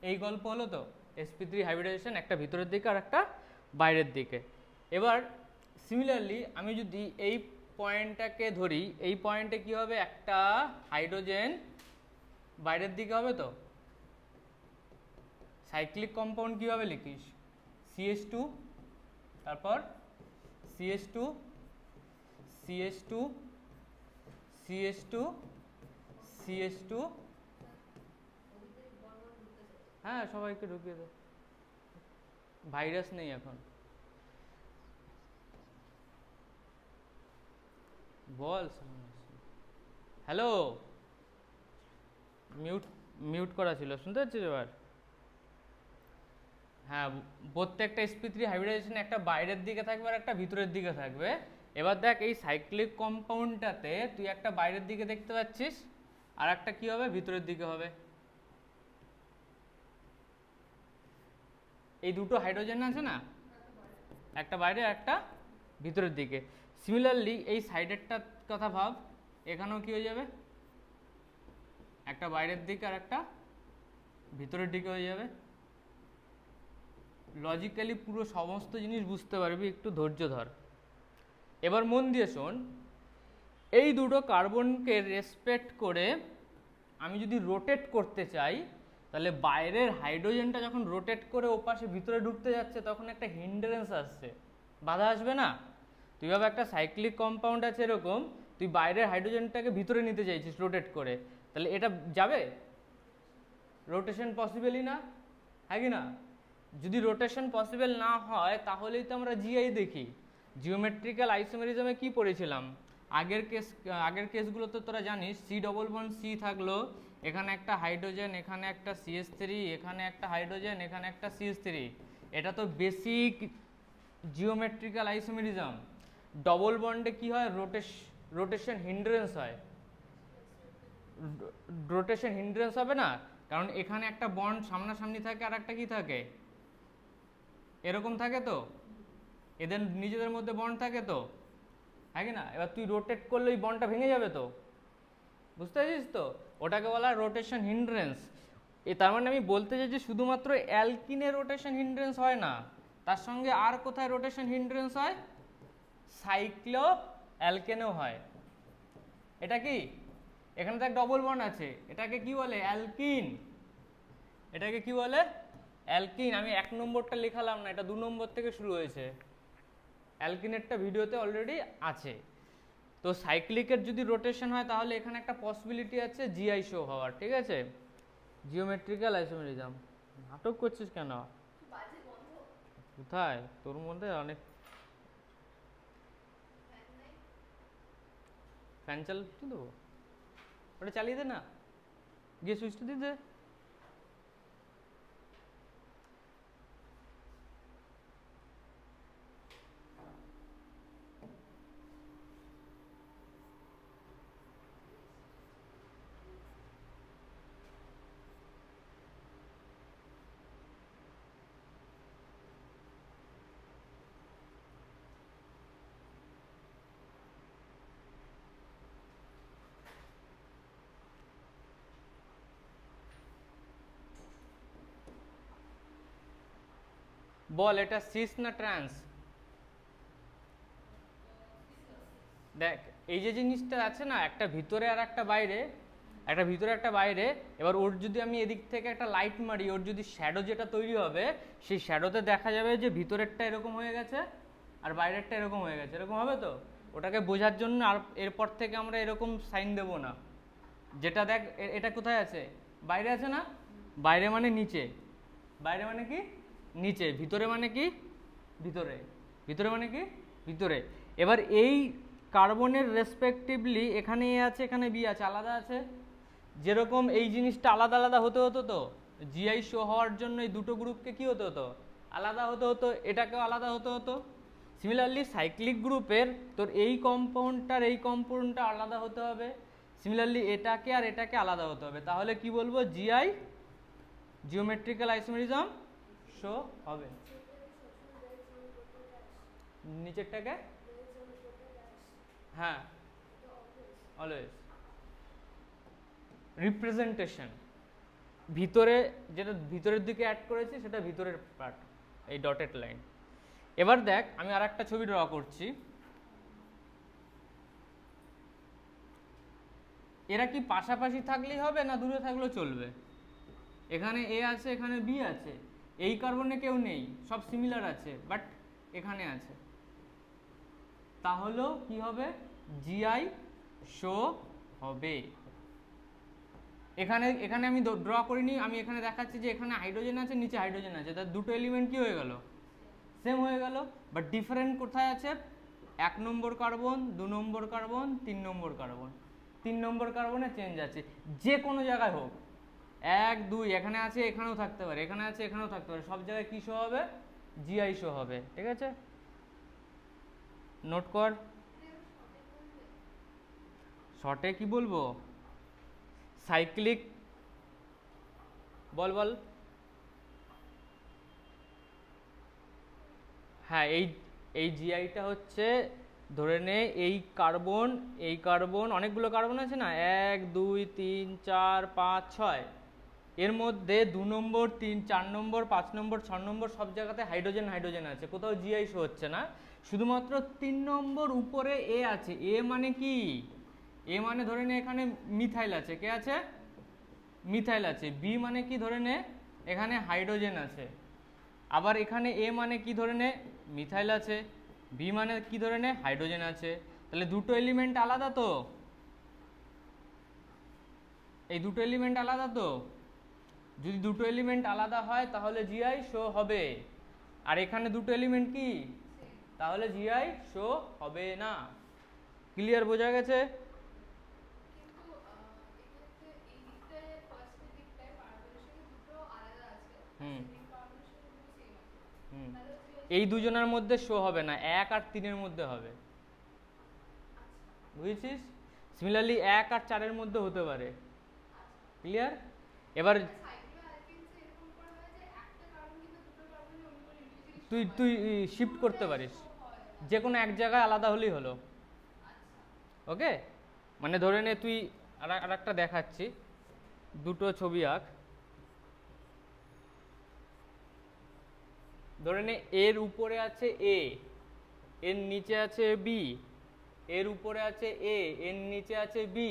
এই গল্প হলো তো sp3 হাইব্রিডাইজেশন, একটা ভিতরের দিকে আর একটা বাইরের দিকে। এবার সিমিলারলি আমি যদি এই পয়েন্টটাকে ধরি, এই পয়েন্টে কি হবে, একটা হাইড্রোজেন বাইরের দিকে হবে তো, সাইক্লিক কম্পাউন্ড কীভাবে লিখিস, CH2, তারপর CH2 CH2 CH2 CH2, হ্যাঁ সবাইকে ঢুকিয়ে দে, ভাইরাস নেই এখন, বল। হ্যালো, মিউট মিউট করা ছিল, শুনতে পাচ্ছিস এবার? হ্যাঁ, প্রত্যেকটা sp3 হাইব্রিডাইজেশন একটা বাইরের দিকে থাকবে আর একটা ভিতরের দিকে থাকবে। এবার দেখ এই সাইক্লিক কম্পাউন্ডটাতে তুই একটা বাইরের দিকে দেখতে পাচ্ছিস আর একটা কি হবে, ভিতরের দিকে হবে। এই দুটো হাইড্রোজেন আছে না, একটা বাইরে একটা ভিতরের দিকে। সিমিলারলি এই সাইডেরটার কথা ভাব, এখানেও কি হয়ে যাবে, একটা বাইরের দিকে আর একটা ভিতরের দিকে হয়ে যাবে। লজিক্যালি পুরো সমস্ত জিনিস বুঝতে পারবি, একটু ধৈর্য ধর। এবার মন দিয়ে শোন, এই দুটো কার্বনকে রেসপেক্ট করে আমি যদি রোটেট করতে চাই, তাহলে বাইরের হাইড্রোজেনটা যখন রোটেট করে ওপাশে ভিতরে ঢুকতে যাচ্ছে তখন একটা হিন্ডারেন্স আসছে, বাধা আসবে না? তুই ভাবে একটা সাইক্লিক কম্পাউন্ড আছে এরকম, তুই বাইরের হাইড্রোজেনটাকে ভিতরে নিতে চাইছিস রোটেট করে, তাহলে এটা যাবে? রোটেশন পসিবলই না, হ্যাঁ কি না? যদি রোটেশন পসিবল না হয় তাহলেই তো আমরা জিআই দেখি। জিওমেট্রিক্যাল আইসোমেরিজমে কি পড়েছিলাম আগের কেসগুলো তো তোরা জানিস, C++C থাকলো, এখানে একটা হাইড্রোজেন, এখানে একটা CH3, এখানে একটা হাইড্রোজেন, এখানে একটা CH3। এটা তো বেসিক জিওমেট্রিক্যাল আইসোমেরিজম। ডবল বন্ডে কি হয়, রোটেশন হিন্ড্রেন্স হয়। রোটেশন হিন্ড্রেন্স হবে না, কারণ এখানে একটা বন্ড সামনাসামনি থাকে আর একটা কি থাকে, এরকম থাকে তো, এদের নিজেদের মধ্যে বন্ড থাকে তো, হ্যাঁ কি না? এবার তুই রোটেট করলে ওই বন্ডটা ভেঙে যাবে তো, বুঝতে পারছিস তো? ওটাকে বলা রোটেশন হিন্ড্রেন্স। তার মানে আমি বলতে চাই যে শুধুমাত্র অ্যালকিনে রোটেশন হিন্ড্রেন্স হয় না, তার সঙ্গে আর কোথায় রোটেশন হিন্ড্রেন্স হয়, সাইক্লো অ্যালকেনেও হয়। এটা কি, এখানে তো এক ডবল বন্ড আছে, এটাকে কি বলে, অ্যালকিন। এটাকে কি বলে, অ্যালকিন। আমি 1 নম্বরটা লেখালাম না, এটা 2 নম্বর থেকে শুরু হয়েছে। অ্যালকিনেরটা ভিডিওতে অলরেডি আছে। তো সাইক্লিকের যদি রোটেশন হয় তাহলে এখানে একটা পসিবিলিটি আছে জিআই শো হওয়ার, ঠিক আছে? Geometrical isomerism. নাটক করছিস কেন? কোথায় তোর মধ্যে অনেক ফ্যান চালাতে দেবো, ওটা চালিয়ে দে না, গিয়ে সুইচটা দিয়ে দে। বল এটা সিস না ট্রান্স? দেখ এই যে জিনিসটা আছে না, একটা ভিতরে আর একটা বাইরে, একটা ভিতরে একটা বাইরে। এবার ওর যদি আমি এদিক থেকে একটা লাইট মারি, ওর যদি শ্যাডো যেটা তৈরি হবে, সেই শ্যাডোতে দেখা যাবে যে ভিতরেরটা এরকম হয়ে গেছে আর বাইরেরটা এরকম হয়ে গেছে, এরকম হবে তো। ওটাকে বোঝার জন্য আর এরপর থেকে আমরা এরকম সাইন দেবো না। যেটা দেখ এটা কোথায় আছে, বাইরে আছে না, বাইরে মানে নিচে, বাইরে মানে কি নিচে, ভিতরে মানে কি ভিতরে, ভিতরে মানে কি ভিতরে। এবার এই কার্বনের রেসপেক্টিভলি এখানে এ আছে, এখানে বি আছে, আলাদা আছে। যেরকম এই জিনিসটা আলাদা আলাদা হতে হতো, তো জিআই শো হওয়ার জন্য এই দুটো গ্রুপকে কি হতে হতো, আলাদা হতে হতো, এটাকেও আলাদা হতে হতো। সিমিলারলি সাইক্লিক গ্রুপের তোর এই কম্পাউন্ডটার এই কম্পাউন্ডটা আলাদা হতে হবে, সিমিলারলি এটাকে আর এটাকে আলাদা হতে হবে, তাহলে কি বলবো, জিআই জিওমেট্রিক্যাল আইসোমেরিজম শো হবে। নিচেরটাকে, হ্যাঁ অলওয়েজ রিপ্রেজেন্টেশন, ভিতরে যেটা ভিতরের দিকে অ্যাড করেছি সেটা ভিতরের পার্ট, এই ডটেড লাইন। এবার দেখ আমি আর একটা ছবি ড্র করছি। এরা কি পাশাপাশি থাকলেই হবে না দূরে থাকলেও চলবে? এখানে এ আছে, এখানে বি আছে, এই কার্বনে কেউ নেই, সব সিমিলার আছে, বাট এখানে আছে, তাহলেও কি হবে? জিআই শো হবে। এখানে এখানে আমি ড্র করিনি, আমি এখানে দেখাচ্ছি যে এখানে হাইড্রোজেন আছে, নিচে হাইড্রোজেন আছে, তার দুটো এলিমেন্ট কি হয়ে গেল? সেম হয়ে গেল। বাট ডিফারেন্ট কোথায় আছে? 1 number carbon, 2 number carbon, 3 number carbon. 3 number কার্বনে চেঞ্জ আছে, যে কোনো জায়গায় হোক, 1 2 এখানে আছে, এখানেও থাকতে পারে, এখানে আছে, এখানেও থাকতে পারে, সব জায়গায় কি শো হবে? জিআই শো হবে। ঠিক আছে, নোট কর। শর্টে কি বলবো? সাইক্লিক, বল বল। হ্যাঁ, এই জিআইটা হচ্ছে, ধরে নে এই কার্বন অনেকগুলো কার্বন আছে না, 1 2 3 4 5 6, এর মধ্যে 2 নম্বর 3 4 নম্বর 5 নম্বর 6 নম্বর সব জায়গাতে হাইড্রোজেন আছে, কোথাও জিআই শো হচ্ছে না, শুধুমাত্র 3 নম্বর উপরে এ আছে। এ মানে কি? এ মানে ধরে নে এখানে মিথাইল আছে, কে আছে? মিথাইল আছে। বি মানে কি? ধরে নে এখানে হাইড্রোজেন আছে। আবার এখানে এ মানে কি? ধরে নে মিথাইল আছে। বি মানে কি? ধরে নে হাইড্রোজেন আছে। তাহলে দুটো এলিমেন্ট আলাদা তো, এই দুটো এলিমেন্ট আলাদা তো, যদি দুটো এলিমেন্ট আলাদা হয় তাহলে জিআই শো হবে, আর এখানে দুটো এলিমেন্ট কি, তাহলে জিআই শো হবে না। ক্লিয়ার? বোঝা গেছে? এই দুজনের মধ্যে শো হবে না, 1 আর 3 এর মধ্যে হবে, বুঝেছিস? সিমিলারলি 1 আর 4 এর মধ্যে হতে পারে। ক্লিয়ার? এবার তুই তুই শিফট করতে পারিস, যে কোনো এক জায়গায় আলাদা হলেই হলো। ওকে, মানে ধরে নে তুই আর একটা দেখাচ্ছি, দুটো ছবি আঁক। ধরে নে এর উপরে আছে এ, এর নিচে আছে বি, এর উপরে আছে এ, এর নিচে আছে বি।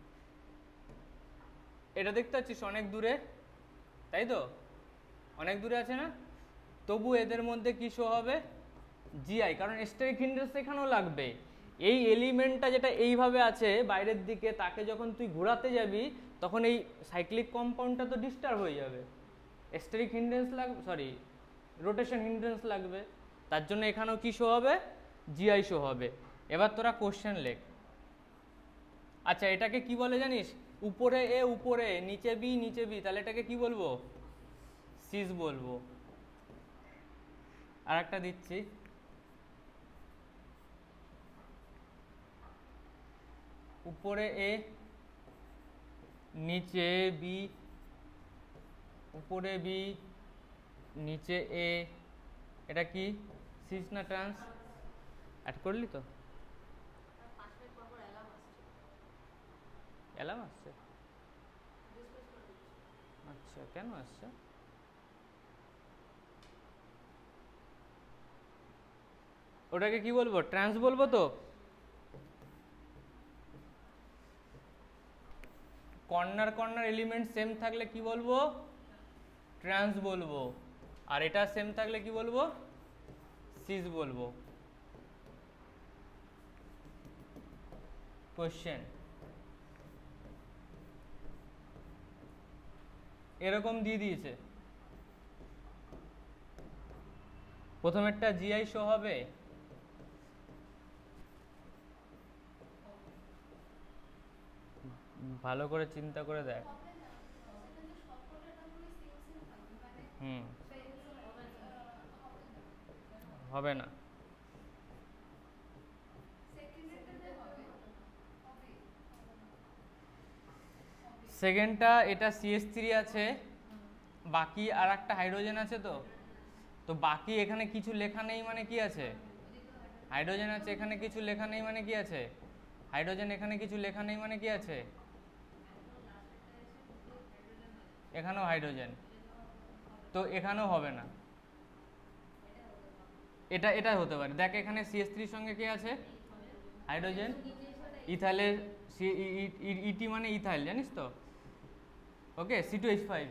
এটা দেখতে পাচ্ছিস অনেক দূরে, তাই তো? অনেক দূরে আছে না? তবু এদের মধ্যে কি শো হবে? জিআই, কারণ স্টেরিক হিন্ড্রেন্স এখানেও লাগবে। এই এলিমেন্টটা যেটা এইভাবে আছে বাইরের দিকে, তাকে যখন তুই ঘোরাতে যাবি তখন এই সাইক্লিক কম্পাউন্ডটা তো ডিস্টার্ব হয়ে যাবে, স্টেরিক হিন্ড্রেন্স লাগবে, সরি রোটেশন হিন্ড্রেন্স লাগবে, তার জন্য এখানেও কি শো হবে? জিআই শো হবে। এবার তোরা কোশ্চেন লেখ। আচ্ছা, এটাকে কি বলে জানিস? উপরে এ উপরে, নিচে বি নিচে বি, তাহলে এটাকে কি বলবো? সিস বলবো। আর একটা দিচ্ছি, উপরে এ নিচে বি, উপরে বি নিচে এ, এটা কি সিস না ট্রান্স? অ্যাড করলি তো? অ্যালার্ম আসছে? আচ্ছা, কেন আসছে? ওটাকে কি বলবো? ট্রান্স বলবো তো? কর্নার কর্নার এলিমেন্ট সেম থাকলে কি বলবো? ট্রান্স বলবো। আর এটা সেম থাকলে কি বলবো? সিস বলবো। কোশ্চেন এরকম দিয়ে দিয়েছে, প্রথমেরটা জিআই শো হবে, ভালো করে চিন্তা করে দেখ। হবে না। সেকেন্ডটা এটা CH3 আছে, বাকি আর একটা হাইড্রোজেন আছে, তো তো বাকি এখানে কিছু লেখা নেই মানে কি আছে? হাইড্রোজেন আছে, এখানে কিছু লেখা নেই মানে কি আছে? হাইড্রোজেন, এখানে কিছু লেখা নেই মানে কি আছে? এখানেও হাইড্রোজেন, তো এখানেও হবে না। এটা হতে পারে, দেখ এখানে CH3 সঙ্গে কি আছে, হাইড্রোজেন। ইথাইলের ইটি মানে ইথাইল, জানিস তো? ওকে, C2H5,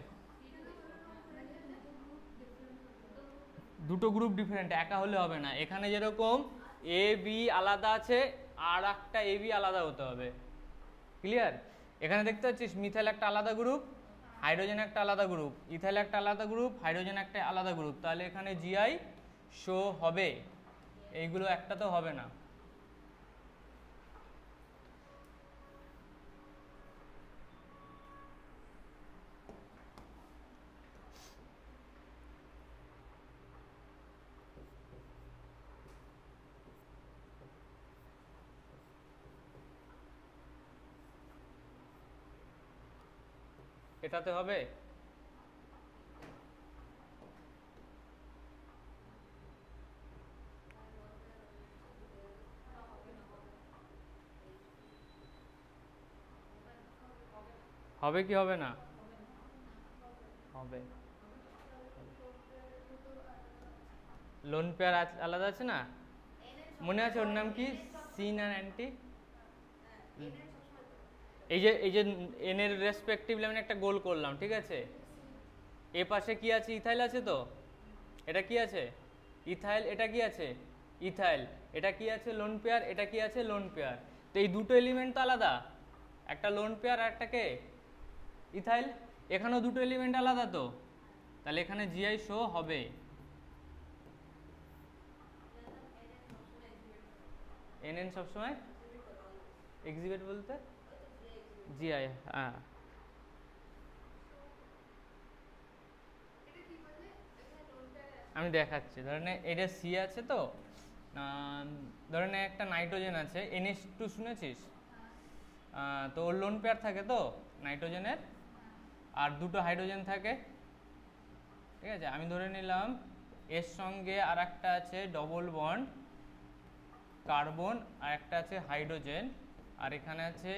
দুটো গ্রুপ ডিফারেন্ট, একা হলে হবে না। এখানে যেরকম এ বি আলাদা আছে, আর একটা এ বি আলাদা হতে হবে। ক্লিয়ার? এখানে দেখতে পাচ্ছিস মিথাইল একটা আলাদা গ্রুপ, হাইড্রোজেন একটা আলাদা গ্রুপ, ইথাইল একটা আলাদা গ্রুপ, হাইড্রোজেন একটা আলাদা গ্রুপ, তাহলে এখানে জিআই শো হবে, এইগুলো একটা তো হবে না। এটাতে হবে? হবে কি হবে না? হবে। লোন পেয়ার আলাদা আছে না, মনে আছে ওর নাম কি, সিন আর অ্যান্টি। এই যে এন এর রেসপেক্টিভলি আমি একটা গোল করলাম, ঠিক আছে? এ পাশে কি আছে, ইথাইল আছে তো, এটা কি আছে ইথাইল, এটা কি আছে ইথাইল, এটা কি আছে লোন পেয়ার, এটা কি আছে লোন পেয়ার। তো এই দুটো এলিমেন্ট তো আলাদা, একটা লোন পেয়ার আর একটা কে ইথাইল, এখানেও দুটো এলিমেন্ট আলাদা, তো তাহলে এখানে জিআই শো হবে। এনএন সবসময় এক্সিবিট বলতে জিআই, হ্যাঁ। আমি দেখাচ্ছি, ধরেন এটা সি আছে তো, ধরেন একটা নাইট্রোজেন আছে NH2 শুনেছিস, তো ওর লোন পেয়ার থাকে তো নাইট্রোজেনের, আর দুটো হাইড্রোজেন থাকে, ঠিক আছে? আমি ধরে নিলাম এর সঙ্গে আর একটা আছে ডবল বন্ড কার্বন, আর একটা আছে হাইড্রোজেন, আর এখানে আছে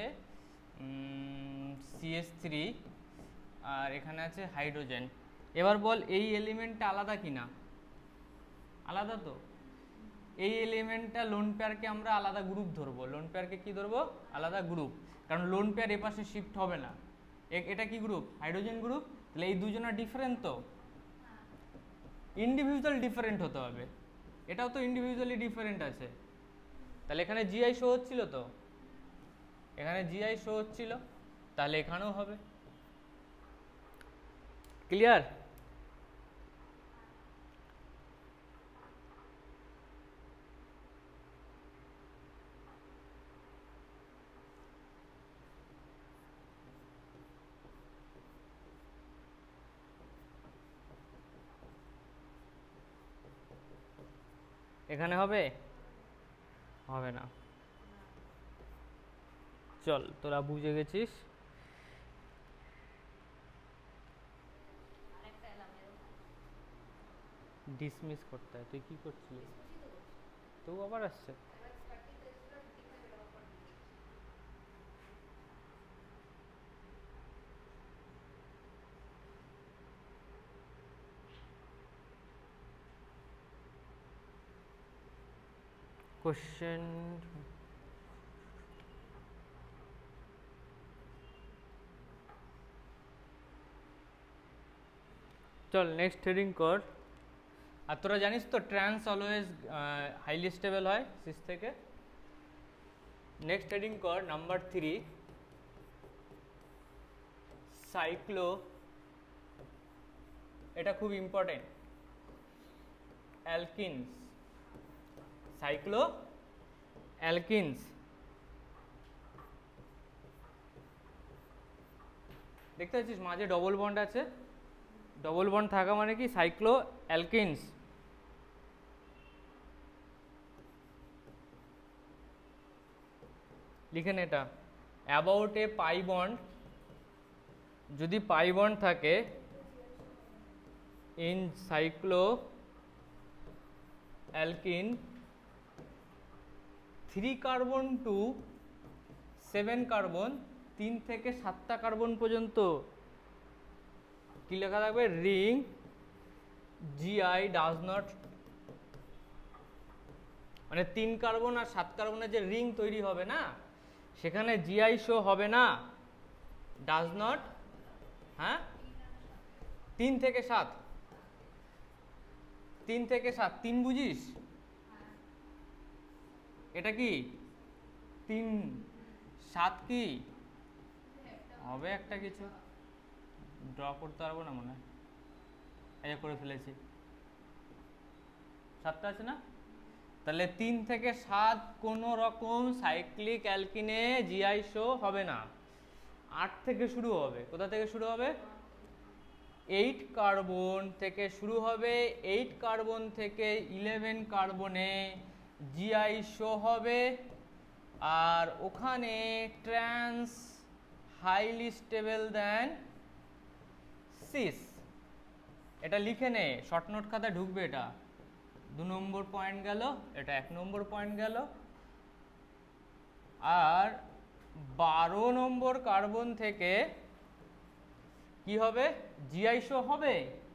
CH3, আর এখানে আছে হাইড্রোজেন। এবার বল এই এলিমেন্টটা আলাদা কিনা? আলাদা তো। এই এলিমেন্টটা লোন পেয়ারকে আমরা আলাদা গ্রুপ ধরবো, লোন পেয়ারকে কি ধরবো, আলাদা গ্রুপ, কারণ লোন পেয়ার এপাশে শিফট হবে না। এটা কি গ্রুপ, হাইড্রোজেন গ্রুপ, তাহলে এই দুজনের ডিফারেন্ট, তো ইন্ডিভিজুয়াল ডিফারেন্ট হতে হবে, এটাও তো ইন্ডিভিজুয়ালি ডিফারেন্ট আছে, তাহলে এখানে জিআই শো হচ্ছিল, তো এখানে জিআই শো হচ্ছিল, তাহলে এখানেও হবে। ক্লিয়ার? এখানে হবে? হবে না। চল, তোরা বুঝে গেছিস। ডিসমিস করতে হয়, তুই কি করছিলিস? তো আবার আসছে। কোশ্চেন, চল নেক্সট হেডিং কর। আর তোরা জানিস তো ট্রান্স অলওয়েজ হাইলি স্টেবল হয় সিস থেকে। নেক্সট হেডিং কর নাম্বার 3, সাইক্লো, এটা খুব ইম্পর্টেন্ট, অ্যালকিনস, সাইক্লো অ্যালকিনস। দেখতে পাচ্ছিস মাঝে ডবল বন্ড আছে, ডবল বন্ড থাকা মানে কি, সাইক্লো অ্যালকিনস। লিখেন এটা, অ্যাবাউট এ পাই বন্ড, যদি পাই বন্ড থাকে in cyclo alkene 3 carbon to 7 carbon, 3 থেকে 7টা কার্বন পর্যন্ত কি লেখা থাকবে, রিং GI ডাজ নট, মানে 3 কার্বন আর 7 কার্বনের যে রিং তৈরি হবে না, সেখানে GI শো হবে না, ডাজ নট। হ্যাঁ 3 থেকে 7, 3 থেকে 7, 3 বুঝিস? এটা কি 3 7 কি হবে একটা কিছু, ড্র করতে পারবো না মনে হয়, এই করে ফেলেছি, 7টা আছে না, তাহলে 3 থেকে 7 কোনো রকম সাইক্লিক অ্যালকিনে GI শো হবে না। 8 থেকে শুরু হবে, কোথা থেকে শুরু হবে, 8 কার্বন থেকে শুরু হবে, 8 কার্বন থেকে 11 কার্বনে GI শো হবে, আর ওখানে trans highly stable then cis. এটা লিখে নে, শর্ট নোট খাতায় ঢুকবে, এটা 2 নম্বর পয়েন্ট গেল, এটা 1 নম্বর পয়েন্ট গেল। আর 12 নম্বর কার্বন থেকে কি হবে, GI শো হবে,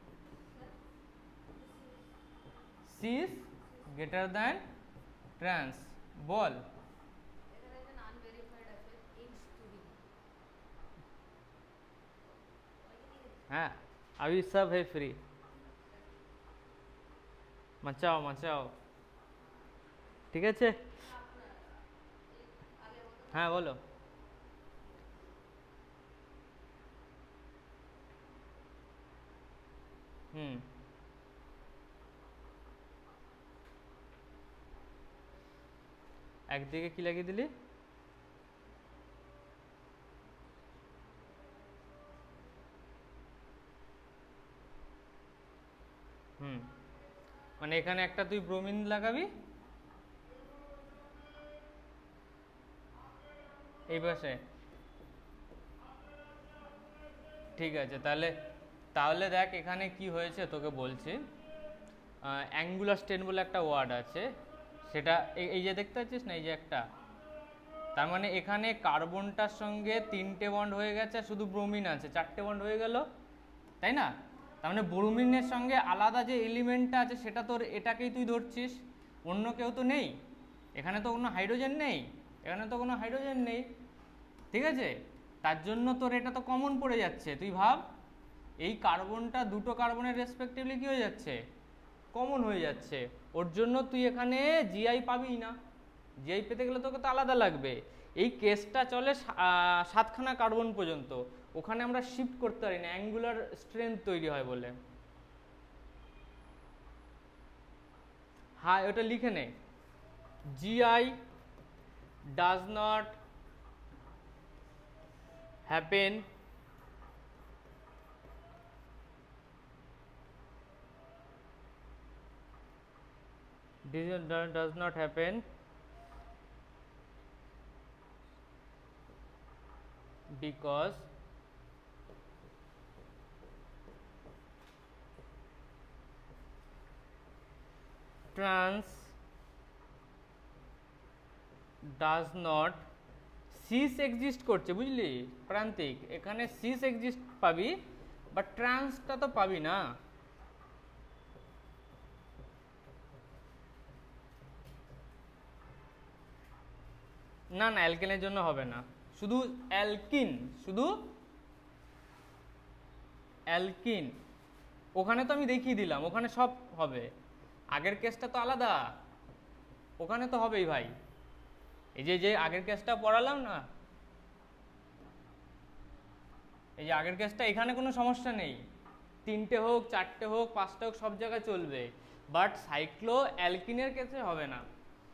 সিস গ্রেটার দ্যান ট্রান্স। বল হ্যাঁ, अभी सब है फ्री, मचाओ मचाओ, ঠিক আছে। হ্যাঁ বলো। একদিকে কি লাগিয়ে দিলি, মানে এখানে একটা তুই ব্রোমিন লাগাবি, এই পাশে, ঠিক আছে। তাহলে তাহলে দেখ এখানে কি হয়েছে তোকে বলছি, অ্যাঙ্গুলার স্টেন বলে একটা ওয়ার্ড আছে, সেটা এই যে দেখতে পাচ্ছিস না, এই যে একটা, তার মানে এখানে কার্বনটার সঙ্গে 3টে বন্ড হয়ে গেছে, শুধু ব্রোমিন আছে 4টে বন্ড হয়ে গেল, তাই না? তার মানে ব্রোমিনের সঙ্গে আলাদা যে এলিমেন্টটা আছে সেটা তোর এটাকেই তুই ধরছিস, অন্য কেউ তো নেই এখানে, তো কোনো হাইড্রোজেন নেই, এখানে তো কোনো হাইড্রোজেন নেই, ঠিক আছে? তার জন্য তোর এটা তো কমন পড়ে যাচ্ছে, তুই ভাব এই কার্বনটা দুটো কার্বনের রেসপেক্টিভলি কি হয়ে যাচ্ছে, কমন হয়ে যাচ্ছে, ওর জন্য তুই এখানে GI পাবি না, GI পেতে গেলে তোকে তো আলাদা লাগবে। এই কেসটা চলে 7খানা কার্বন পর্যন্ত, ওখানে আমরা শিফট করতে পারি না, অ্যাঙ্গুলার স্ট্রেংথ তৈরি হয় বলে। হ্যাঁ ওটা লিখে নে, GI does not happen does not happen because trans does not cis exist করছে, বুঝলি প্রান্তিক, এখানে সিস এক্সিস্ট পাবি, বাট ট্রান্সটা তো পাবি না। না না অ্যালকেনের জন্য হবে না, শুধু অ্যালকিন, শুধু অ্যালকিন, ওখানে তো আমি দেখিয়ে দিলাম, ওখানে সব হবে, আগের কেসটা তো আলাদা, ওখানে তো হবেই ভাই, এই যে আগের কেসটা পড়ালাম না, এই যে আগের কেসটা, এখানে কোনো সমস্যা নেই, 3টে হোক 4টে হোক 5টে হোক সব জায়গায় চলবে, বাট সাইক্লো অ্যালকিনের কেসে হবে না।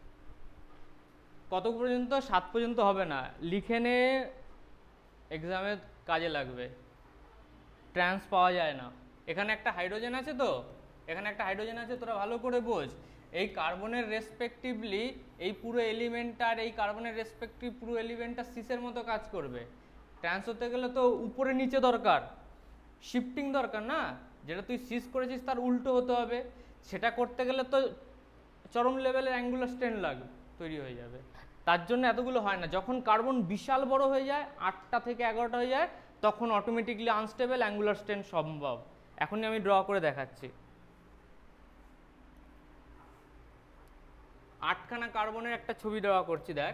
কত পর্যন্ত, 7 পর্যন্ত হবে না, লিখে নে, এক্সামে কাজে লাগবে। ট্রান্স পাওয়া যায় না, এখানে একটা হাইড্রোজেন আছে, তো এখানে একটা হাইড্রোজেন আছে, তোরা ভালো করে বোঝ, এই কার্বনের রেসপেক্টিভলি এই পুরো এলিমেন্টটা আর এই কার্বনের রেসপেক্টিভ পুরো এলিমেন্টটা সিসের মতো কাজ করবে। ট্রান্স হতে গেলে তো উপরে নিচে দরকার, শিফটিং দরকার না, যেটা তুই সিস করেছিস তার উল্টো হতে হবে, সেটা করতে গেলে তো চরম লেভেলের অ্যাঙ্গুলার স্ট্রেন তৈরি হয়ে যাবে, তার জন্য এতগুলো হয় না। যখন কার্বন বিশাল বড় হয়ে যায়, 8টা থেকে 11টা হয়ে যায়, তখন অটোমেটিকলি আনস্টেবল অ্যাঙ্গুলার স্ট্রেন সম্ভব। এখনই আমি ড্র করে দেখাচ্ছি। 8খানা কার্বনের একটা ছবি ড্র করছি, দেখ।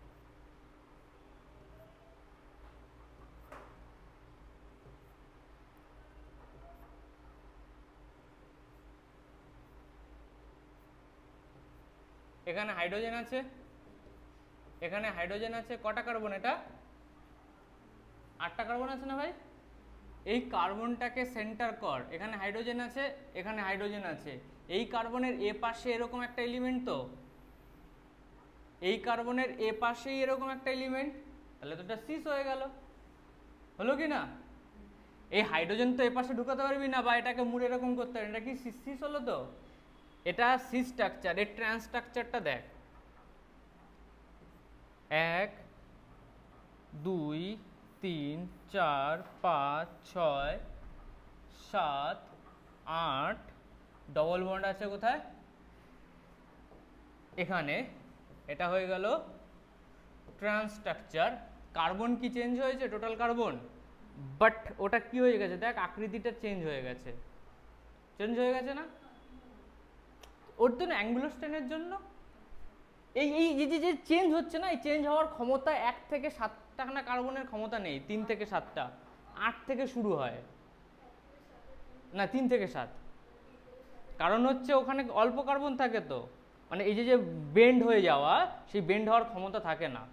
এখানে হাইড্রোজেন আছে, এখানে হাইড্রোজেন আছে, কটা কার্বন? এটা 8টা কার্বন আছে না ভাই? এই কার্বনটাকে সেন্টার কর, এখানে হাইড্রোজেন আছে, এখানে হাইড্রোজেন আছে, এই কার্বনের এ পাশে এরকম একটা এলিমেন্ট, তো এই কার্বনের এ পাশেই এরকম একটা এলিমেন্ট, তাহলে তো এটা সিস হয়ে গেল, হলো কি না? এই হাইড্রোজেন তো এ পাশে ঢুকাতে পারবি না, বা এটাকে মুড়ে এরকম করতে পারবি, এটা কি সিস হলো? তো এটা সিস স্ট্রাকচার। এর ট্রান্স স্ট্রাকচারটা দেখ, 1 2 3 4 5 6 7 8, ডবল বন্ড আছে কোথায়? এখানে। এটা হয়ে গেল ট্রান্স স্ট্রাকচার। কার্বন কি চেঞ্জ হয়েছে? টোটাল কার্বন, বাট ওটা কি হয়ে গেছে দেখ, আকৃতিটা চেঞ্জ হয়ে গেছে, চেঞ্জ হয়ে গেছে না? ওর তো অ্যাঙ্গুলার স্ট্রেনের জন্য এই এই যে চেঞ্জ হচ্ছে না, এই চেঞ্জ হওয়ার ক্ষমতা 1 থেকে 7টা না কার্বনের ক্ষমতা নেই, 3 থেকে 7টা, 8 থেকে শুরু হয় না, 3 থেকে 7। কারণ হচ্ছে ওখানে অল্প কার্বন থাকে, তো মানে এই যে বেন্ড হয়ে যাওয়া, সেই বেন্ড হওয়ার ক্ষমতা থাকে না।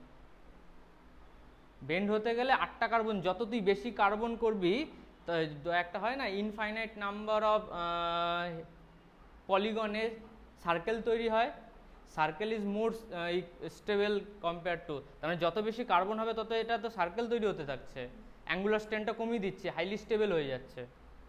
বেন্ড হতে গেলে 8টা কার্বন, যত তুই বেশি কার্বন করবি, তো একটা হয় না ইনফাইনাইট নাম্বার অফ পলিগনে সার্কেল তৈরি হয়, circle is more stable compare to, তার মানে যত বেশি কার্বন হবে তত এটা তো সার্কেল তৈরি হতে থাকছে, অ্যাঙ্গুলার স্ট্রেনটা কমিয়ে দিচ্ছে, হাইলি স্টেবল হয়ে যাচ্ছে।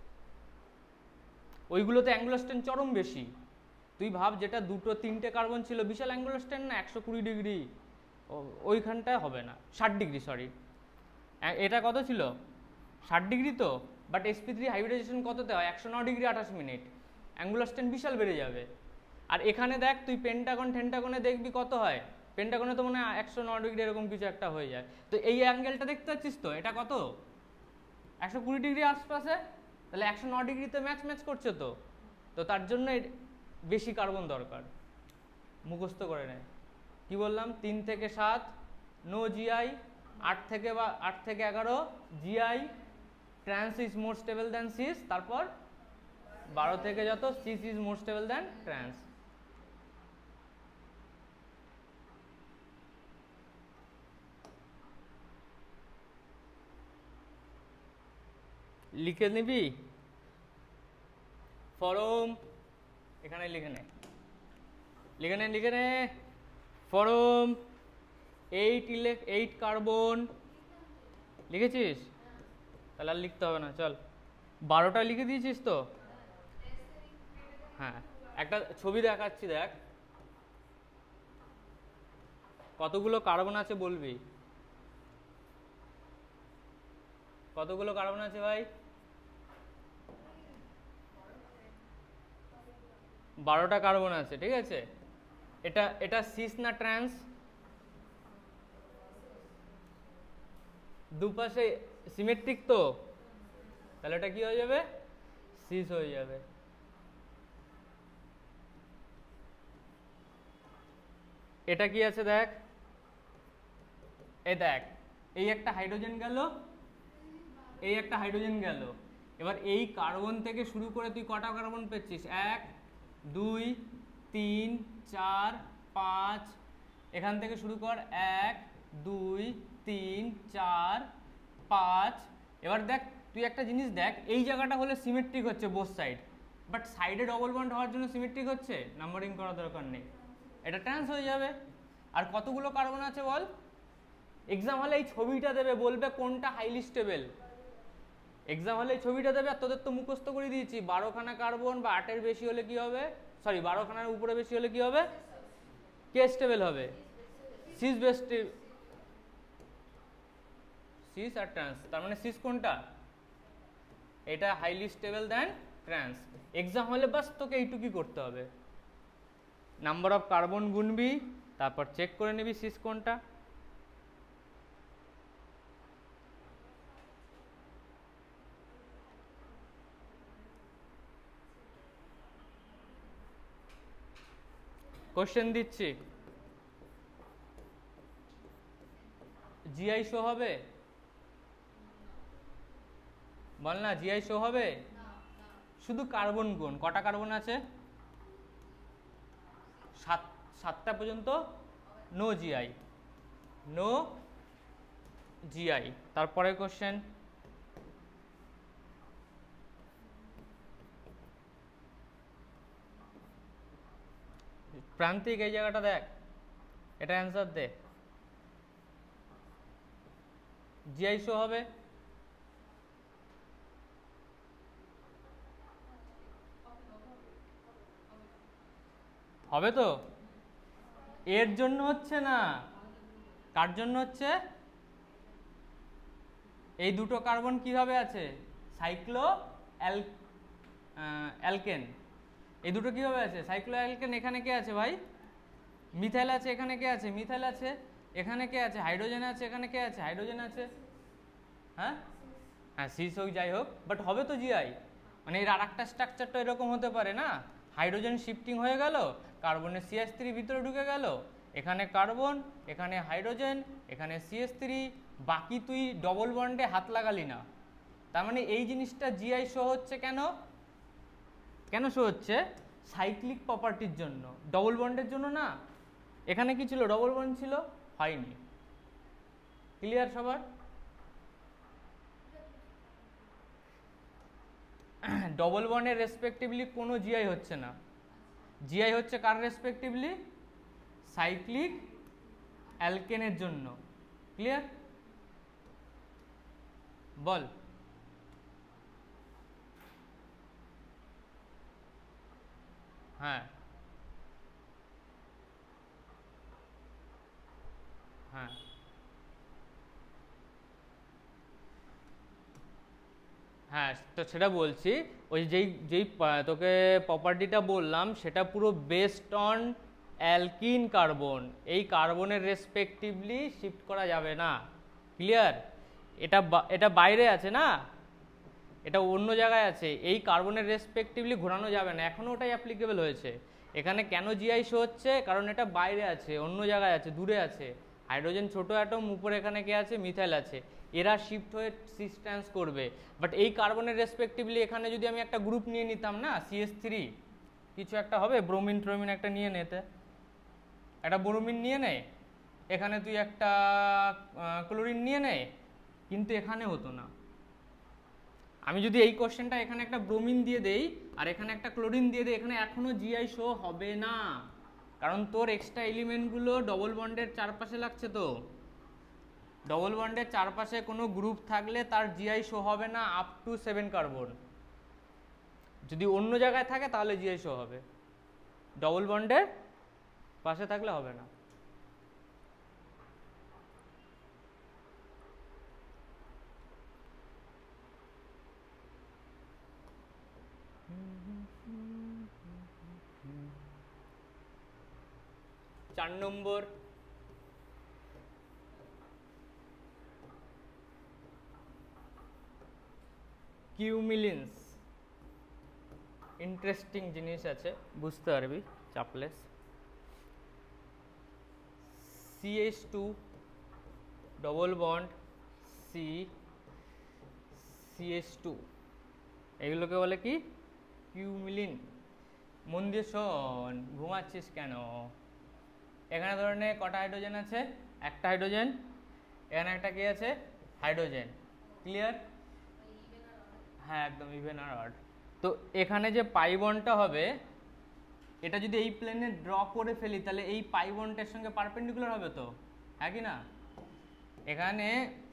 ওইগুলোতে অ্যাঙ্গুলার স্ট্রেন চরম বেশি। তুই ভাব, যেটা 2টো 3টে কার্বন ছিল, বিশাল অ্যাঙ্গুলার স্ট্রেন না, 120 ডিগ্রি, ওইখানটায় হবে না, 60 ডিগ্রি, সরি। এটা কত ছিল? 60 ডিগ্রি তো, বাট sp3 হাইব্রিডাইজেশন কততে হয়? 109 ডিগ্রি 28 মিনিট, অ্যাঙ্গুলার স্ট্রেন বিশাল বেড়ে যাবে। আর এখানে দেখ, তুই পেন্টাগন টেন্টাগনে দেখবি কত হয়, পেন্টাগনে তো মনে হয় 109 ডিগ্রি এরকম কিছু একটা হয়ে যায়। তো এই অ্যাঙ্গেলটা দেখতে পাচ্ছিস তো, এটা কত? 120 ডিগ্রি আশপাশে, তাহলে 109 ডিগ্রিতে ম্যাচ করছে, তো তার জন্য বেশি কার্বন দরকার। মুখস্থ করে নেয়। কি বললাম? 3 থেকে 7 নো জিআই, 8 থেকে 11 GI, trans is more stable than cis, তারপর 12 থেকে যত cis is more stable than trans. লিখে নিবি ফরম, এখানে লিখে নে, লিখে নে ফরম 8 কার্বন লিখেছিস? তাহলে আর লিখতে হবে না, চল। 12টা লিখে দিয়েছিস তো? হ্যাঁ, একটা ছবি দেখাচ্ছি, দেখ কতগুলো কার্বন আছে বলবি। কতগুলো কার্বন আছে ভাই? 12টা কার্বন আছে, ঠিক আছে। এটা সিস না ট্রান্স? দুপাশে সিমেট্রিক তো, তাহলে এটা কি হয়ে যাবে? সিস হয়ে যাবে। এটা কি আছে দেখ, এই দেখ, এই একটা হাইড্রোজেন গেল, এই একটা হাইড্রোজেন গেল। এবার এই কার্বন থেকে শুরু করে তুই কটা কার্বন পেয়েছিস? 1 2 3 4 5, এখান থেকে শুরু কর, 1 2 3 4 5। এবার দেখ, তুই একটা জিনিস দেখ, এই জায়গাটা হলে সিমেট্রিক হচ্ছে বোথ সাইড, বাট সাইডে ডবল বন্ড হওয়ার জন্য সিমেট্রিক হচ্ছে, নাম্বারিং করার দরকার নেই, এটা ট্রান্স হয়ে যাবে। আর কতগুলো কার্বন আছে বল? এক্সাম হলে এই ছবিটা দেবে, বলবে কোনটা হাইলি স্টেবল। এক্সাম হলে এই ছবিটা দেবে, আর তোদের তো মুখস্থ করে দিয়েছি, 12খানা কার্বন বা 8-এর বেশি হলে কি হবে, সরি 12খানার উপরে বেশি হলে কি হবে? কে স্টেবল হবে? সিস বেস্ট, সিস আর ট্রান্স, তার মানে সিস কোনটা? এটা highly stable then trans. Exam হলে বাস তোকে এইটুকুই করতে হবে, নাম্বার অফ কার্বন গুনবি, তারপর চেক করে নিবি সিস কোনটা। কোশ্চেন দিচ্ছি, জিআই শো হবে? বল না, জিআই শো হবে? শুধু কার্বন গুণ, কটা কার্বন আছে? 7টা পর্যন্ত নো জিআই, নো জিআই। তারপরে কোশ্চেন, প্রান্তিক এই জায়গাটা দেখ, এটা অ্যান্সার দে। জিআই শো হবে? হবে তো? এর জন্য হচ্ছে না, কার জন্য হচ্ছে? এই দুটো কার্বন কিভাবে আছে? Cyclo alkane. এই দুটো কিভাবে আছে? Cyclo alkane. এখানে কে আছে ভাই? মিথাইল আছে। এখানে কে আছে? মিথাইল আছে। এখানে কে আছে? হাইড্রোজেন আছে। এখানে কে আছে? হাইড্রোজেন আছে। হ্যাঁ হ্যাঁ, সিস হোক যাই হোক, বাট হবে তো জিআই। মানে এর আর একটা স্ট্রাকচারটা এরকম হতে পারে না, হাইড্রোজেন শিফটিং হয়ে গেল, কার্বনের CH3 ভিতরে ঢুকে গেল, এখানে কার্বন, এখানে হাইড্রোজেন, এখানে CH3, বাকি তুই ডবল বন্ডে হাত লাগালি না। তার মানে এই জিনিসটা জিআই শো হচ্ছে কেন? কেন শো হচ্ছে? সাইক্লিক প্রপার্টির জন্য, ডবল বন্ডের জন্য না। এখানে কি ছিল? ডবল বন্ড ছিল, হয়নি। ক্লিয়ার সবার? ডবল বন্ডের রেসপেক্টিভলি কোনো জিআই হচ্ছে না। জিআই হচ্ছে কার রেসপেক্টিভলি? সাইক্লিক অ্যালকেনের জন্য। ক্লিয়ার? বল। হ্যাঁ হ্যাঁ হ্যাঁ, তো সেটা বলছি, ওই যেই যেই তোকে প্রপার্টিটা বললাম সেটা পুরো বেসড অন অ্যালকিন কার্বন। এই কার্বনের রেসপেক্টিভলি শিফট করা যাবে না। ক্লিয়ার? এটা এটা বাইরে আছে না, এটা অন্য জায়গায় আছে, এই কার্বনের রেসপেক্টিভলি ঘোরানো যাবে না। এখনও ওটাই অ্যাপ্লিকেবল হয়েছে। এখানে কেন জিআই শো হচ্ছে? কারণ এটা বাইরে আছে, অন্য জায়গায় আছে, দূরে আছে। হাইড্রোজেন ছোট অ্যাটম, উপরে এখানে কে আছে? মিথাইল আছে। এরা শিফট হয়ে সিস ট্রান্স করবে। বাট এই কার্বনের রেসপেক্টিভলি এখানে যদি আমি একটা গ্রুপ নিয়ে নিতাম না, CH3 কিছু একটা হবে, ব্রোমিন ট্রোমিন একটা নিয়ে নিতে, একটা ব্রোমিন নিয়ে নে, এখানে তুই একটা ক্লোরিন নিয়ে নে, কিন্তু এখানে হতো না। আমি যদি এই কোশ্চেনটা এখানে একটা ব্রোমিন দিয়ে দেই আর এখানে একটা ক্লোরিন দিয়ে দেই, এখানে এখনো জিআই শো হবে না, কারণ তোর এক্সট্রা এলিমেন্টগুলো ডবল বন্ডের চারপাশে লাগছে। তো ডবল বন্ডের চারপাশে কোনো গ্রুপ থাকলে তার জিআই শো হবে না আপ টু 7 কার্বন। যদি অন্য জায়গায় থাকে তাহলে জিআই শো হবে, ডবল বন্ডের পাশে থাকলে হবে না। চার নম্বর, কিউমিলিন্স। ইন্টারেস্টিং জিনিস আছে, বুঝতে পারবি, চাপলেস। CH2 ডবল বন্ড CH2, এগুলোকে বলে কি? কিউমিলিন। মন দিয়ে শোন, ঘুমাচ্ছিস কেন? এখানে ধরনে কটা হাইড্রোজেন আছে? একটা হাইড্রোজেন। এখানে একটা কি আছে? হাইড্রোজেন। ক্লিয়ার? হ্যাঁ একদম ইভেন আর অড। তো এখানে যে পাই বন্ডটা হবে, এটা যদি এই প্লেনে ড্র করে ফেলি তাহলে এই পাই বন্ডের সঙ্গে পারপেন্ডিকুলার হবে তো, হ্যাঁ কি না? এখানে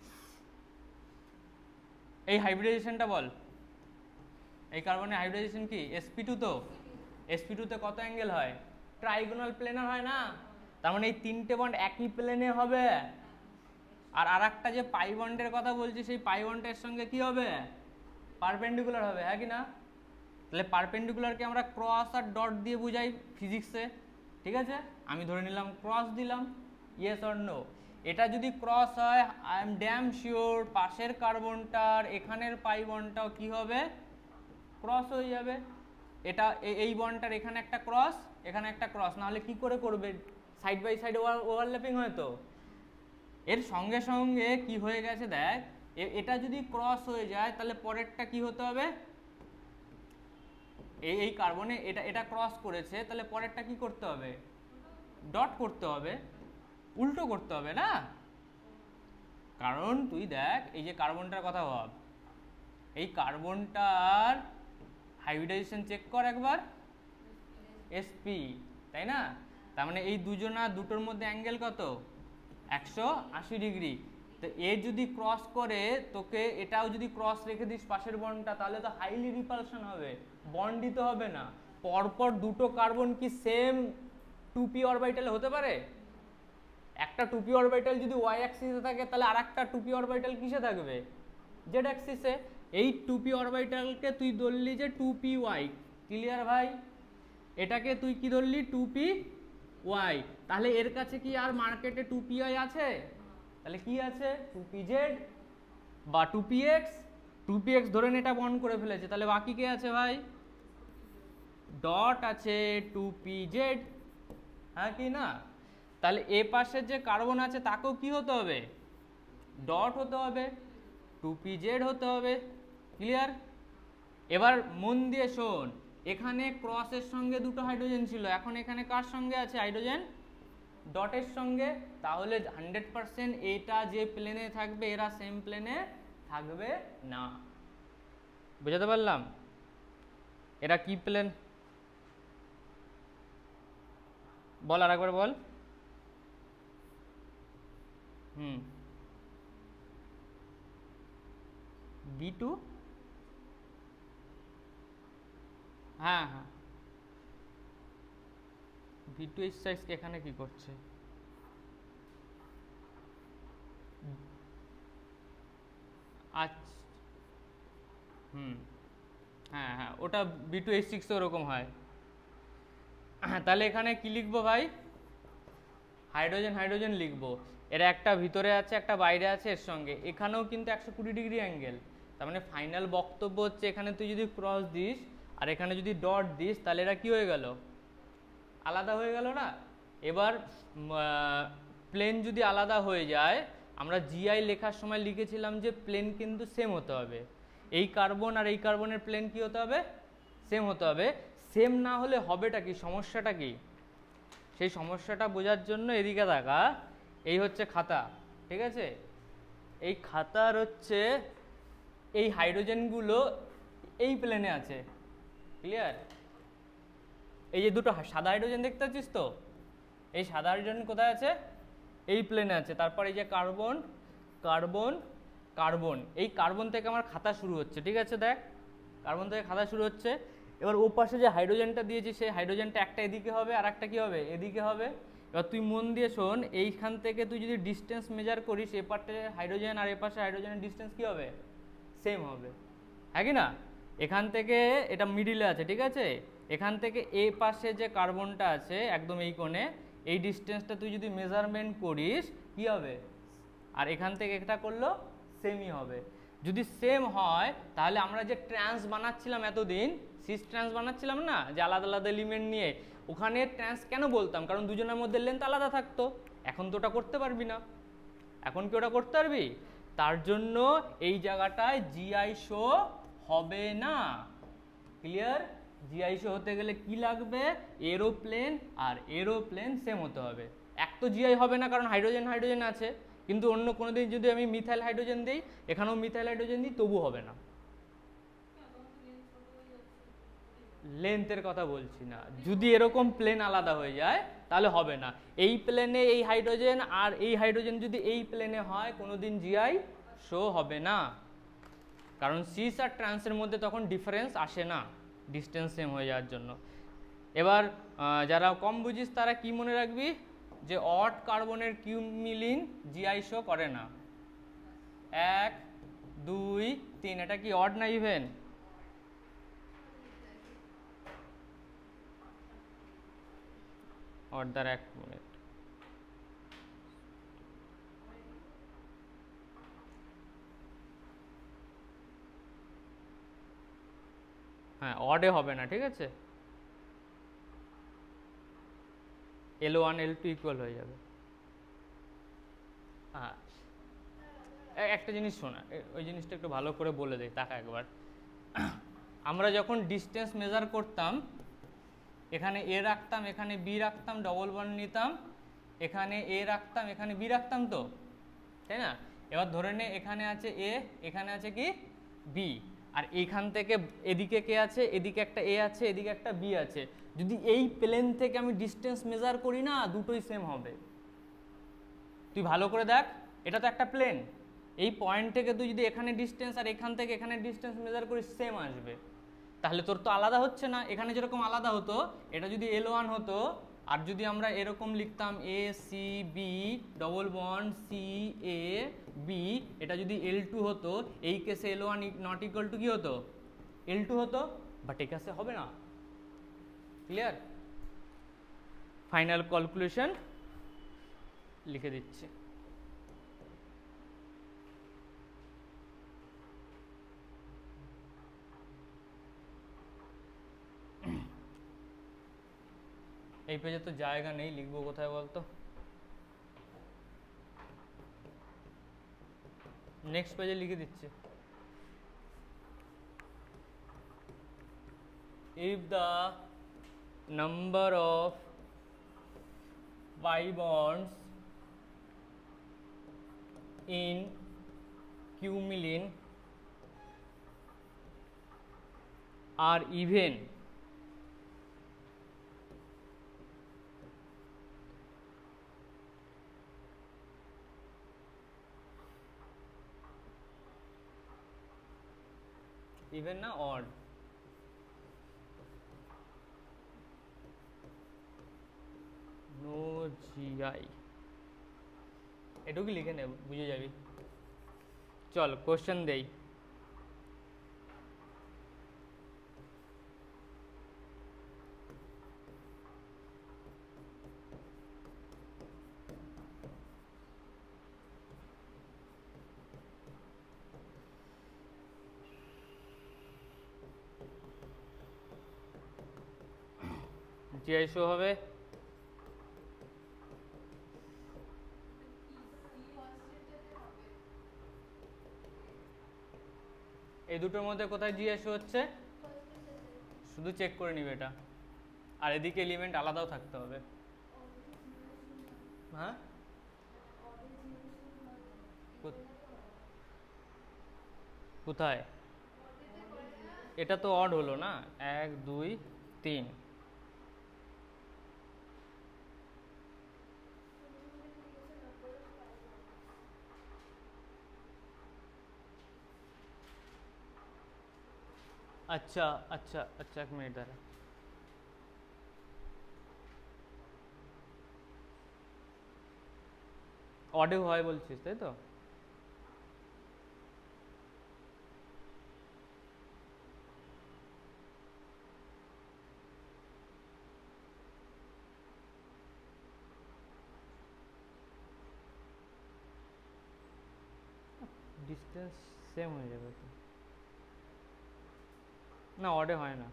এই হাইব্রিডাইজেশনটা বল, এই কার্বনের হাইব্রিডাইজেশন কি? sp2। তো sp2 তে কত অ্যাঙ্গেল হয়? ট্রাইগোনাল প্লেনার হয় না? তার মানে এই তিনটে বন্ড একই প্লেনে হবে। আর আরেকটা যে পাই বন্ডের কথা বলছি, সেই পাই বন্ডের সঙ্গে কি হবে? পারপেন্ডিকুলার হবে, হ্যাঁ কি না? তাহলে পারপেন্ডিকুলারকে আমরা ক্রস আর ডট দিয়ে বুঝাই ফিজিক্সে। ঠিক আছে, আমি ধরে নিলাম ক্রস দিলাম, ইয়েস অর নো? এটা যদি ক্রস হয়, আই এম ড্যাম শিওর পাশের কার্বনটার এখানের পাই বন্ডটাও কি হবে? ক্রস হয়ে যাবে। এটা এই বন্ডটার এখানে একটা ক্রস, এখানে একটা ক্রস, না হলে কি করে করবে, সাইড বাই সাইড ওভারল্যাপিং হয় তো। এর সঙ্গে সঙ্গে কি হয়ে গেছে দেখ, এটা যদি ক্রস হয়ে যায় তাহলে পরেরটা কি হতে হবে, এই কার্বনে এটা ক্রস করেছে, তাহলে পরেরটা কি করতে হবে, ডট করতে হবে, উল্টো করতে হবে না। কারণ তুই দেখ এই যে কার্বনটার কথা ভাব, এই কার্বনটার হাইব্রিডাইজেশন চেক কর একবার, sp, তাই না? তার মানে এই দুটোর মধ্যে অ্যাঙ্গেল কত, 180 ডিগ্রি। তো এ যদি ক্রস করে, তোকে এটাও যদি ক্রস রেখে দিস পাশের বন্ডটা, তাহলে তো হাইলি রিপালশন হবে, বন্ড দিতে হবে না। পরপর দুটো কার্বন কি সেম 2p অরবিটালে হতে পারে? একটা 2p অরবিটাল যদি y অ্যাক্সিসে থাকে, তাহলে আরেকটা 2p অরবিটাল কিসে থাকবে, z অ্যাক্সিসে। এই 2p অরবিটালকে তুই ধরলি যে 2py, ক্লিয়ার ভাই? এটাকে তুই কি ধরলি, 2py। তাহলে এর কাছে কি আর মার্কেটে 2py আছে? তাহলে কি আছে, 2pz বা 2px। 2px ধরে এটা বন্ড করে ফেলেছে, তাহলে বাকি কে আছে ভাই, ডট আছে 2pz, হ্যাঁ কি না? তাহলে এ পাশের যে কার্বন আছে তাকেও কি হতে হবে, ডট হতে হবে, 2pz হতে হবে, ক্লিয়ার? এবার মন দিয়ে শোন, এখানে ক্রসের সঙ্গে দুটো হাইড্রোজেন ছিল, এখন এখানে কার সঙ্গে আছে হাইড্রোজেন, ডটের সঙ্গে। তাহলে 100% এটা যে প্লেনে থাকবে এরা সেম প্লেনে থাকবে না। বুঝাতে পারলাম? এরা কি প্লেন, বল আর একবার বল। B2, হ্যাঁ হ্যাঁ, B2H6 এখানে কি করছে, আচ্ছা, হ্যাঁ হ্যাঁ, ওটা B2H6 ওরকম হয়। তাহলে এখানে কি লিখবো ভাই, হাইড্রোজেন হাইড্রোজেন লিখবো। এর একটা ভিতরে আছে একটা বাইরে আছে, এর সঙ্গে এখানেও কিন্তু 120 ডিগ্রি অ্যাঙ্গেল। তার মানে ফাইনাল বক্তব্য হচ্ছে, এখানে তুই যদি ক্রস দিস আর এখানে যদি ডট দিস, তাহলে এরা কি হয়ে গেল, আলাদা হয়ে গেল না। এবার প্লেন যদি আলাদা হয়ে যায়, আমরা জিআই লেখার সময় লিখেছিলাম যে প্লেন কিন্তু সেম হতে হবে। এই কার্বন আর এই কার্বনের প্লেন কি হতে হবে, সেম হতে হবে। সেম না হলে হবেটা কি, সমস্যাটা কি, সেই সমস্যাটা বোঝার জন্য এদিকে দেখা, এই হচ্ছে খাতা, ঠিক আছে? এই খাতার হচ্ছে এই হাইড্রোজেনগুলো এই প্লেনে আছে, ক্লিয়ার? এই যে দুটো সাদা হাইড্রোজেন দেখতে পাচ্ছিস তো, এই সাদা হাইড্রোজেন কোথায় আছে, এই প্লেনে আছে। তারপর এই যে কার্বন কার্বন কার্বন, এই কার্বন থেকে আমার খাতা শুরু হচ্ছে, ঠিক আছে? দেখ, কার্বন থেকে খাতা শুরু হচ্ছে। এবার ও পাশে যে হাইড্রোজেনটা দিয়েছি, সেই হাইড্রোজেনটা একটা এদিকে হবে আর একটা কি হবে, এদিকে হবে। এবার তুই মন দিয়ে শোন, এইখান থেকে তুই যদি ডিস্টেন্স মেজার করিস, এ পাশে হাইড্রোজেন আর এ পাশে হাইড্রোজেনের ডিস্টেন্স কি হবে, সেম হবে, হ্যাঁ কি না? এখান থেকে এটা মিডিলে আছে, ঠিক আছে? এখান থেকে এ পাশে যে কার্বনটা আছে একদম এই কোণে, এই ডিস্টেন্সটা তুই যদি মেজারমেন্ট করিস কি হবে, আর এখান থেকে এটা করলো সেমই হবে। যদি সেম হয় তাহলে আমরা যে ট্রান্স বানাচ্ছিলাম এতদিন, সিস ট্রান্স বানাচ্ছিলাম না, যে আলাদা আলাদা এলিমেন্ট নিয়ে, ওখানে ট্রান্স কেন বলতাম, কারণ দুজনের মধ্যে লেন্থ আলাদা থাকতো। এখন তো ওটা করতে পারবি না, এখন কি ওটা করতে পারবি? তার জন্য এই জায়গাটায় জিআই শো হবে না, ক্লিয়ার? জিআই শো হতে গেলে কি লাগবে, এরোপ্লেন আর এরোপ্লেন সেম হতে হবে। এক তো জিআই হবে না, কারণ হাইড্রোজেন হাইড্রোজেন আছে, কিন্তু অন্য কোনো দিন যদি আমি মিথাইল হাইড্রোজেন দিই, এখানেও মিথাইল হাইড্রোজেন দিই, তবু হবে না। লেন্থের কথা বলছি না, যদি এরকম প্লেন আলাদা হয়ে যায় তাহলে হবে না। এই প্লেনে এই হাইড্রোজেন আর এই হাইড্রোজেন যদি এই প্লেনে হয়, কোনোদিন জিআই শো হবে না, কারণ সিস আর ট্রান্সের মধ্যে তখন ডিফারেন্স আসে না, ডিস্টেন্স সেম হয়ে যাওয়ার জন্য। এবার যারা কম বুঝিস তারা কি মনে রাখবি, যে অড কার্বনের কিউমিলিন জিআই শো করে না। 1 2 3, এটা কি অড না ইভেন? অড দ্বারা 1 মিনিট। হ্যাঁ অডে হবে না, ঠিক আছে, L1 L2 ইকুয়াল হয়ে যাবে। হ্যাঁ একটা জিনিস শোনা, ওই জিনিসটা একটু ভালো করে বলে দেয়, তাকা একবার। আমরা যখন ডিস্টেন্স মেজার করতাম, এখানে এ রাখতাম, এখানে বি রাখতাম, ডবল বন্ড নিতাম, এখানে এ রাখতাম, এখানে বি রাখতাম, তো তাই না? এবার ধরে নে এখানে আছে এ, এখানে আছে কি বি, আর এইখান থেকে এদিকে কে আছে, এদিকে একটা এ আছে, এদিকে একটা বি আছে। যদি এই প্লেন থেকে আমি ডিস্টেন্স মেজার করি না, দুটোই সেম হবে। তুই ভালো করে দেখ, এটা তো একটা প্লেন, এই পয়েন্ট থেকে তুই যদি এখানে ডিস্টেন্স আর এখান থেকে এখানে ডিস্টেন্স মেজার করিস, সেম আসবে। তাহলে তোর তো আলাদা হচ্ছে না, এখানে যেরকম আলাদা হতো, এটা যদি L1 হতো, আর যদি আমরা এরকম লিখতাম A C B double bond C A B, এটা যদি L2 হতো, এই কেসে L1 নট ইকুয়াল টু কি হতো, L2 হতো, বাট এই কেসে হবে না। ক্লিয়ার? ফাইনাল ক্যালকুলেশন লিখে দিচ্ছি। এই পেজে তো জায়গা নেই, লিখবো কোথায় বলতো? নেক্সট পেজে লিখে দিচ্ছি। If the number of pi bonds in cumulin are even, even না odd, no GI, এটুকু লিখে নে, বুঝে যাবি। চল কোশ্চেন দেই। GI শো হবে, এই দুটোর মধ্যে কোথায় জিএস হচ্ছে, শুধু চেক করে নিবে এটা, আর এদিকে এলিমেন্ট আলাদাও থাকতে হবে। হ্যাঁ কোথায়, এটা তো অড হলো না, 1 2 3, আচ্ছা আচ্ছা আচ্ছা, এক মিনিট দাঁড়া, অডে হয় বলছিস তাই তো? ডিস্টেন্স সেম হয়ে যাবে তো না, অডে হয় না,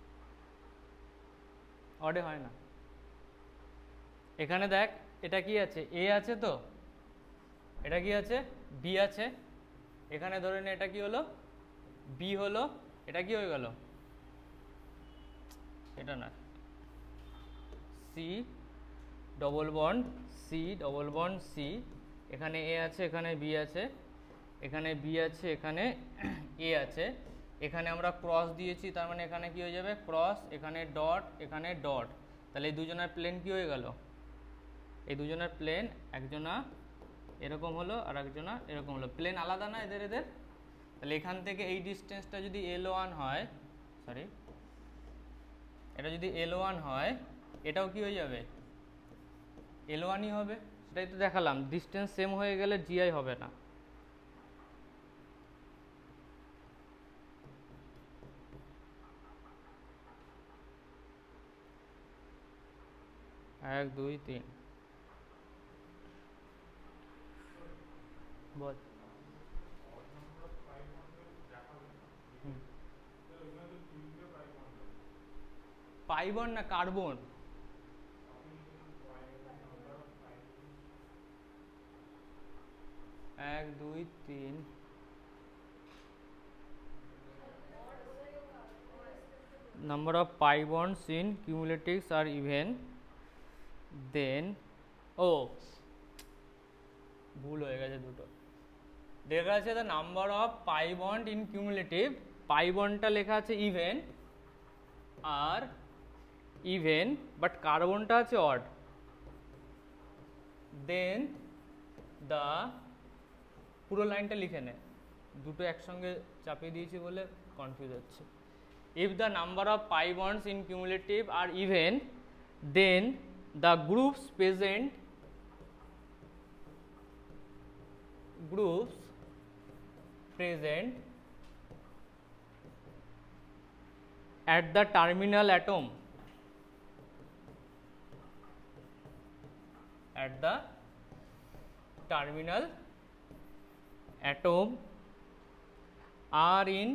অডে হয় না। এখানে দেখ, এটা কি আছে, এ আছে, তো এটা কি আছে, বি আছে, এখানে ধরে নে এটা কি হলো, বি হলো, এটা কি হয়ে গেল, এটা না, C double bond C double bond C, এখানে এ আছে, এখানে বি আছে, এখানে বি আছে, এখানে এ আছে, এখানে আমরা ক্রস দিয়েছি, তার মানে এখানে কি হয়ে যাবে, ক্রস, এখানে ডট, এখানে ডট, তাহলে এই দুজনের প্লেন কি হয়ে গেল, এই দুজনের প্লেন, একজনা এরকম হলো আর একজনা এরকম হলো, প্লেন আলাদা না এদের এদের। তাহলে এখান থেকে এই ডিস্টেন্সটা যদি L1 হয়, সরি এটা যদি L1 হয়, এটাও কি হয়ে যাবে, L1ই হবে, সেটাই তো দেখালাম, ডিস্টেন্স সেম হয়ে গেলে জিআই হবে না। এক দুই তিন, বল। পাই বন্ড না কার্বন? এক দুই তিন, number of pi bonds in cumulatives are even, then ভুল হয়ে গেছে দুটো, দেখা আছে the number of pi bond in cumulative, pi bondটা লেখা আছে ইভেন আর ইভেন বাট কার্বনটা আছে অড, দেন দ্য, পুরো লাইনটা লিখে নে, দুটো একসঙ্গে চাপিয়ে দিয়েছি বলে কনফিউজ হচ্ছে। If the number of pi bonds in cumulative are even, then the groups present at the terminal atom, at the terminal atom are in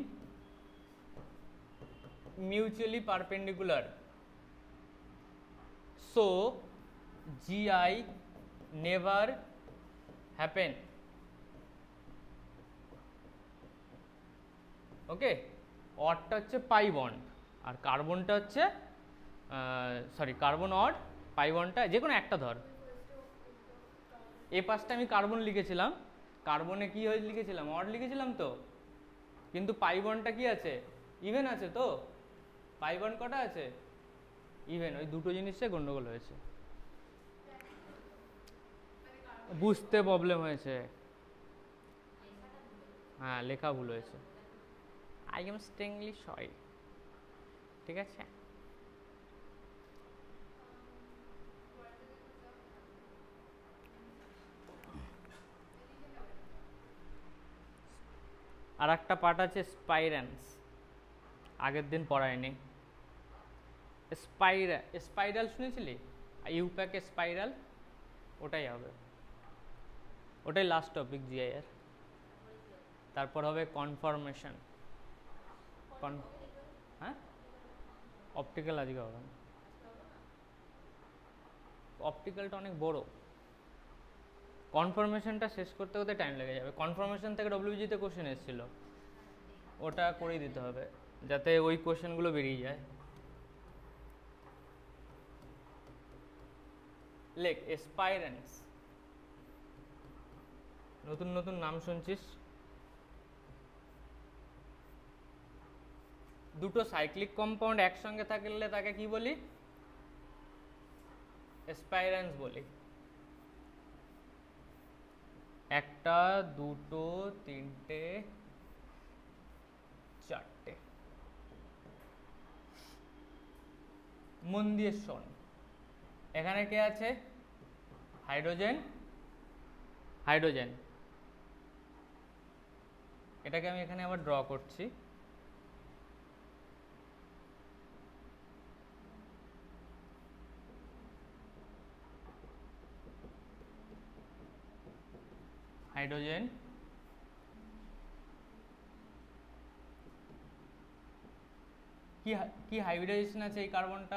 mutually perpendicular, so GI never happen. ওকে, অডটা হচ্ছে pi bond আর কার্বনটা হচ্ছে sorry carbon odd, pi বন্ডটা যে কোনো একটা ধর, এ পাশটা আমি কার্বন লিখেছিলাম, কার্বনে কি হয়ে লিখেছিলাম অড লিখেছিলাম তো, কিন্তু পাই বন্ডটা কি আছে ইভেন আছে, তো পাই বন্ড কটা আছে ইভেন, ওই দুটো জিনিসে গন্ডগোল হয়েছে, বুঝতে প্রবলেম হয়েছে, হ্যাঁ লেখা ভুল হয়েছে, আই এম স্ট্রিংলি সরি, ঠিক আছে। আর একটা পার্ট আছে স্পাইরান্স, আগের দিন পড়ায়নি, স্পাইরাল শুনেছিলি, ইউপ্যাকে স্পাইরাল, ওটাই হবে, ওটাই লাস্ট টপিক জিআই এর, তারপর হবে কনফরমেশন, হ্যাঁ অপটিক্যাল আজকে হবে না, অপটিক্যালটা অনেক বড়, কনফরমেশনটা শেষ করতে করতে টাইম লেগে যাবে, কনফরমেশন থেকে ডব্লিউবিজিতে কোশ্চেন এসেছিল, ওটা করেই দিতে হবে যাতে ওই কোশ্চেনগুলো বেরিয়ে যায়। লেখ এসপাইরেন্স, নতুন নতুন নাম শুনছিস, দুটো সাইক্লিক কম্পাউন্ড একসঙ্গে থাকলে তাকে কি বলি এসপাইরেন্স বলি, একটা দুটো তিনটে চারটে, মন দিয়ে শোন, এখানে কে আছে হাইড্রোজেন, হাইড্রোজেন, এটাকে আমি এখানে আবার ড্র করছি, হাইড্রোজেন, কি হাইব্রিডাইজেশন আছে এই কার্বনটা,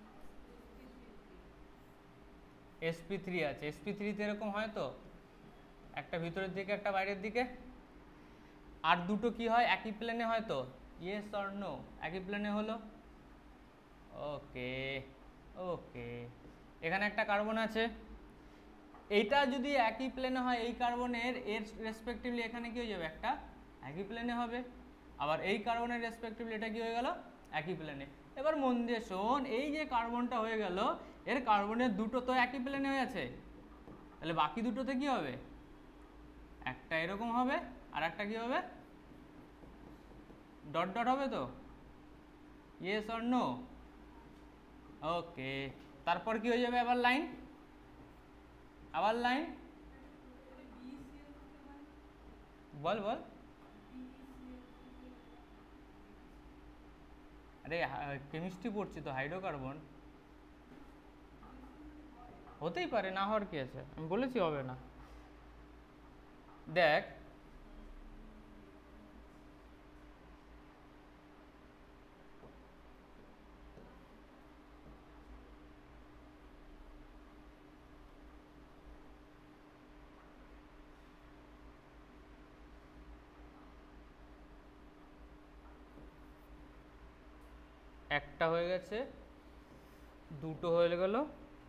sp3 আছে, sp3 তে এরকম হয় তো, একটা ভিতরের দিকে একটা বাইরের দিকে, আর দুটো কি হয় একই প্লেনে হয় তো, ইয়েস অর নো, একই প্লেনে হলো, ওকে ওকে, এখানে একটা কার্বন আছে, এইটা যদি একই প্লেনে হয় এই কার্বনের এর রেসপেক্টিভলি এখানে কি হয়ে যাবে একটা একই প্লেনে হবে, আবার এই কার্বনের রেসপেক্টিভলি এটা কি হয়ে গেল একই প্লেনে। এবার মন দিয়ে শোন, এই যে কার্বনটা হয়ে গেল এর কার্বনের দুটো তো একই প্লেনে হয়ে আছে, তাহলে বাকি দুটোতে কি হবে একটা এরকম হবে আর একটা কি হবে ডট ডট হবে তো, ইয়েস অর নো, ওকে, তারপর কি হয়ে যাবে আবার লাইন, আবার লাইন, বল বল, আরে কেমিস্ট্রি পড়ছি তো, হাইড্রোকার্বন হতেই পারে, না হওয়ার কি আছে, আমি বলেছি হবে না, দেখ একটা হয়ে গেছে, দুটো হয়ে গেল।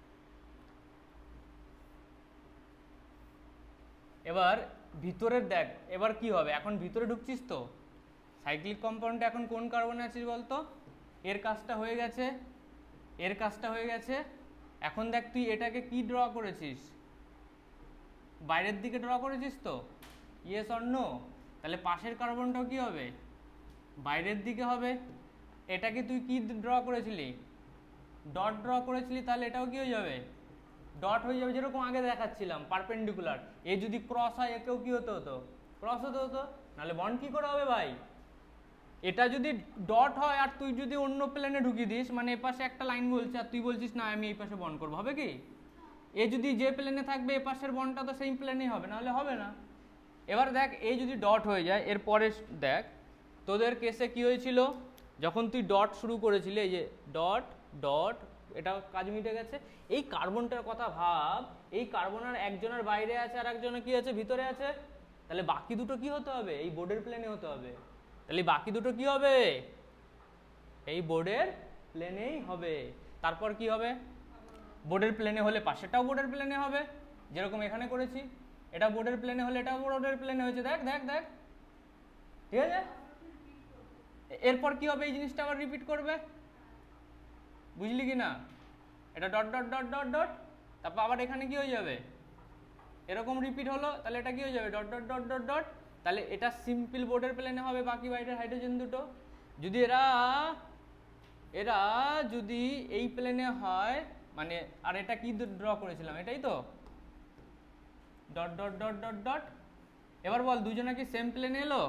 এবার ভিতরের দেখ, এবার কি হবে, এখন ভিতরে ঢুকছিস তো, সাইক্লিক কম্পাউন্ডে এখন কোন কার্বনে আছিস বলতো? এর কাজটা হয়ে গেছে, এর কাজটা হয়ে গেছে। এখন দেখ তুই এটাকে কি ড্র করেছিস, বাইরের দিকে ড্র করেছিস তো, ইয়েস অর নো? তাহলে পাশের কার্বনটাও কি হবে, বাইরের দিকে হবে। এটাকে তুই কি ড্র করেছিলি, ডট ড্র করেছিলি, তাহলে এটাও কি হয়ে যাবে, ডট হয়ে যাবে, যেরকম আগে দেখাচ্ছিলাম পারপেন্ডিকুলার। এ যদি ক্রস হয় একেও কি হতে হতো, ক্রস হতে হতো, নাহলে বন্ড কি করে হবে ভাই? এটা যদি ডট হয় আর তুই যদি অন্য প্লেনে ঢুকিয়ে দিস, মানে এ পাশে একটা লাইন বলছে আর তুই বলছিস না আমি এই পাশে বন্ড করবো, হবে কি? এ যদি যে প্লেনে থাকবে এ পাশের বন্ডটা তো সেই প্লেনেই হবে, নাহলে হবে না। এবার দেখ এই যদি ডট হয়ে যায়, এরপরে দেখ তোদের কেসে কি হয়েছিল, যখন তুই ডট শুরু করেছিলি, এই যে ডট ডট, এটা কাজ মিটে গেছে। এই কার্বনটার কথা ভাব, এই কার্বনের একজনের বাইরে আছে আর একজনের কি আছে, ভিতরে আছে। তাহলে বাকি দুটো কি হতে হবে, এই বোর্ডের প্লেনে হতে হবে। তাহলে বাকি দুটো কি হবে, এই বোর্ডের প্লেনেই হবে। তারপর কি হবে, বোর্ডের প্লেনে হলে পাশেটাও বোর্ডের প্লেনে হবে, যেরকম এখানে করেছি। এটা বোর্ডের প্লেনে হলে এটাও বোর্ডের প্লেনে হয়েছে, দেখ দেখ দেখ, ঠিক আছে। এরপর কি হবে, এই জিনিসটা আবার রিপিট করবে, বুঝলি কি না? এটা dot dot dot dot dot, তারপর আবার এখানে কি হয়ে যাবে, এরকম রিপিট হলো, তাহলে এটা কি হয়ে যাবে, dot dot dot dot dot. তাহলে এটা সিম্পল বোর্ডের প্লেনে হবে, বাকি বাইরের হাইড্রোজেন দুটো। যদি এরা এরা যদি এই প্লেনে হয়, মানে আর এটা কি ড্র করেছিলাম, এটাই তো, dot dot dot dot dot. এবার বল দুজনে কি সেম প্লেনে এলো?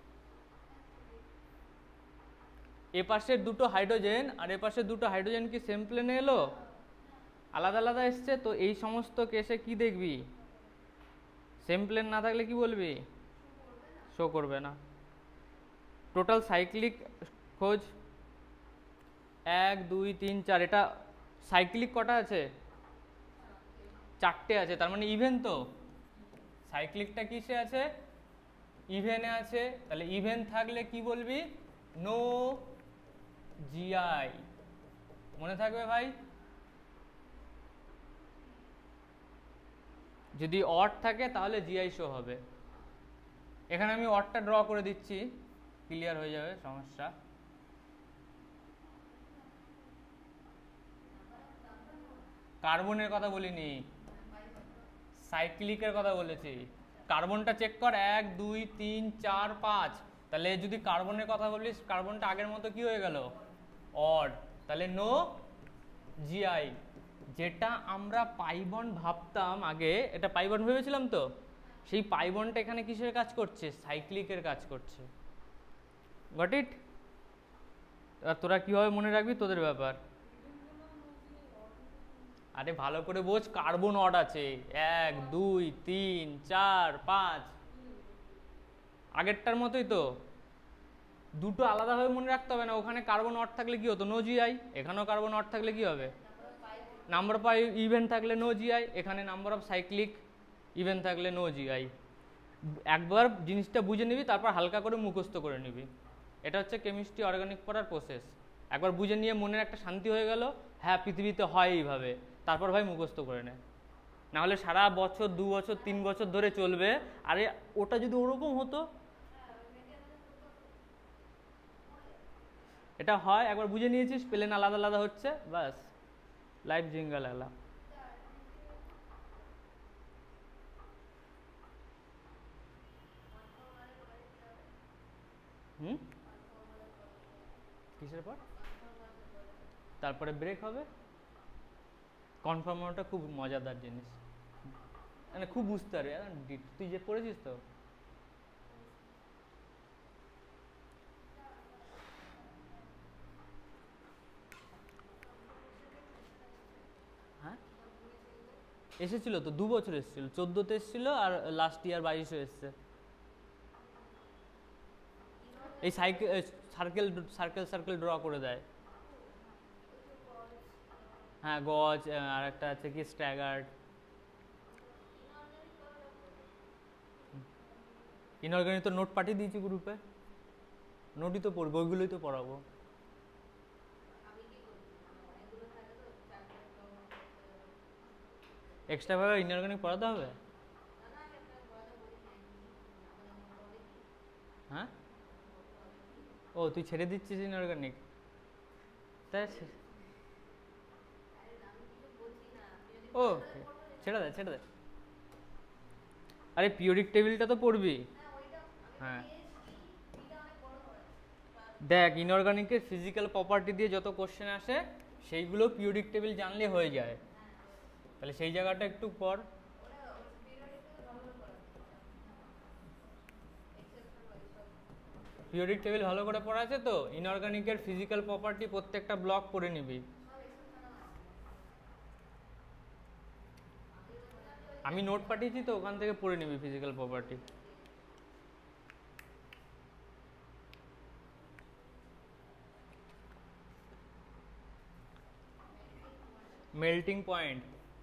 এ পাশের দুটো হাইড্রোজেন আর এ পাশের দুটো হাইড্রোজেন কি সেম প্লেনে এলো? আলাদা আলাদা এসছে তো। এই সমস্ত কেসে কি দেখবি, সেম প্লেন না থাকলে কি বলবি, শো করবে না। টোটাল সাইক্লিক খোঁজ, 1 2 3 4, এটা সাইক্লিক কটা আছে, 4টে আছে, তার মানে ইভেন তো। সাইক্লিকটা কিসে আছে, ইভেনে আছে। তাহলে ইভেন থাকলে কি বলবি, নো জিআই, মনে থাকবে ভাই। যদি অড থাকে তাহলে জিআই শো হবে। এখানে আমি অডটা ড্র করে দিচ্ছি, ক্লিয়ার হয়ে যাবে সমস্যা। কার্বনের কথা বলিনি, সাইক্লিকের কথা বলেছি। কার্বনটা চেক কর, 1 2 3 4 5। তাহলে যদি কার্বনের কথা বলিস, কার্বনটা আগের মতো কি হয়ে গেল, অড। তাহলে নো জিআই। যেটা আমরা পাইবন ভাবতাম আগে, এটা পাইবন ভেবেছিলাম তো, সেই পাইবনটা এখানে কিসের কাজ করছে, সাইক্লিকের কাজ করছে। Got it? আর তোরা কিভাবে মনে রাখবি তোদের ব্যাপার। আরে ভালো করে বোঝ, কার্বন অড আছে 1 2 3 4 5, আগেরটার মতোই তো। দুটো আলাদাভাবে মনে রাখতে হবে না, ওখানে কার্বন অড থাকলে কি হতো, নো জিআই। এখানেও কার্বন অড থাকলে কি হবে, নাম্বার অফ ইভেন থাকলে নো জিআই। এখানে নাম্বার অফ সাইক্লিক ইভেন থাকলে নো জিআই। একবার জিনিসটা বুঝে নিবি, তারপর হালকা করে মুখস্থ করে নিবি। এটা হচ্ছে কেমিস্ট্রি অর্গানিক পড়ার প্রসেস। একবার বুঝে নিয়ে মনের একটা শান্তি হয়ে গেল, হ্যাঁ পৃথিবীতে হয় এইভাবে, তারপর ভাই মুখস্থ করে নে। নাহলে সারা বছর 2 বছর 3 বছর ধরে চলবে। আরে ওটা যদি ওরকম হতো, এটা হয় একবার বুঝে নিয়েছিস, প্লেন আলাদা আলাদা হচ্ছে, ব্যাস লাইফ জিঙ্গা লাগলা। কিসের পর? তারপরে ব্রেক হবে। কনফার্মারটা খুব মজাদার জিনিস, মানে খুব বুঝতে পারবে। তুই যে পড়েছিস তো, হ্যাঁ এসেছিল তো, 2 বছর এসেছিল, 14তে এসেছিল আর লাস্ট ইয়ার 22-এ এসছে। এই সার্কেল সার্কেল সার্কেল ড্র করে দেয়। হ্যাঁ গজ, আর একটা আছে কি স্ট্যাগার্ড। ইনঅর্গানিক তো নোট পাঠিয়ে দিয়েছি গ্রুপে, নোটই তো পড়বো, ওইগুলোই তো পড়াবো। এক্সট্রা ভাবে ইনঅর্গানিক পড়াতে হবে? হ্যাঁ, ও তুই ছেড়ে দিচ্ছিস ইনঅর্গানিক? তাই ও ছেড়ে দে ছেড়ে দে। আরে পিরিয়ডিক টেবিলটা তো পড়বি। হ্যাঁ দেখ, ইনঅর্গানিকের ফিজিক্যাল প্রপার্টি দিয়ে যত কোশ্চেন আসে সেইগুলো পিরিয়ডিক টেবিল জানলে হয়ে যায়, তাহলে সেই জায়গাটা একটু পড়। পিরিয়ডিক টেবিল ভালো করে পড়া আছে তো? ইনঅর্গানিকের ফিজিক্যাল প্রপার্টি প্রত্যেকটা ব্লক পড়ে নিবি। আমি নোট পাঠিয়েছি তো, ওখান থেকে পড়ে নিবি physical property. Melting point,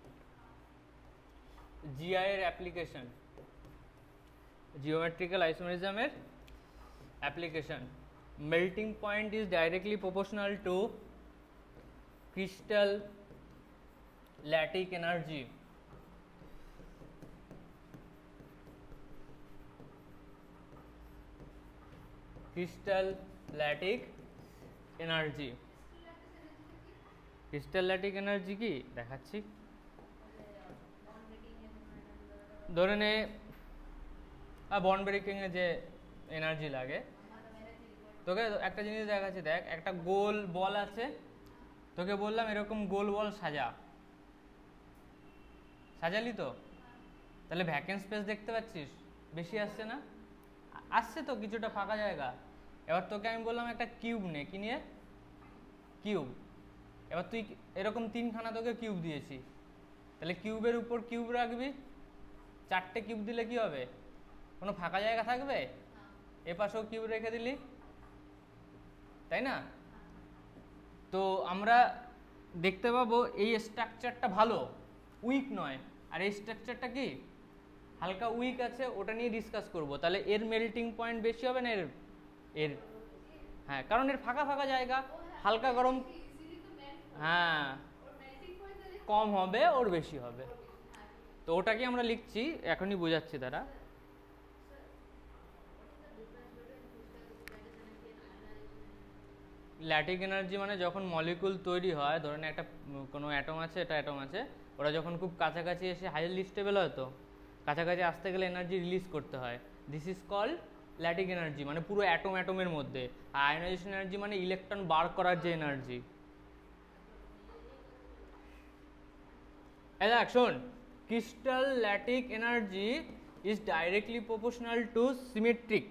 GI এর অ্যাপ্লিকেশন, জিওমেট্রিক্যাল আইসোমেরিজমের application. Melting point is directly proportional to crystal lattice energy. Crystal lattice energy, crystal lattice energy কি দেখাচ্ছি। ধরে নে বন্ড ব্রেকিং এ যে এনার্জি লাগে, তোকে একটা জিনিস দেখাচ্ছি, দেখ একটা গোল বল আছে, তোকে বললাম এরকম গোল বল সাজা, সাজালি তো, তাহলে ভ্যাকেন্ট স্পেস দেখতে পাচ্ছিস বেশি আসছে না? আসছে তো কিছুটা ফাঁকা জায়গা। এবার তোকে আমি বললাম একটা কিউব নে, কি নিয়ে? কিউব। এবার তুই এরকম তিনখানা তোকে কিউব দিয়েছি, তাহলে কিউবের উপর কিউব রাখবি, চারটে কিউব দিলে কি হবে? কোনো ফাঁকা জায়গা থাকবে? এ পাশেও কিউব রেখে দিলি, তাই না? তো আমরা দেখতে পাবো এই স্ট্রাকচারটা ভালো, উইক নয়, আর এই স্ট্রাকচারটা কি হালকা উইক আছে, ওটা নিয়ে ডিসকাস করব। তাহলে এর মেল্টিং পয়েন্ট বেশি হবে না এর? হ্যাঁ, কারণ এর ফাঁকা ফাঁকা জায়গা, হালকা গরম, হ্যাঁ কম হবে, ওর বেশি হবে। তো ওটাকে আমরা লিখছি, এখনই বোঝাচ্ছি তারা। ল্যাটিক এনার্জি মানে যখন মলিকুল তৈরি হয়, ধরেন একটা কোনো অ্যাটম আছে, এটা অ্যাটম আছে, ওরা যখন খুব কাছাকাছি এসে হাইলি স্টেবল হয়, তো কাছাকাছি আসতে গেলে এনার্জি রিলিজ করতে হয়, this is called lattice energy, মানে পুরো অ্যাটমের মধ্যে। আর আয়নাইজেশন এনার্জি মানে ইলেকট্রন বার করার যে এনার্জি। দেখ শোন, crystal lattice energy is directly proportional to symmetric.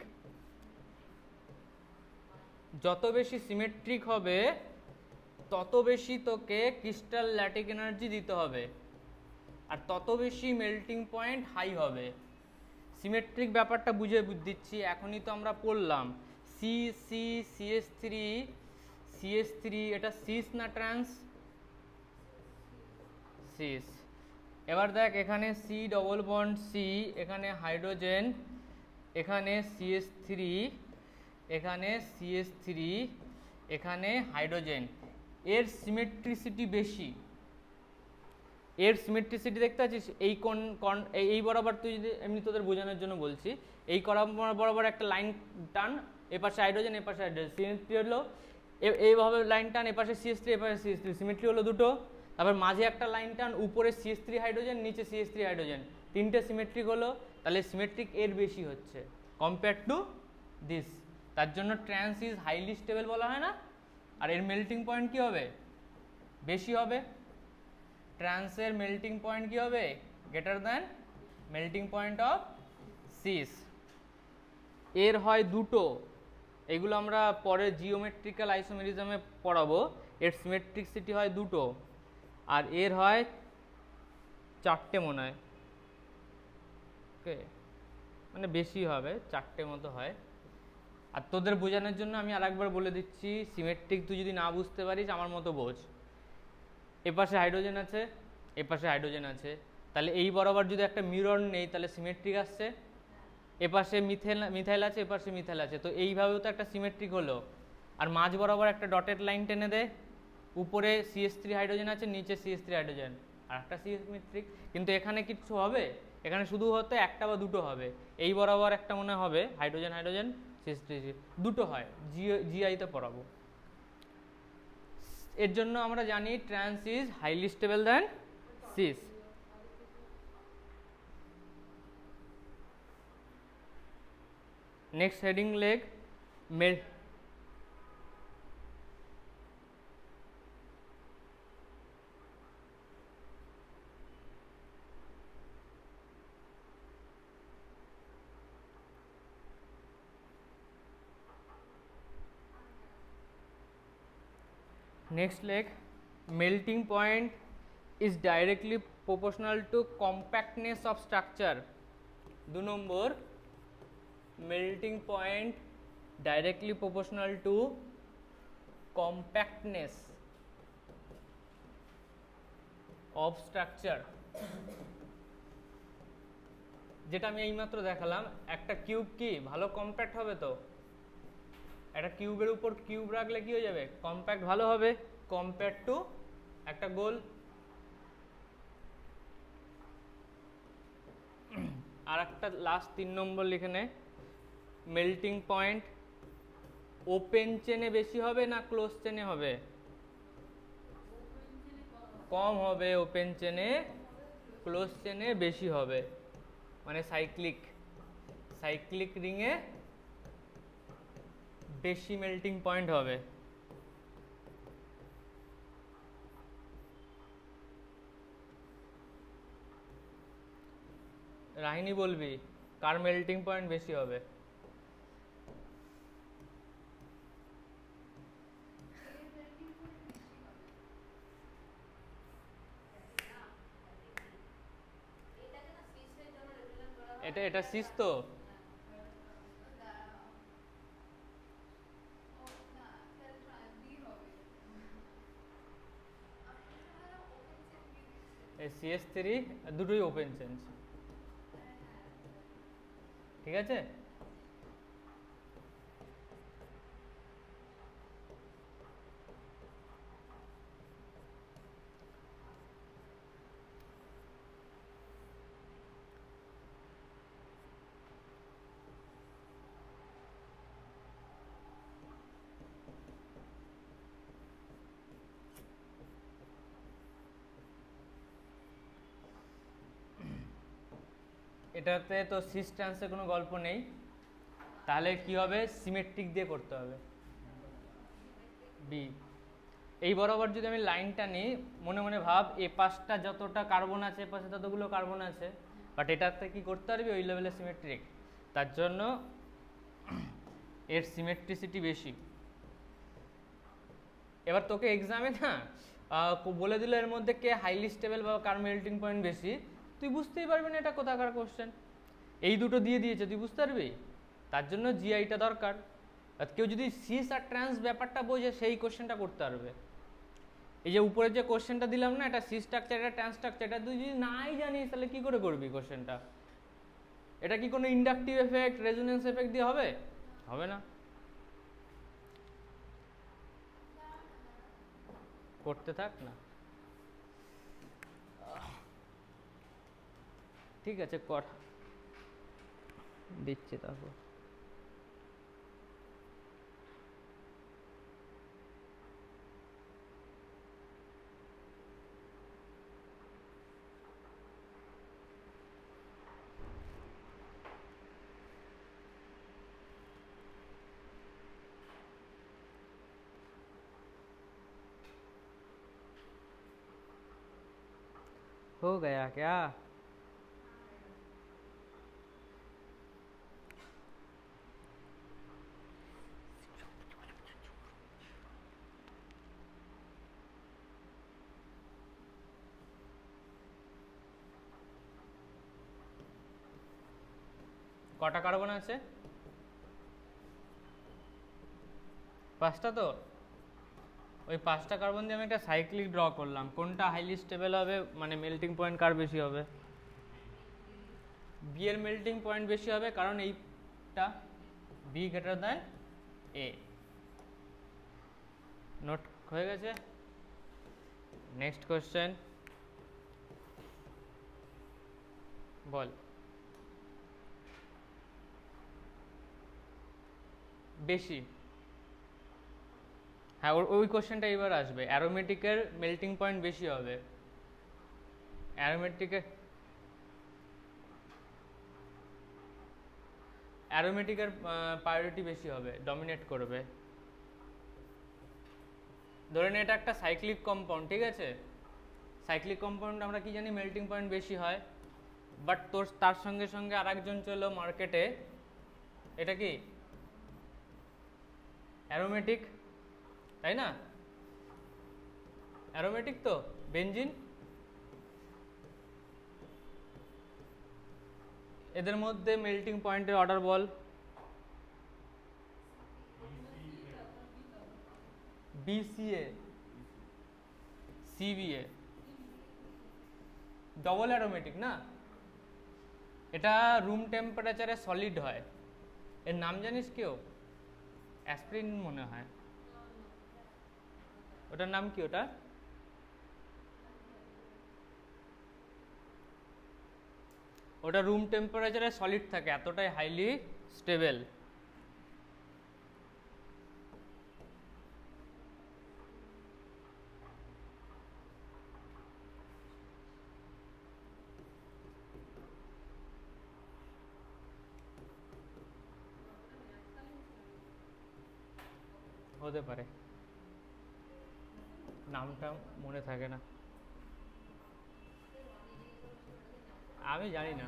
যত বেশি সিমেট্রিক হবে তত বেশি তোকে ক্রিস্টাল ল্যাটিক এনার্জি দিতে হবে, আর তত বেশি মেল্টিং পয়েন্ট হাই হবে। সিমেট্রিক ব্যাপারটা বুঝে দিচ্ছি, এখনই তো আমরা পড়লাম CH3 এটা সিস না ট্রান্স? সিস। এবার দেখ এখানে C ডবল বন্ড C, এখানে হাইড্রোজেন, এখানে CH3, এখানে CH3, এখানে হাইড্রোজেন। এর সিমেট্রিসিটি বেশি, এর সিমেট্রিসিটি দেখতে পাচ্ছিস? এই বরাবর, তুই যদি এমনি তোদের বোঝানোর জন্য বলছি, এই বরাবর একটা লাইন টান, এপাশে হাইড্রোজেন এপাশে হাইড্রোজেন, সিমেট্রি হলো এইভাবে লাইন টান, এপাশে CH3 এপাশে CH3, সিমেট্রি হলো দুটো। তারপর মাঝে একটা লাইন টান, উপরে CH3 হাইড্রোজেন, নিচে CH3 হাইড্রোজেন, তিনটে সিমেট্রিক হলো। তাহলে সিমেট্রিক এর বেশি হচ্ছে কম্পেয়ার টু দিস, তার জন্য ট্রান্স ইজ হাইলি স্টেবল বলা হয় না। আর এর মেল্টিং পয়েন্ট কি হবে? বেশি হবে। ট্রান্সের মেল্টিং পয়েন্ট কি হবে? Greater than melting point of cis. এর হয় দুটো, এগুলো আমরা পরে জিওমেট্রিক্যাল আইসোমেরিজমে পড়াবো। এর সিমেট্রিসিটি হয় দুটো, আর এর হয় চারটে মনে হয়, ওকে, মানে বেশি হবে, চারটে মতো হয়। আর তোদের বোঝানোর জন্য আমি আরেকবার বলে দিচ্ছি, সিমেট্রিক তুই যদি না বুঝতে পারিস আমার মতো বোঝ। এপাশে হাইড্রোজেন আছে, এপাশে হাইড্রোজেন আছে, তাহলে এই বরাবর যদি একটা মিরর নেই তাহলে সিমেট্রিক আসছে। এপাশে মিথাইল আছে, এপাশে মিথাইল আছে, তো এইভাবেও তো একটা সিমেট্রিক হলো। আর মাঝ বরাবর একটা ডটেড লাইন টেনে দে, উপরে CH3 হাইড্রোজেন আছে, নিচে CH3 হাইড্রোজেন, আর একটা সিমেট্রিক, কিন্তু এখানে কিছু হবে, এখানে শুধু হতে একটা বা দুটো হবে, এই বরাবর একটা মনে হবে হাইড্রোজেন হাইড্রোজেন দুটো হয়, জিআইতে পড়াবো। এর জন্য আমরা জানি trans is highly stable than cis. Next heading leg মেল next leg, melting point is directly proportional to compactness of structure. 2 নম্বর, melting point directly proportional to compactness of structure, যেটা আমি এইমাত্র দেখালাম। একটা কিউব কি ভালো কম্প্যাক্ট হবে? তো একটা কিউবের উপর কিউব রাখলে কি হয়ে যাবে? কম্প্যাক্ট ভালো হবে, কম্পেয়ার টু একটা গোল। আর একটা লাস্ট 3 নম্বর লিখে নে, মেল্টিং পয়েন্ট ওপেন চেনে বেশি হবে না ক্লোজ চেনে হবে? কম হবে ওপেন চেনে, ক্লোজ চেনে বেশি হবে, মানে সাইক্লিক রিংয়ে বেশি মেল্টিং পয়েন্ট হবে। রাহিনী বলবি কার মেল্টিং পয়েন্ট বেশি হবে? এটা সিস তো, CS3 দুটোই ওপেন চেঞ্জ, ঠিক আছে। এটাতে তো সিস ট্রান্সের কোনো গল্প নেই, তাহলে কি হবে? সিমেট্রিক দিয়ে করতে হবে। বি এই বরাবর যদি আমি লাইনটা নিই, মনে মনে ভাব এ পাশটা যতটা কার্বন আছে এ পাশে ততগুলো কার্বন আছে, বাট এটাতে কি করতে পারবি? ওই লেভেলে সিমেট্রিক, তার জন্য এর সিমেট্রিসিটি বেশি। এবার তোকে এক্সামে না বলে দিল এর মধ্যে কে হাইলি স্টেবল বা কার মেল্টিং পয়েন্ট বেশি, তুই বুঝতেই পারবি না এটা কোথাকার কোশ্চেন। এই দুটো দিয়ে দিয়েছে, তুই বুঝতে পারবি? তার জন্য জিআইটা দরকার। আর কেউ যদি সিস আর ট্রান্স ব্যাপারটা বোঝে সেই কোশ্চেনটা করতে পারবে। এই যে উপরে যে কোশ্চেনটা দিলাম না, এটা সি স্ট্রাকচার, এটা ট্রান্স স্ট্রাকচার, এটা তুই যদি নাই জানিস তাহলে কি করে করবি কোশ্চেনটা? এটা কি কোনো ইন্ডাকটিভ এফেক্ট, রেজোনেন্স এফেক্ট দিয়ে হবে? হবে না। করতে থাক না, ঠিক আছে কর, দিচ্ছি তারপর। हो गया क्या? কটা কার্বন আছে? 5টা। তো ওই 5টা কার্বন দিয়ে আমি একটা সাইক্লিক ড্র করলাম, কোনটা হাইলি স্টেবল হবে, মানে মেল্টিং পয়েন্ট কার বেশি হবে? বি এর মেল্টিং পয়েন্ট বেশি হবে, কারণ এইটা B greater than A. Note হয়ে গেছে। নেক্সট কোশ্চেন, বল বেশি। হ্যাঁ ওই কোশ্চেনটা এবার আসবে, অ্যারোমেটিকের মেল্টিং পয়েন্ট বেশি হবে। অ্যারোমেটিকের অ্যারোমেটিকের প্রায়োরিটি বেশি হবে, ডমিনেট করবে। ধরে নে এটা একটা সাইক্লিক কম্পাউন্ড, ঠিক আছে? সাইক্লিক কম্পাউন্ড আমরা কি জানি মেল্টিং পয়েন্ট বেশি হয়, বাট তোর তার সঙ্গে সঙ্গে আরেকজন চলো মার্কেটে, এটা কি অ্যারোমেটিক, তাই না? অ্যারোমেটিক তো বেনজিন, এদের মধ্যে মেল্টিং পয়েন্টের অর্ডার বল। BCA, CBA, ডবল অ্যারোমেটিক না? এটা রুম টেম্পারেচারে সলিড হয়। এর নাম জানিস কেউ? অ্যাসপ্রিন মনে হয়। ওটার নাম কি ওটা? ওটা রুম টেম্পারেচারে সলিড থাকে, এতটাই হাইলি স্টেবল। হতে পারে, নামটা মনে থাকে না, আমি জানি না।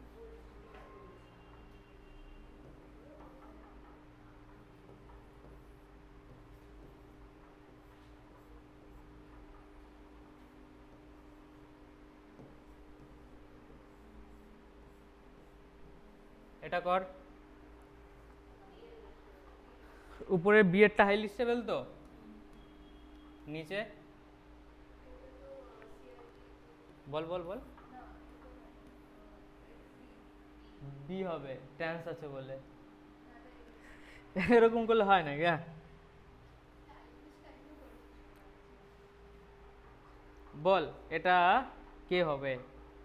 এটা কর, উপরে বিয়েরটা হাইলি স্টেবল তো, নিচে বল বল বল। বি হবে, ট্রান্স আছে বলে। এরকম করলে হয় না গা। বল এটা কে হবে?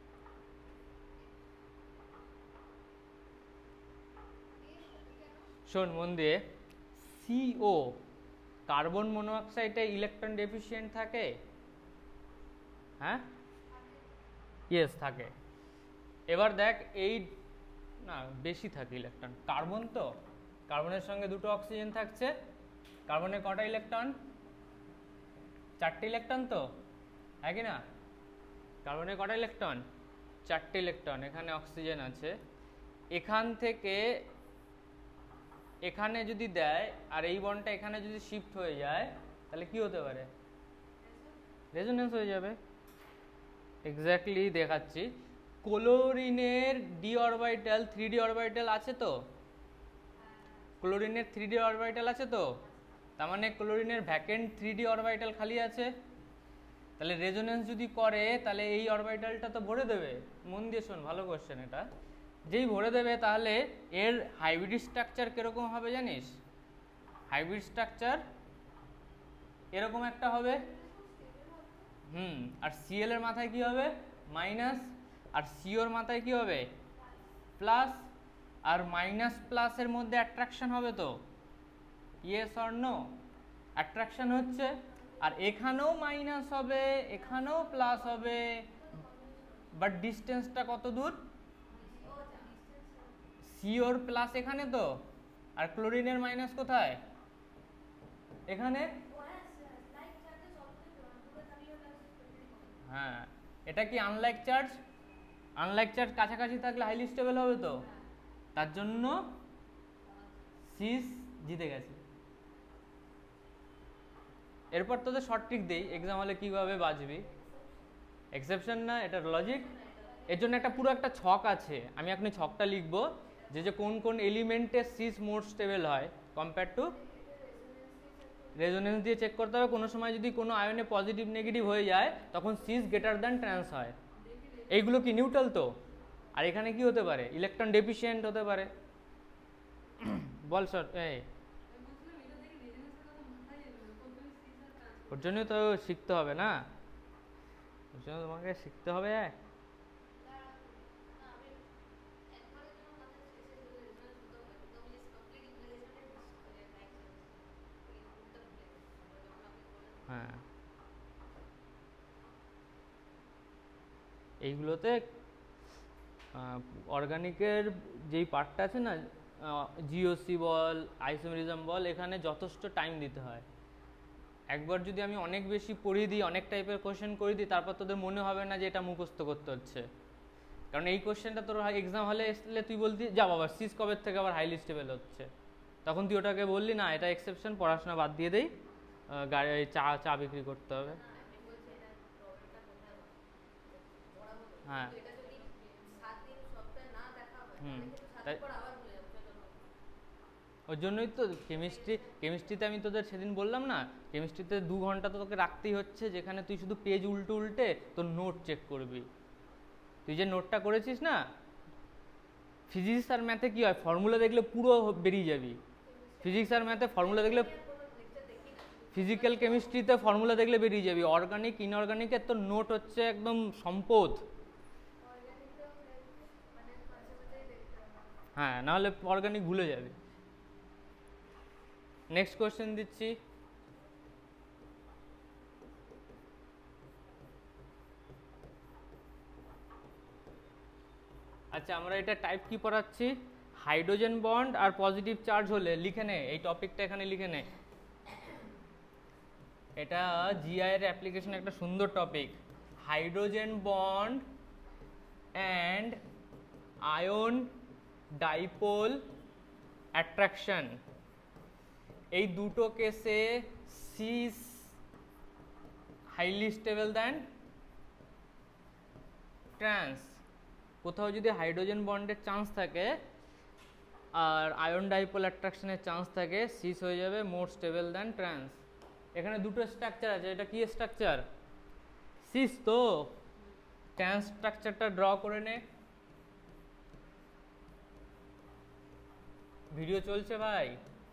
শোন মন দিয়ে, CO কার্বন মনোঅক্সাইডে ইলেকট্রন ডেফিসিয়েন্ট থাকে, হ্যাঁ ইয়েস থাকে। এবার দেখ এই না বেশি থাকে ইলেকট্রন, কার্বন তো, কার্বনের সঙ্গে দুটো অক্সিজেন থাকছে, কার্বনে কটা ইলেকট্রন? 4টে ইলেকট্রন তো, হ্যাঁ কি না? কার্বনে কটা ইলেকট্রন? 4টে ইলেকট্রন, এখানে অক্সিজেন আছে। এখান থেকে এখানে যদি দেয় আর এই বন্ডটা এখানে যদি শিফট হয়ে যায়, তাহলে কি হতে পারে? রেজোনেন্স হয়ে যাবে। এক্স্যাক্টলি দেখাচ্ছি, ক্লোরিনের ডি অরবিটাল 3D অরবিটাল আছে তো, ক্লোরিনের 3D অরবিটাল আছে তো, তার মানে ক্লোরিনের ভ্যাকেন্ট 3D অরবিটাল খালি আছে। তাহলে রেজোনেন্স যদি করে তাহলে এই অরবিটালটা তো ভরে দেবে। মন দিয়ে শোন, ভালো কোশ্চেন এটা। যেই ভরে দেবে তাহলে এর হাইব্রিড স্ট্রাকচার কিরকম হবে জানিস? হাইব্রিড স্ট্রাকচার এরকম একটা হবে, আর Cl এর মাথায় কি হবে? মাইনাস, আর CO এর মাথায় কি হবে? প্লাস। আর মাইনাস প্লাসের মধ্যে অ্যাট্রাকশন হবে তো, ইয়েস অর নো? অ্যাট্রাকশন হচ্ছে, আর এখানেও মাইনাস হবে, এখানেও প্লাস হবে, বাট ডিস্টেন্সটা কত দূর? সিওর প্লাস এখানে তো, আর ক্লোরিনের মাইনাস কোথায়? এখানে। হ্যাঁ, এটা কি আনলাইক চার্জ? আনলাইক চার্জ কাছাকাছি থাকলে হাইলি স্টেবল হবে তো, তার জন্য সিস জিতে গেছে। এরপর তোদের শর্ট ট্রিক দেই, এক্সাম হলে কীভাবে বাঁচবি। এক্সেপশন না, এটা লজিক। এর জন্য একটা পুরো একটা ছক আছে, আমি এখন ছকটা লিখবো, যে কোন কোন এলিমেন্টে সিস মোর স্টেবল হয় কম্পেয়ার টু। রেজোনেন্স দিয়ে চেক করতে হবে, কোনো সময় যদি কোনো আয়নে পজিটিভ নেগেটিভ হয়ে যায় তখন সিস গ্রেটার দ্যান ট্রান্স হয়। এইগুলো কি নিউট্রাল তো, আর এখানে কি হতে পারে? ইলেকট্রন ডেফিসিয়েন্ট হতে পারে। বল স্যার, ওর জন্য তো শিখতে হবে না, ওর জন্য তোমাকে শিখতে হবে। হ্যাঁ, এইগুলোতে অর্গানিকের যেই পার্টটা আছে না, জিওসি বল, আইসোমেরিজম বল, এখানে যথেষ্ট টাইম দিতে হয়। একবার যদি আমি অনেক বেশি পড়িয়ে দিই, অনেক টাইপের কোশ্চেন করে দিই, তারপর তোদের মনে হবে না যে এটা মুখস্থ করতে হচ্ছে। কারণ এই কোশ্চেনটা তোর এক্সাম হলে এসলে তুই বলতি যা বাবা সিস কবে থেকে আবার হাই লিস্টেবল হচ্ছে, তখন তুই ওটাকে বললি না এটা এক্সেপশন, পড়াশোনা বাদ দিয়ে দেই, গাড়ি চা চা বিক্রি করতে হবে। হ্যাঁ, হুম, তাই ওই জন্যই তো কেমিস্ট্রিতে আমি তোদের সেদিন বললাম না, কেমিস্ট্রিতে 2 ঘন্টা তো তোকে রাখতেই হচ্ছে, যেখানে তুই শুধু পেজ উল্টে উল্টে তোর নোট চেক করবি। তুই যে নোটটা করেছিস না, ফিজিক্স আর ম্যাথে কি হয়, ফর্মুলা দেখলে পুরো বেরিয়ে যাবি। ফিজিক্স আর ম্যাথে ফর্মুলা দেখলে, ফিজিক্যাল কেমিস্ট্রিতে ফর্মুলা দেখলে বেরিয়ে যাবি। অর্গানিক ইনঅর্গানিকের তোর নোট হচ্ছে একদম সম্পদ। হ্যাঁ, নাহলে অর্গানিক ভুলে যাবে। নেক্সট কোশ্চেন দিচ্ছি। আচ্ছা, আমরা এটা টাইপ কি পড়াচ্ছি, হাইড্রোজেন বন্ড আর পজিটিভ চার্জ হলে লিখে নে, এই টপিকটা এখানে লিখে নে। এটা জিআই এর অ্যাপ্লিকেশন একটা সুন্দর topic, hydrogen bond and ion dipole attraction. এই দুটো কেসে cis highly stable than trans. কোথাও যদি হাইড্রোজেন বন্ডের চান্স থাকে আর আয়ন ডাইপোল অ্যাট্রাকশনের চান্স থাকে, সিস হয়ে যাবে মোর স্টেবল দ্যান ট্রান্স। এখানে দুটো স্ট্রাকচার আছে, এটা কি স্ট্রাকচার, সিস। তো ট্রান্স স্ট্রাকচারটা ড্র করে নে। ভিডিও চলছে ভাই?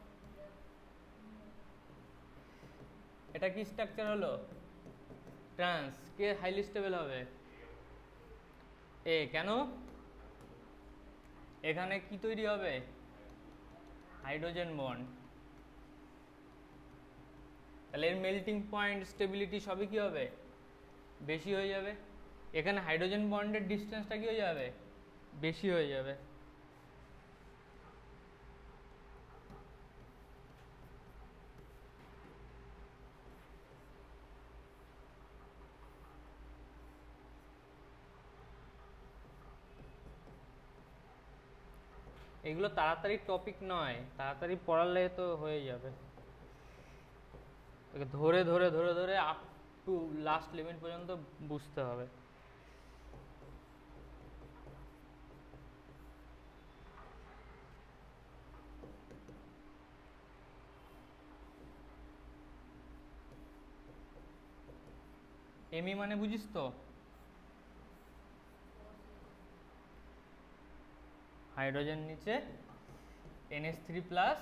এটা কি স্ট্রাকচার হলো, ট্রান্স। কে হাইলি স্টেবল হবে, এ। কেন, এখানে কি তৈরি হবে, হাইড্রোজেন বন্ড। তাহলে এর মেল্টিং পয়েন্ট, স্টেবিলিটি সবই কি হবে, বেশি হয়ে যাবে। এখানে হাইড্রোজেন বন্ডের ডিস্টেন্সটা কি হয়ে যাবে, বেশি হয়ে যাবে। এগুলো তাড়াতাড়ি টপিক নয়, তাড়াতাড়ি পড়ালে তো হয়ে যাবে। ধরে ধরে ধরে ধরে আপ টু লাস্ট লিমিট পর্যন্ত বুঝতে হবে। এমি মানে বুঝিস তো, হাইড্রোজেন নিচে, NH3+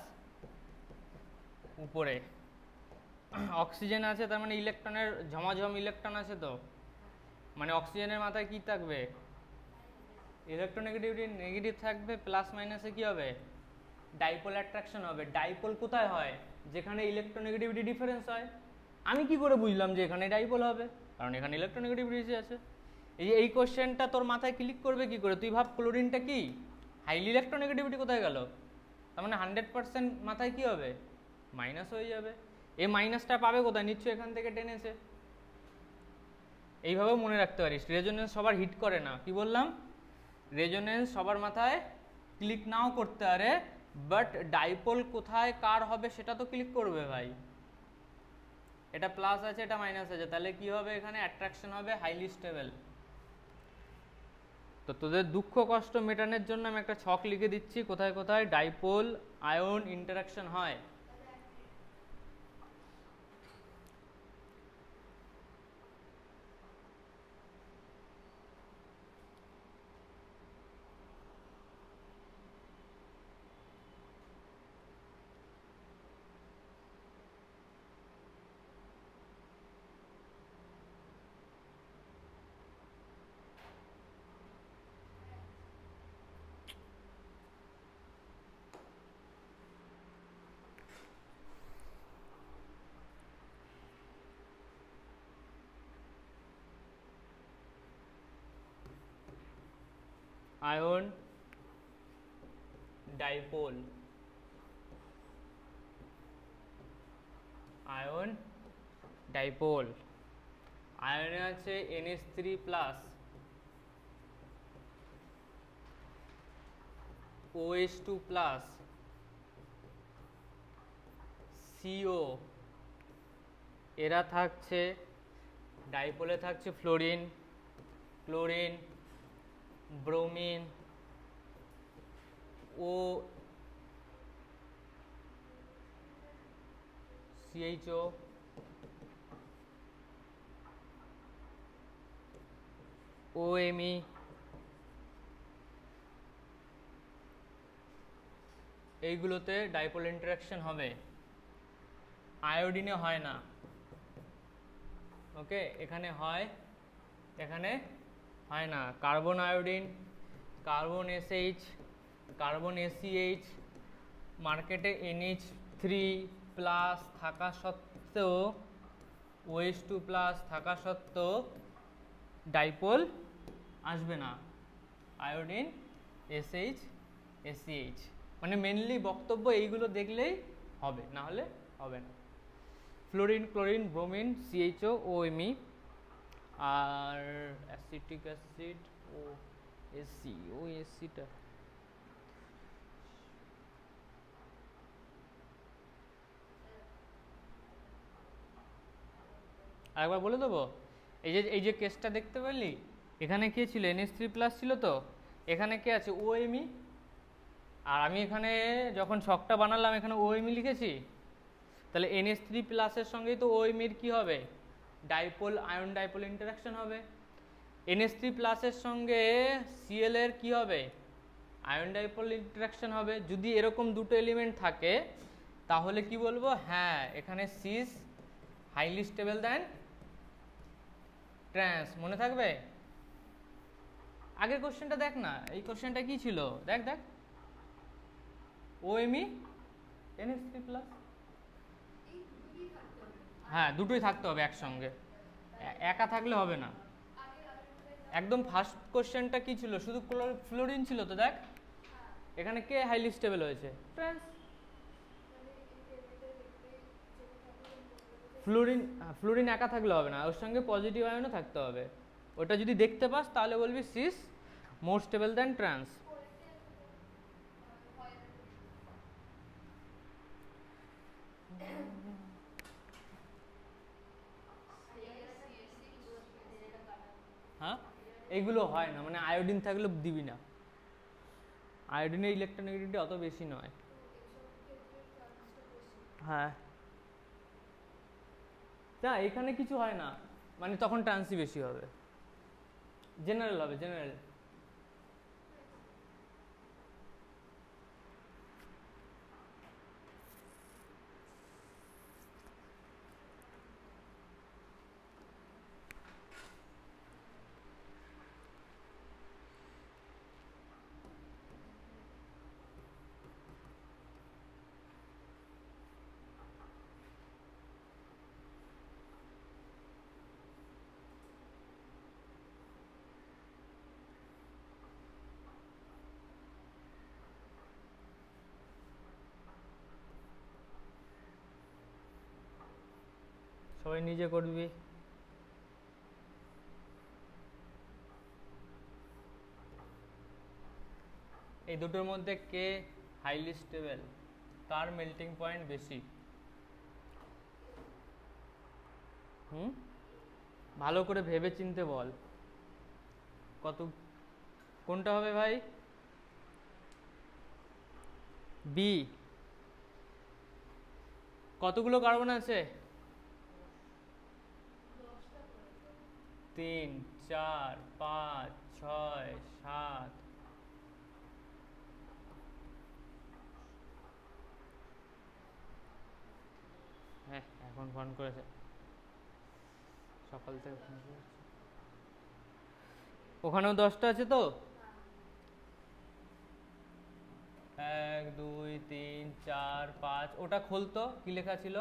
উপরে অক্সিজেন আছে, তার মানে ইলেকট্রনের ঝমাঝম ইলেকট্রন আছে। তো মানে অক্সিজেনের মাথায় কি থাকবে, ইলেকট্রোনেগেটিভিটি নেগেটিভ থাকবে, প্লাস মাইনাসে কি হবে, ডাইপোল অ্যাট্রাকশন হবে। ডাইপোল কোথায় হয়, যেখানে ইলেকট্রোনেগেটিভিটি ডিফারেন্স হয়। আমি কি করে বুঝলাম যে এখানে ডাইপোল হবে, কারণ এখানে ইলেকট্রোনেগেটিভিটি আছে। এই কোশ্চেনটা তোর মাথায় ক্লিক করবে কি করে, তুই ভাব ক্লোরিনটা কি হাইলি ইলেকট্রোনেগেটিভিটি কোথায় গেল, তার মানে 100% মাথায় কি হবে, মাইনাস হয়ে যাবে। এই মাইনাসটা পাবে কোথায়, নিশ্চয়ই এখান থেকে টেনেছে। এইভাবেও মনে রাখতে পারিস। রেজোনেন্স সবার হিট করে না, কি বললাম, রেজোনেন্স সবার মাথায় ক্লিক নাও করতে পারে, বাট ডাইপোল কোথায় কার হবে সেটা তো ক্লিক করবে ভাই। এটা প্লাস আছে, এটা মাইনাস আছে, তাহলে কি হবে, এখানে অ্যাট্রাকশন হবে হাইলি স্টেবল। তো তোদের দুঃখ কষ্ট মেটানোর জন্য আমি একটা ছক লিখে দিচ্ছি, কোথায় কোথায় ডাইপোল আয়ন ইন্টারাকশন হয়। Ion dipole, ion dipole. আয়নে আছে NH3 plus, OH2 plus, CO, এরা থাকছে ডাইপোলে থাকছে ফ্লোরিন, ক্লোরিন, ব্রোমিন, ও CHO, OMe, এইগুলোতে ডাইপোল ইন্টারাকশন হবে, আয়োডিনে হয় না। ওকে, এখানে হয়, এখানে হয় না। Carbon iodine, carbon SH, carbon ACH, মার্কেটে NH3 প্লাস থাকা সত্ত্বেও, OH2 প্লাস থাকা সত্ত্বেও ডাইপোল আসবে না, আয়োডিন SH ACH। মানে মেনলি বক্তব্য এইগুলো দেখলেই হবে, না হলে হবে না। Fluorine, chlorine, bromine, CHO, OMe, আর acetic acid O AC, O এসিটা আরেকবার বলে দেবো। এই যে কেসটা দেখতে পেলি, এখানে কে ছিল? NH3 প্লাস ছিল, তো এখানে কে আছে? OMe। আর আমি এখানে যখন ছকটা বানালাম এখানে OMe লিখেছি, তাহলে NH3 প্লাসের সঙ্গেই তো OMe এর কি হবে? ডাইপোল, আয়ন ডাইপোল ইন্টারাকশন হবে। NH3 প্লাসের সঙ্গে Cl এর কি হবে? আয়ন ডাইপোল ইন্টারাকশন হবে। যদি এরকম দুটো এলিমেন্ট থাকে তাহলে কি বলবো? হ্যাঁ, এখানে cis highly stable then trans. মনে থাকবে? আগের কোশ্চেনটা দেখ না, এই কোশ্চেনটা কি ছিল দেখ দেখ। OMe NH3 প্লাস, হ্যাঁ দুটোই থাকতে হবে একসঙ্গে, একা থাকলে হবে না। একদম ফার্স্ট কোশ্চেনটা কি ছিল? শুধু ফ্লোরিন ছিল তো, দেখ এখানে কে হাইলি স্টেবল হয়েছে? ট্রান্স। ফ্লোরিন, ফ্লোরিন একা থাকলে হবে না, ওর সঙ্গে পজিটিভ আয়নও থাকতে হবে। ওটা যদি দেখতে পাস তাহলে বলবি cis more stable than trans. হ্যাঁ, এইগুলো হয় না, মানে আয়োডিন থাকলে দিবি না, আয়োডিনের ইলেকট্রোনেগেটিভিটি অত বেশি নয়। হ্যাঁ, না এখানে কিছু হয় না, মানে তখন ট্রান্সই বেশি হবে, জেনারেল হবে, জেনারেল। সবাই নিজে করবি। এই দুটোর মধ্যে কে হাইলি স্টেবল, কার মেল্টিং পয়েন্ট বেশি? ভালো করে ভেবে চিনতে বল, কত কোনটা হবে ভাই? বি। কতগুলো কার্বন আছে? 3, 4, 5, 6, 7। হ্যাঁ, এখন ফোন করেছে, সকাল থেকে ফোন করেছে। ওখানেও 10টা আছে তো? 1, 2, 3, 4, 5। ওটা খুলতো, কি লেখা ছিল?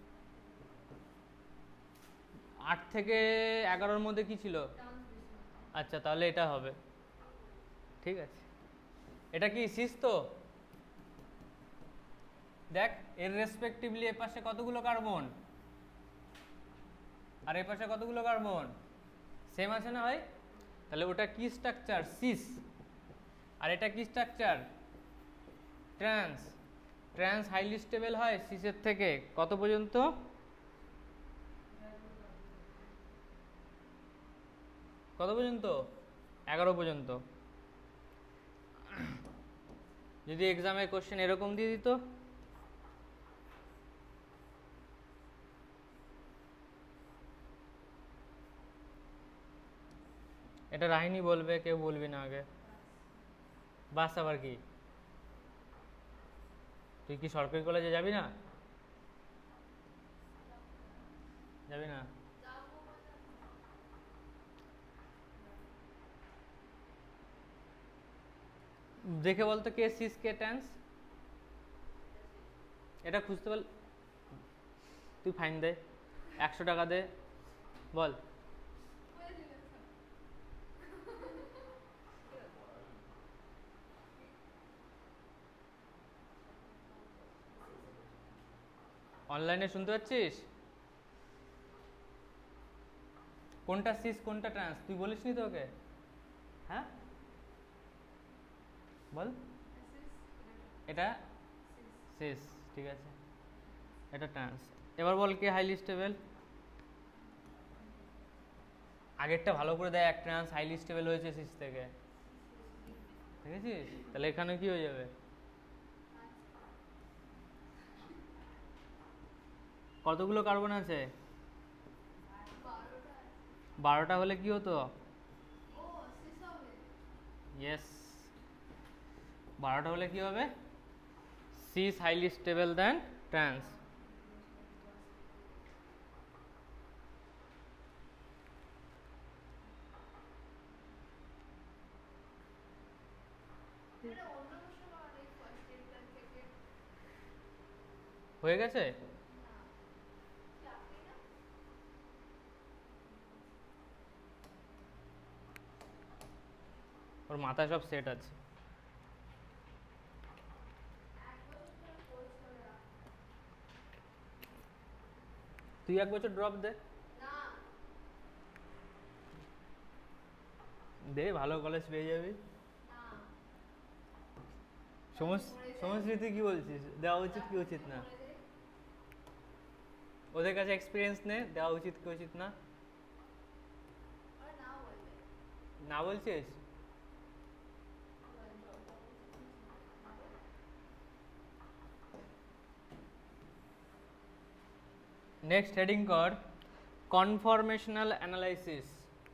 8 থেকে 11-র মধ্যে কি ছিল? আচ্ছা তাহলে এটা হবে, ঠিক আছে। এটা কি সিস তো? দেখ এর রেসপেক্টিভলি এ পাশে কতগুলো কার্বন আর এ পাশে কতগুলো কার্বন, সেম আছে না ভাই? তাহলে ওটা কি স্ট্রাকচার? সিস। আর এটা কি structure? Trans. Trans highly stable হয় সিসের থেকে কত পর্যন্ত? কত পর্যন্ত? 11 পর্যন্ত। যদি এক্সামে কোশ্চেন এরকম দিয়ে দিত, এটা রাহিনী বলবে, কেউ বলবি না আগে। বাস আবার কি? তুই কি সরকারি কলেজে যাবি না? যাবি না? দেখে বলতো কে সিস কে ট্রান্স, এটা খুঁজতে বল। তুই ফাইন দে, 100 টাকা দে, বল। অনলাইনে শুনতে পাচ্ছিস? কোনটা সিস কোনটা ট্রান্স তুই বলিসনি তো ওকে? হ্যাঁ বল। এটা সিস, ঠিক আছে, এটা ট্রান্স। এবার বল কে হাইলি স্টেবল? আগেরটা ভালো করে দেখ, ট্রান্স হাইলি স্টেবল হয়েছে সিস থেকে, দেখেছিস? তাহলে এখানে কি হয়ে যাবে? কতগুলো কার্বন আছে? 12টা হলে কি হতো? ইয়েস, 12টা হলে কি হবে? Cis highly stable then trans. হয়ে গেছে? ওর মাথায় সব সেট আছে। তুই 1 বছর ড্রপ দে, দে ভালো কলেজ পেয়ে যাবি। সমশ্রী তুই কি বলছিস, দেওয়া উচিত কি উচিত না? ওদের কাছে এক্সপিরিয়েন্স নে, দেওয়া উচিত কি উচিত না? না বলছিস? নেক্সট হেডিং কর কনফরমেশনাল অ্যানালাইসিস।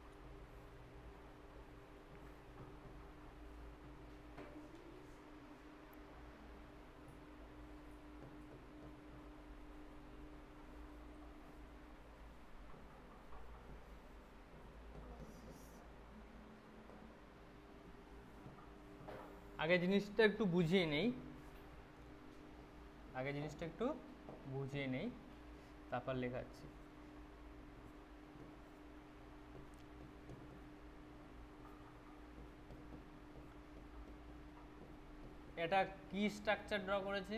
আগে জিনিসটা একটু বুঝিয়ে নেই, তারপর লেখাচ্ছি। এটা কি স্ট্রাকচার ড্র করেছি?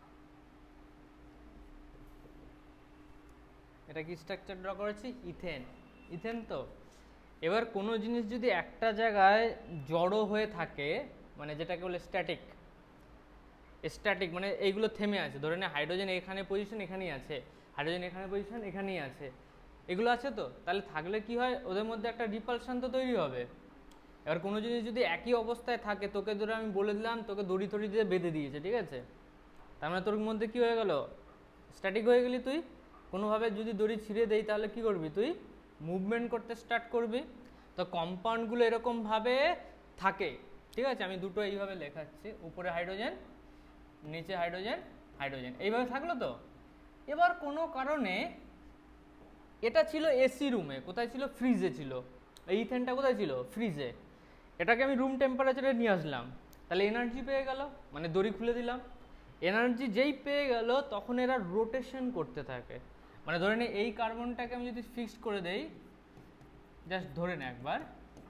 এটা কি স্ট্রাকচার ড্র করেছি? ইথেন। ইথেন তো। এবার কোনো জিনিস যদি একটা জায়গায় জড়ো হয়ে থাকে, মানে যেটাকে বলে স্ট্যাটিক, মানে এইগুলো থেমে আছে, ধরে নে হাইড্রোজেন এখানে পজিশন এখানেই আছে, হাইড্রোজেন এখানে পজিশন এখানেই আছে, এগুলো আছে তো, তাহলে থাকলে কি হয়, ওদের মধ্যে একটা রিপালশন তো তৈরি হবে। এবার কোনো জিনিস যদি একই অবস্থায় থাকে, তোকে ধরে আমি বলে দিলাম তোকে দড়ি টড়ি দিয়ে বেঁধে দিয়েছে, ঠিক আছে, তার মানে তোর মধ্যে কি হয়ে গেল, স্ট্যাটিক হয়ে গেলি তুই। কোনোভাবে যদি দড়ি ছিঁড়ে দেই তাহলে কি করবি তুই, মুভমেন্ট করতে স্টার্ট করবি। তো কম্পাউন্ডগুলো এরকমভাবে থাকে, ঠিক আছে, আমি দুটো এইভাবে লেখাচ্ছি, উপরে হাইড্রোজেন নিচে হাইড্রোজেন হাইড্রোজেন, এইভাবে থাকলো তো। এবার কোনো কারণে এটা ছিল এসি রুমে, কোথায় ছিল, ফ্রিজে ছিল, এই ইথেনটা কোথায় ছিল, ফ্রিজে, এটাকে আমি রুম টেম্পারেচারে নিয়ে আসলাম, তাহলে এনার্জি পেয়ে গেল, মানে দড়ি খুলে দিলাম, এনার্জি যেই পেয়ে গেল তখন এরা রোটেশন করতে থাকে। মানে ধরে নে এই কার্বনটাকে আমি যদি ফিক্সড করে দেই, জাস্ট ধরে নে একবার,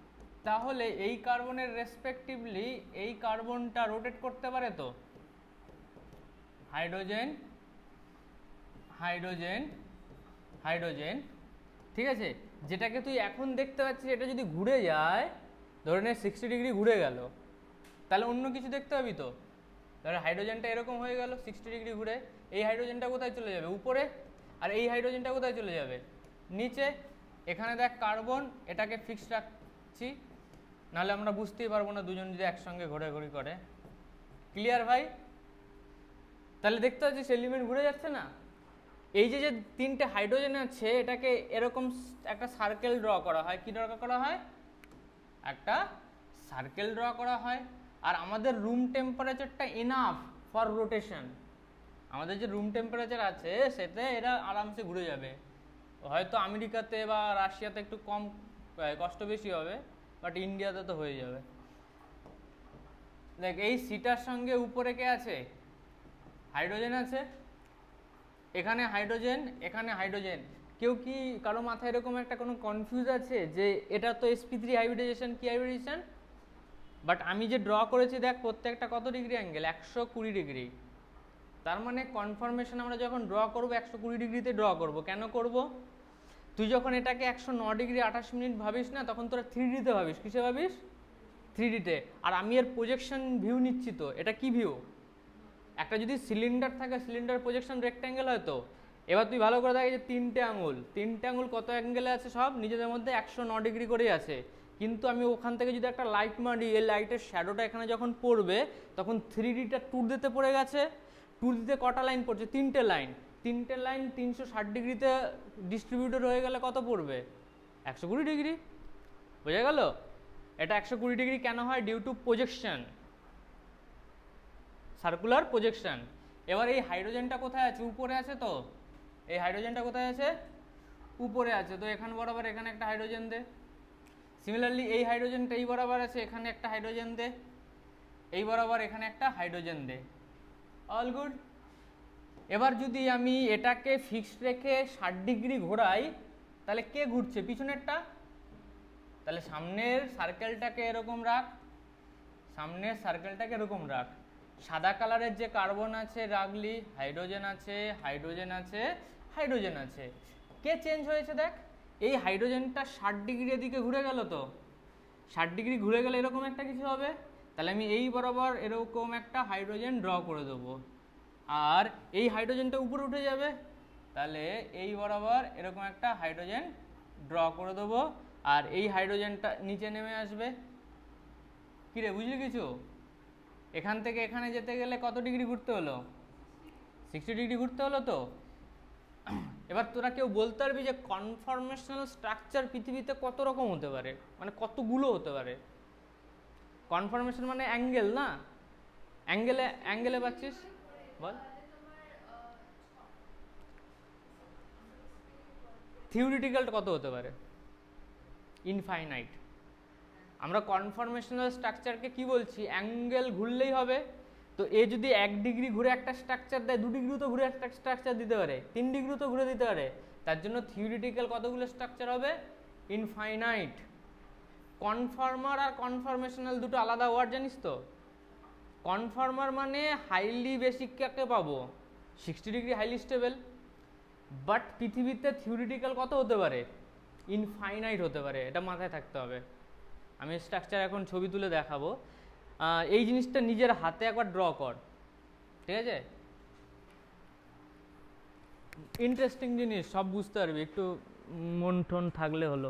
তাহলে এই কার্বনের রেসপেক্টিভলি এই কার্বনটা রোটেট করতে পারে তো, হাইড্রোজেন হাইড্রোজেন হাইড্রোজেন, ঠিক আছে। যেটাকে তুই এখন দেখতে পাচ্ছিস এটা যদি ঘুরে যায়, ধরে নে 60 ডিগ্রি ঘুরে গেল, তাহলে অন্য কিছু দেখতে পাবি তো। ধরে হাইড্রোজেনটা এরকম হয়ে গেল 60 ডিগ্রি ঘুরে, এই হাইড্রোজেনটা কোথায় চলে যাবে? উপরে। আর এই হাইড্রোজেনটা কোথায় চলে যাবে? নিচে। এখানে দেখ কার্বন, এটাকে ফিক্সড রাখছি, নাহলে আমরা বুঝতেই পারবো না দুজন যদি একসঙ্গে ঘোরাঘুরি করে। ক্লিয়ার ভাই? তাহলে দেখতে পাচ্ছিস এলিমেন্ট ঘুরে যাচ্ছে না। এই যে যে তিনটে হাইড্রোজেন আছে এটাকে এরকম একটা সার্কেল ড্র করা হয়। কি ড্র করা হয়? একটা সার্কেল ড্র করা হয়। আর আমাদের রুম টেম্পারেচারটা এনাফ ফর রোটেশন। আমাদের যে রুম টেম্পারেচার আছে সেটা এরা আরামসে ঘুরে যাবে। হয়তো আমেরিকাতে বা রাশিয়াতে একটু কম কষ্ট বেশি হবে, বাট ইন্ডিয়াতে তো হয়ে যাবে। দেখ এই সিটার সঙ্গে উপরে কে আছে? হাইড্রোজেন আছে। এখানে হাইড্রোজেন, এখানে হাইড্রোজেন। কেউ কি কারো মাথায় এরকম একটা কোনো কনফিউজ আছে যে এটা তো sp3 হাইব্রিডাইজেশন, কি হাইব্রিডাইজেশন? বাট আমি যে ড্র করেছি দেখ প্রত্যেকটা কত ডিগ্রি অ্যাঙ্গেল? 120 ডিগ্রি। তার মানে কনফর্মেশন আমরা যখন ড্র করব 120 ডিগ্রিতে ড্র করব। কেন করব? তুই যখন এটাকে 109 ডিগ্রি 28 মিনিট ভাবিস না, তখন তোরা 3D-তে ভাবিস। কিসে ভাবিস? 3D-তে। আর আমি এর প্রজেকশন ভিউ নিচ্ছি তো। এটা কি ভিউ? একটা যদি সিলিন্ডার থাকে, সিলিন্ডার প্রজেকশন রেক্ট্যাঙ্গেল হয় তো। এবার তুই ভালো করে দেখ যে তিনটে আঙুল কত অ্যাঙ্গেলে আছে? সব নিজেদের মধ্যে 109 ডিগ্রি করেই আছে। কিন্তু আমি ওখান থেকে যদি একটা লাইট মারি, এই লাইটের শ্যাডোটা এখানে যখন পড়বে তখন 3D-টা 2D-তে পড়ে গেছে। 2D-তে কটা লাইন পড়ছে? 3টে লাইন। 3টে লাইন 360 ডিগ্রিতে ডিস্ট্রিবিউটেড হয়ে গেলে কত পড়বে? 120 ডিগ্রি। বোঝা গেল? এটা 120 ডিগ্রি কেন হয়? Due to projection, circular projection. এবার এই হাইড্রোজেনটা কোথায় আছে? উপরে আছে তো। এই হাইড্রোজেনটা কোথায় আছে? উপরে আছে তো। এখানে বরাবর এখানে একটা হাইড্রোজেন দে। সিমিলারলি এই হাইড্রোজেনটা এই বরাবর আছে, এখানে একটা হাইড্রোজেন দে। এই বরাবর এখানে একটা হাইড্রোজেন দে। All good. এবার যদি আমি এটাকে ফিক্সড রেখে 60 ডিগ্রি ঘোরাই, তাহলে কে ঘুরছে? পিছনেরটা। তাহলে সামনের সার্কেলটাকে এরকম রাখ, সামনের সার্কেলটাকে এরকম রাখ। সাদা কালারের যে কার্বন আছে রাখলি, হাইড্রোজেন আছে, হাইড্রোজেন আছে, হাইড্রোজেন আছে। কে চেঞ্জ হয়েছে দেখ? এই হাইড্রোজেনটা 60 ডিগ্রি এদিকে ঘুরে গেল তো। 60 ডিগ্রি ঘুরে গেলে এরকম একটা কিছু হবে। তাহলে আমি এই বরাবর এরকম একটা হাইড্রোজেন ড্র করে দেবো। আর এই হাইড্রোজেনটা উপরে উঠে যাবে, তাহলে এই বরাবর এরকম একটা হাইড্রোজেন ড্র করে দেবো। আর এই হাইড্রোজেনটা নিচে নেমে আসবে। কি রে, বুঝলি কিছু? এখান থেকে এখানে যেতে গেলে কত ডিগ্রি ঘুরতে হলো? 60 ডিগ্রি ঘুরতে হলো তো। এবার তোরা কেউ বলতে পারবি যে কনফরমেশনাল স্ট্রাকচার পৃথিবীতে কত রকম হতে পারে, মানে কতগুলো হতে পারে? কনফরমেশন মানে অ্যাঙ্গেল না? অ্যাঙ্গেলে পাচ্ছিস? বল। থিওরিটিক্যাল কত হতে পারে? ইনফাইনাইট। আমরা কনফরমেশনাল স্ট্রাকচারকে কি বলছি? অ্যাঙ্গেল ঘুরলেই হবে। তো এ যদি 1 ডিগ্রি ঘুরে একটা স্ট্রাকচার দেয়, 2 ডিগ্রিও তো ঘুরে একটা স্ট্রাকচার দিতে পারে, 3 ডিগ্রিও তো ঘুরে দিতে পারে। তার জন্য থিওরিটিক্যাল কতগুলো স্ট্রাকচার হবে? ইনফাইনাইট। কনফর্মার আর কনফরমেশনাল দুটো আলাদা ওয়ার্ড, জানিস তো? কনফর্মার মানে হাইলি বেসিক কাকে পাবো? 60 ডিগ্রি হাইলি স্টেবল। বাট পৃথিবীতে থিওরিটিক্যাল কত হতে পারে? ইনফাইনাইট হতে পারে। এটা মাথায় থাকতে হবে। আমি স্ট্রাকচার এখন ছবি তুলে দেখাবো। এই জিনিসটা নিজের হাতে একবার ড্র কর, ঠিক আছে? ইন্টারেস্টিং জিনিস, সব বুঝতে পারবি, একটু মন টন থাকলে হলো।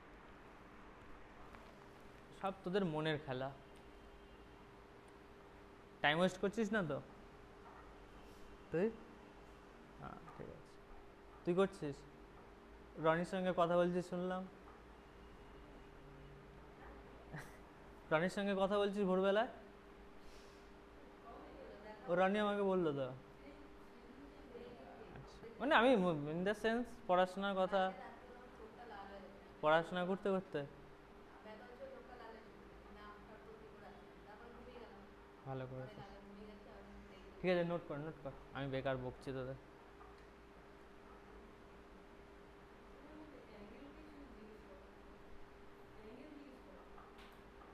সব তোদের মনের খেলা। টাইম ওয়েস্ট করছিস না তো তুই? হ্যাঁ, ঠিক আছে। তুই করছিস? রনির সঙ্গে কথা বলছিস শুনলাম। রনির সঙ্গে কথা বলছিস ভোরবেলায়? ও রনি আমাকে বললো তো। মানে আমি ইন দ্য সেন্স পড়াশোনার কথা, পড়াশোনা করতে করতে। ভালো করেছিস। ঠিক আছে, নোট কর নোট কর, আমি বেকার বকছি তোদের।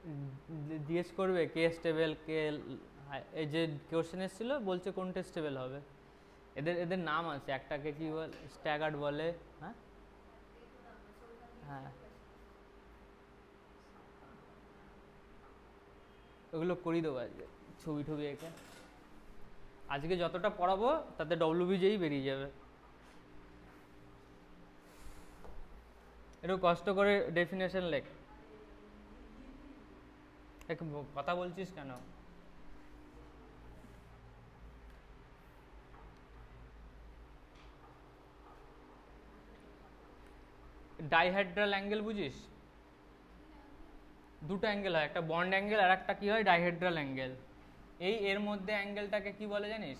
জিজ্ঞেস করবে কে স্টেবল কে, এই যে কোশ্চেন এসেছিল বলছে কোনটা স্টেবল হবে, এদের এদের নাম আছে, একটাকে কি বলে স্ট্যাগার্ড বলে। হ্যাঁ হ্যাঁ ওগুলো করি দেবো আজকে, ছবি টবি এঁকে আজকে যতটা পড়াবো তাতে ডব্লিউবিজেই বেরিয়ে যাবে। একটু কষ্ট করে ডেফিনেশন লেখ। কথা বলছিস কেন? ডাইহেড্রাল অ্যাঙ্গেল বুঝিস? দুটো অ্যাঙ্গেল হয়, একটা বন্ড অ্যাঙ্গেল আর একটা কি হয় ডাইহেড্রাল অ্যাঙ্গেল। এই এর মধ্যে অ্যাঙ্গেলটাকে কি বলে জানিস?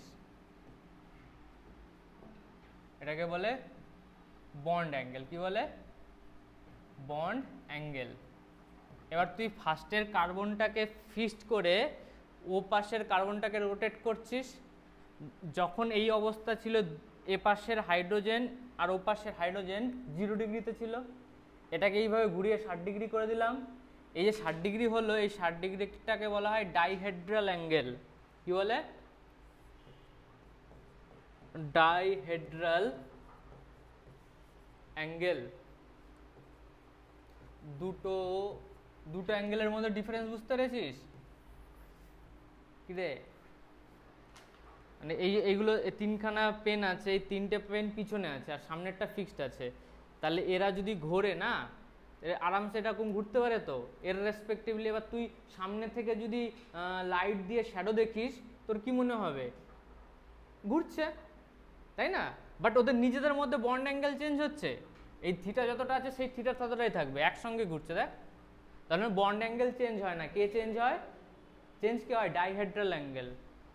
এটাকে বলে বন্ড অ্যাঙ্গেল। কি বলে? Bond angle. এবার তুই ফার্স্টের কার্বনটাকে ফিক্সড করে ও পাশের কার্বনটাকে রোটেট করছিস, যখন এই অবস্থা ছিল এ পাশের হাইড্রোজেন আর ও পাশের হাইড্রোজেন 0 ডিগ্রিতে ছিল, এটাকে এইভাবে ঘুরিয়ে 60 ডিগ্রি করে দিলাম। এই যে 60 ডিগ্রি হলো, এই 60 ডিগ্রিটাকে বলা হয় ডাইহেড্রাল অ্যাঙ্গেল। কি বলে? Dihedral angle. দুটো অ্যাঙ্গেলের মধ্যে ডিফারেন্স বুঝতে পেরেছিস কি রে? মানে এইগুলো তিনখানা পেন আছে, এই তিনটে পেন পিছনে আছে আর সামনেরটা ফিক্সড আছে, তাহলে এরা যদি ঘোরে না আরামসে এরকম ঘুরতে পারে তো এর রেসপেক্টিভলি। এবার তুই সামনে থেকে যদি লাইট দিয়ে শ্যাডো দেখিস তোর কি মনে হবে? ঘুরছে, তাই না? বাট ওদের নিজেদের মধ্যে বন্ড অ্যাঙ্গেল চেঞ্জ হচ্ছে, এই থিটা যতটা আছে সেই থিটা ততটাই থাকবে, একসঙ্গে ঘুরছে। দেখ, তার মানে বন্ড অ্যাঙ্গেল চেঞ্জ হয় না। কে চেঞ্জ হয়? চেঞ্জ কি হয়? Dihedral angle.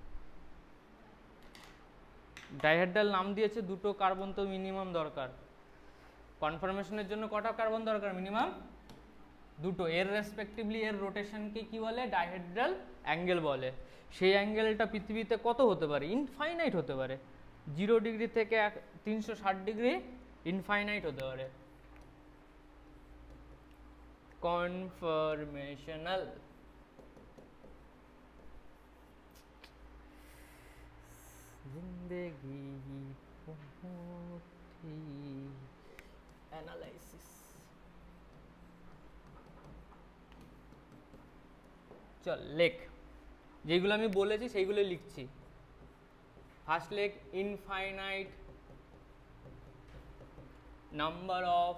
ডাইহেড্রাল নাম দিয়েছে, দুটো কার্বন তো মিনিমাম দরকার। কনফার্মেশনের জন্য কটা কার্বন দরকার? মিনিমাম দুটো। এর রেসপেক্টিভলি এর রোটেশনকে কি বলে? ডাইহেড্রাল অ্যাঙ্গেল বলে। সেই অ্যাঙ্গেলটা পৃথিবীতে কত হতে পারে? ইনফাইনাইট হতে পারে। 0 ডিগ্রি থেকে 360 ডিগ্রি ইনফাইনাইট হতে পারে। কনফার্মেশনাল। जिंदगी बहुत ही एनालिसिस। চল লেখ, যেগুলো আমি বলেছি সেইগুলো লিখছি। ফার্স্ট লেখ infinite number of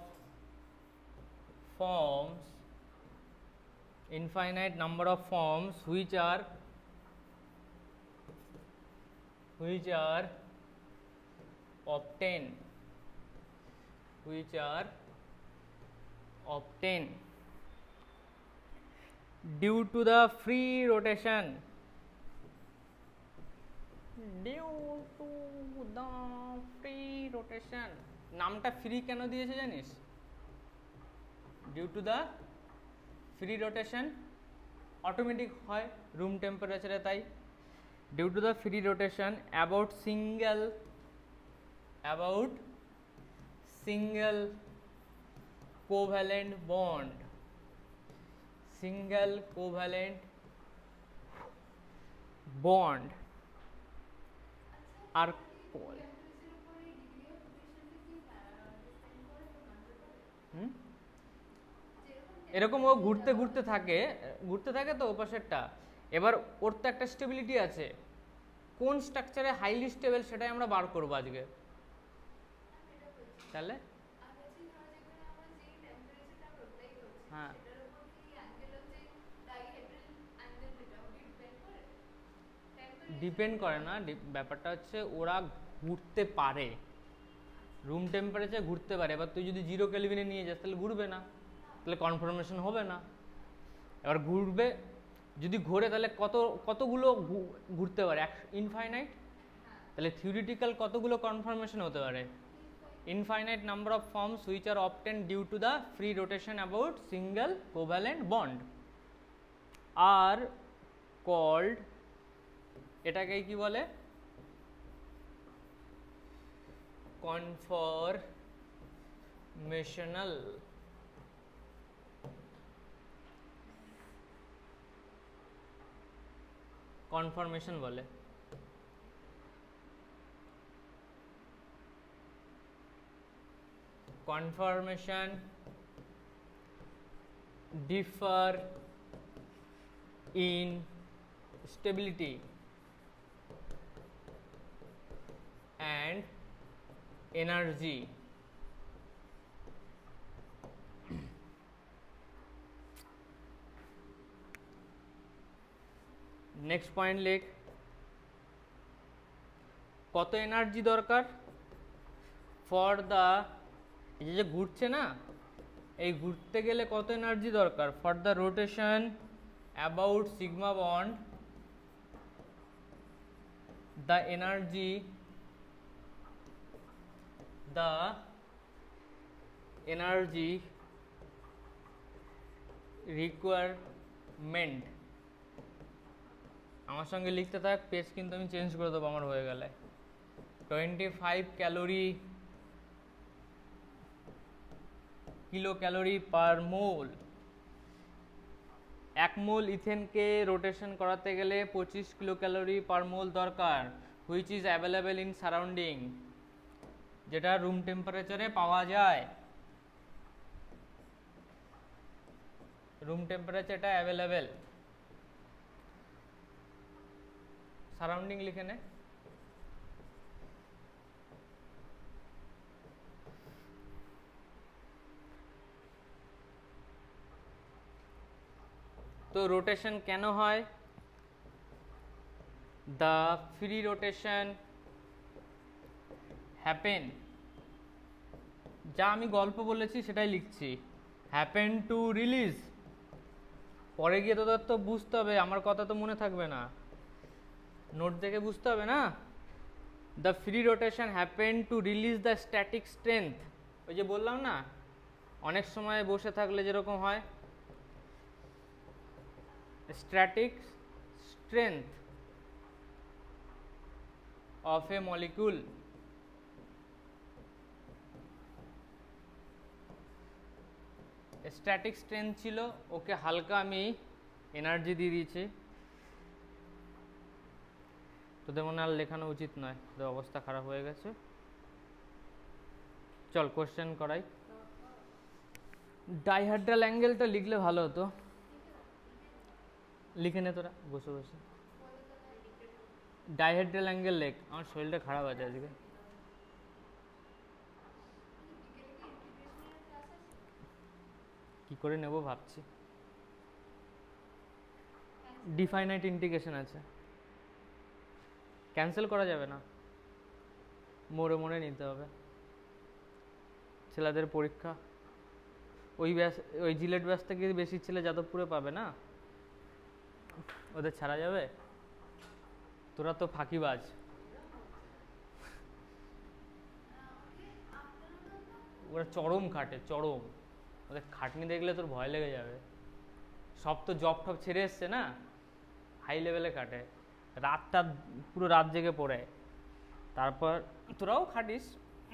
forms, infinite number of forms which are obtained due to the free rotation নামটা ফ্রি কেন দিয়েছে জানিস? Due to the free rotation, automatic হয় রুম টেম্পারেচারে, তাই due to the free rotation about single covalent bond, আর এরকম ও ঘুরতে থাকে তো ওপাশেরটা। এবার ওর তো একটা স্টেবিলিটি আছে, কোন স্ট্রাকচারে হাইলি স্টেবল সেটাই আমরা বার করবো আজকে। তাহলে হ্যাঁ, ডিপেন্ড করে না। ব্যাপারটা হচ্ছে ওরা ঘুরতে পারে, রুম টেম্পারেচার ঘুরতে পারে। এবার তুই যদি 0 কেলভিনে নিয়ে যাস তাহলে ঘুরবে না, তাহলে কনফার্মেশন হবে না। এবার ঘুরবে, যদি ঘোরে তাহলে কতগুলো ঘুরতে পারে? ইনফাইনাইট। তাহলে থিওরিটিক্যাল কতগুলো কনফার্মেশন হতে পারে? Infinite number of forms which are obtained due to the free rotation about single covalent bond are called, এটাকেই কি বলে? কনফরমেশনাল। কনফরমেশন বলে। Conformation differ in stability and energy. Next point লেখ, কত এনার্জি দরকার ফর দ্য, এই যে ঘুরছে না, এই ঘুরতে গেলে কত এনার্জি দরকার for the rotation about sigma bond, the energy requirement. আমার সঙ্গে লিখতে থাক, পেজ কিন্তু আমি চেঞ্জ করে দেবো আমার হয়ে গেলে। 25 calorie kilo calorie per mole. 1 mole ইথেনকে রোটেশন করাতে গেলে 25 কিলো ক্যালোরি পার মোল দরকার, which is available in surrounding, যেটা রুম টেম্পারেচারে পাওয়া যায়। রুম টেম্পারেচারটা অ্যাভেলেবেল, সারাউন্ডিং লিখে নে। তো রোটেশন কেন হয়? দ্য ফ্রি রোটেশন হ্যাপেন, যা আমি গল্প বলেছি সেটাই লিখছি, হ্যাপেন টু রিলিজ। পরে গিয়ে তোদের তো বুঝতে হবে, আমার কথা তো মনে থাকবে না, নোট দেখে বুঝতে হবে না। The free rotation happen to release the static strength. ওই যে বললাম না, অনেক সময় বসে থাকলে যেরকম হয়, static strength of a molecule. Static strength ছিল, ওকে হালকা আমি এনার্জি দিয়ে দিয়েছি। তোদের মনে আর লেখানো উচিত নয়, তোদের অবস্থা খারাপ হয়ে গেছে। চল কোশ্চেন করাই। ডাইহাড্রাল অ্যাঙ্গেলটা লিখলে ভালো হতো, লিখে নে তোরা বসে বসে। ডাইহাড্রাল অ্যাঙ্গেল লেখ, আমার শরীরটা খারাপ আছে আজকে। কি করে নেব ভাবছি, ডিফাইনাইট ইন্টিগ্রেশন আছে, ক্যান্সেল করা যাবে না, মোড়ে মোড়ে নিতে হবে। ছেলেদের পরীক্ষা, ওই জিলেট ব্যাস থেকে বেশি ছেলে যাদবপুরে পাবে না, ওদের ছাড়া যাবে? তোরা তো ফাঁকিবাজ। ওরা চরম খাটে, চরম, ওদের খাটনি দেখলে তোর ভয় লেগে যাবে। সব তো জব টপ ছেড়ে এসছে না, হাই লেভেলে খাটে, রাতটা পুরো রাত জেগে পড়ে। তারপর তোরাও খাটিস,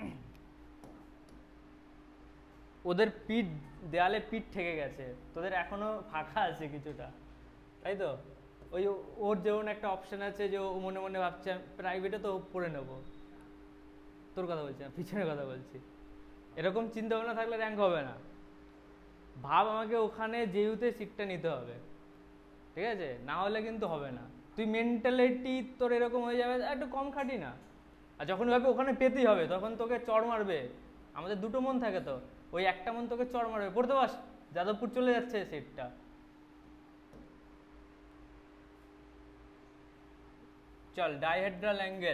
ওদের পিঠ দেয়ালে পিঠ ঠেকে গেছে, তোদের এখনো ফাঁকা আছে কিছুটা, তাই তো? ওই ওর যেমন একটা অপশন আছে যে ও মনে মনে ভাবছে প্রাইভেটে তো পড়ে নেবো, তোর কথা বলছি না, পিছনের কথা বলছি। এরকম চিন্তা ভাবনা থাকলে র্যাঙ্ক হবে না। ভাব আমাকে ওখানে জেইউতে সিটটা নিতে হবে, ঠিক আছে? না হলে কিন্তু হবে না। তুই মেন্টালিটি তোর এরকম হয়ে যাবে, একটু কম খাটি না, আর যখন ভাবে ওখানে পেতেই হবে তখন তোকে চড় মারবে। আমাদের দুটো মন থাকে তো, ওই একটা মন তোকে চড় মারবে, পড়তে বাস, যাদবপুর চলে যাচ্ছে সিটটা। চল, ডাইহেড্রাল অ্যাঙ্গেল,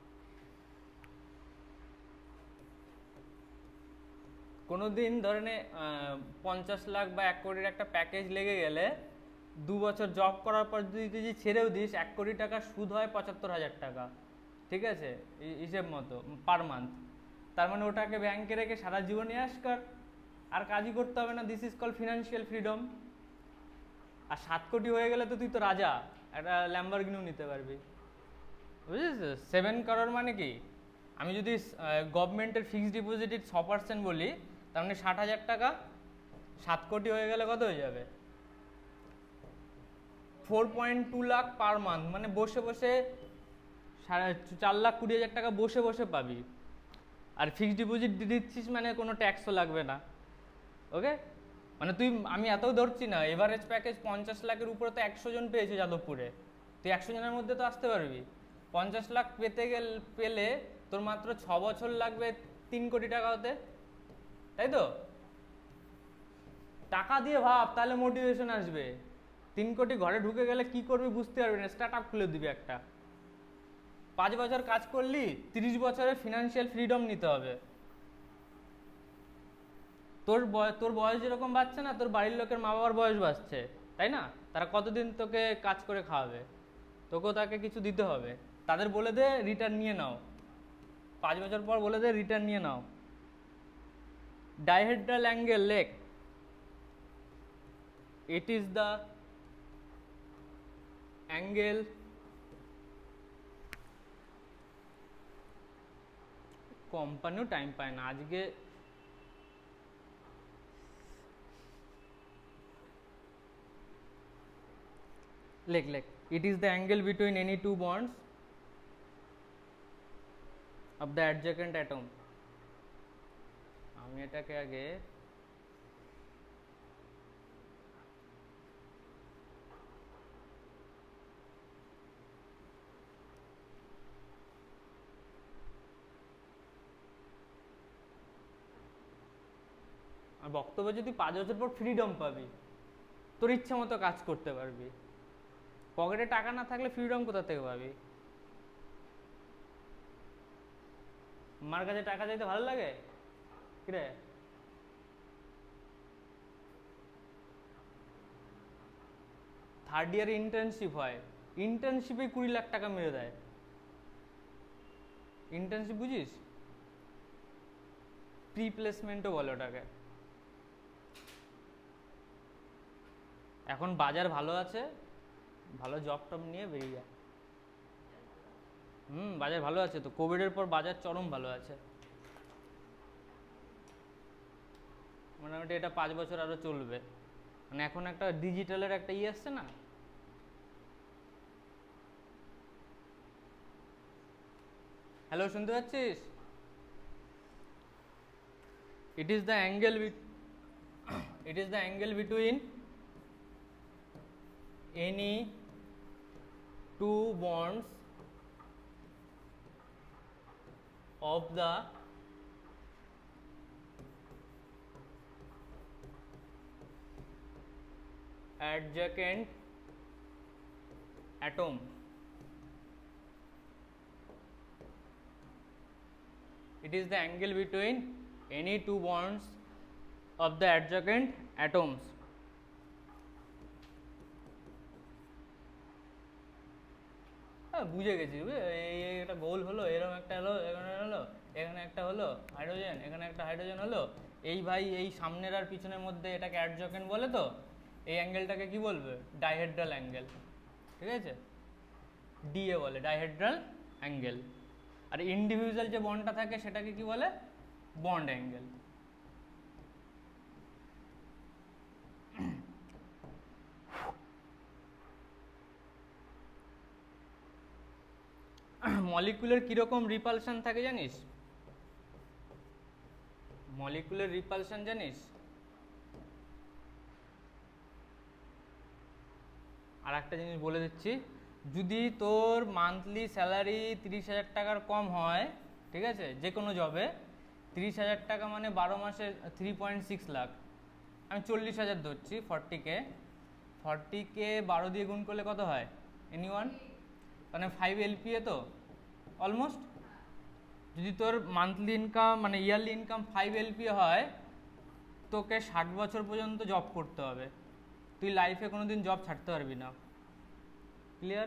কোনোদিন ধরে নে 50 লাখ বা 1 কোটির একটা প্যাকেজ লেগে গেলে 2 বছর জব করার পর যদি তুই ছেড়েও দিস, 1 কোটি টাকা সুদ হয় 75,000 টাকা, ঠিক আছে? হিসেব মতো পার মান্থ। তার মানে ওটাকে ব্যাংকে রেখে সারা জীবন ইয়াস কর, আর কাজই করতে হবে না। This is call financial freedom. আর 7 কোটি হয়ে গেলে তো তুই তো রাজা, একটা ল্যাম্বরগিনিও নিতে পারবি, বুঝেছিস? 7 করোড় মানে কি? আমি যদি গভর্নমেন্টের ফিক্সড ডিপোজিটের 6% বলি, তার মানে 60,000 টাকা, 7 কোটি হয়ে গেলে কত হয়ে যাবে? 4.2 লাখ পার মান্থ, মানে বসে বসে 4,20,000 টাকা বসে বসে পাবি। আর ফিক্সড ডিপোজিট দিচ্ছিস মানে কোনো ট্যাক্সও লাগবে না। ওকে, মানে আমি এতও ধরছি না, এভারেজ প্যাকেজ 50 লাখের উপরে তো 100 জন পেয়েছে যাদবপুরে, তুই 100 জনের মধ্যে তো আসতে পারবি। 50 লাখ পেলে তোর মাত্র 6 বছর লাগবে 3 কোটি টাকা হতে, তাই তো? টাকা দিয়ে ভাব, তাহলে মোটিভেশন আসবে। 3 কোটি ঘরে ঢুকে গেলে কি করবি বুঝতে পারবি না, স্টার্ট আপ খুলে দিবি একটা। 5 বছর কাজ করলি, 30 বছরে ফিনান্সিয়াল ফ্রিডম নিতে হবে। তোর বয়স যেরকম বাড়ছে না, তোর বাড়ির লোকের মা বাবার বয়স বাড়ছে, তাই না? তারা কতদিন তোকে কাজ করে খাওয়াবে? তোকেও তাকে কিছু দিতে হবে। তাদের বলে দে রিটার্ন নিয়ে নাও, 5 বছর পর বলে দে রিটার্ন নিয়ে নাও। ডাইহেড্রাল অ্যাঙ্গেল লেক, it is the angle কোম্পানিও টাইম পায় না আজকে। লেখ it is the angle between any two bonds of the adjacent atom। আমি এটাকে আগে বক্তব্য, যদি 5 বছর পর ফ্রিডম পাবি, তোর ইচ্ছা মতো কাজ করতে পারবি। পকেটে টাকা না থাকলে ফ্রিডম কোথা থেকে পাবি? মার কাছে টাকা চাইতে ভালো লাগে কিরে? থার্ড ইয়ারে ইন্টার্নশিপ হয়, ইন্টার্নশিপে 20 লাখ টাকা মেরে দেয়। ইন্টার্নশিপ বুঝিস? প্রি প্লেসমেন্টও বলে ওটাকে। এখন বাজার ভালো আছে, ভালো জব টব নিয়ে বেরিয়ে যায়। বাজার ভালো আছে তো, কোভিডের পর বাজার চরম ভালো আছে। মোটামুটি এটা 5 বছর আরো চলবে। মানে এখন একটা ডিজিটালের একটা আসছে না, হ্যালো শুনতে পাচ্ছিস? it is the angle between any two bonds of the adjacent atom। It is the angle between any two bonds of the adjacent atoms। বুঝে গেছি, একটা গোল হলো, এরকম একটা হলো, এখানে হলো, এখানে একটা হলো হাইড্রোজেন, এখানে একটা হাইড্রোজেন হলো। এই ভাই এই সামনের আর পিছনের মধ্যে এটাকে অ্যাডজেকেন্ট বলে, তো এই অ্যাঙ্গেলটাকে কি বলবে? ডাইহেড্রাল অ্যাঙ্গেল, ঠিক আছে? ডিএ বলে ডাইহেড্রাল অ্যাঙ্গেল। আর ইন্ডিভিজুয়াল যে বন্ডটা থাকে সেটাকে কি বলে? Bond angle. মলিকুলের কিরকম রিপালশন থাকে জানিস? মলিকুলের রিপালশন জানিস? আর একটা জিনিস বলে দিচ্ছি, যদি তোর মান্থলি স্যালারি 30,000 টাকার কম হয়, ঠিক আছে, যে কোনো জবে 30,000 টাকা মানে 12 মাসে 3.6 লাখ, আমি 40,000 ধরছি, 40K 12 দিয়ে গুণ করলে কত হয়? এনিওয়ান? মানে 5 LPA তো অলমোস্ট। যদি তোর মান্থলি ইনকাম মানে ইয়ারলি ইনকাম 5 LPA হয়, তোকে 60 বছর পর্যন্ত জব করতে হবে। তুই লাইফে কোনোদিন জব ছাড়তে পারবি না। ক্লিয়ার?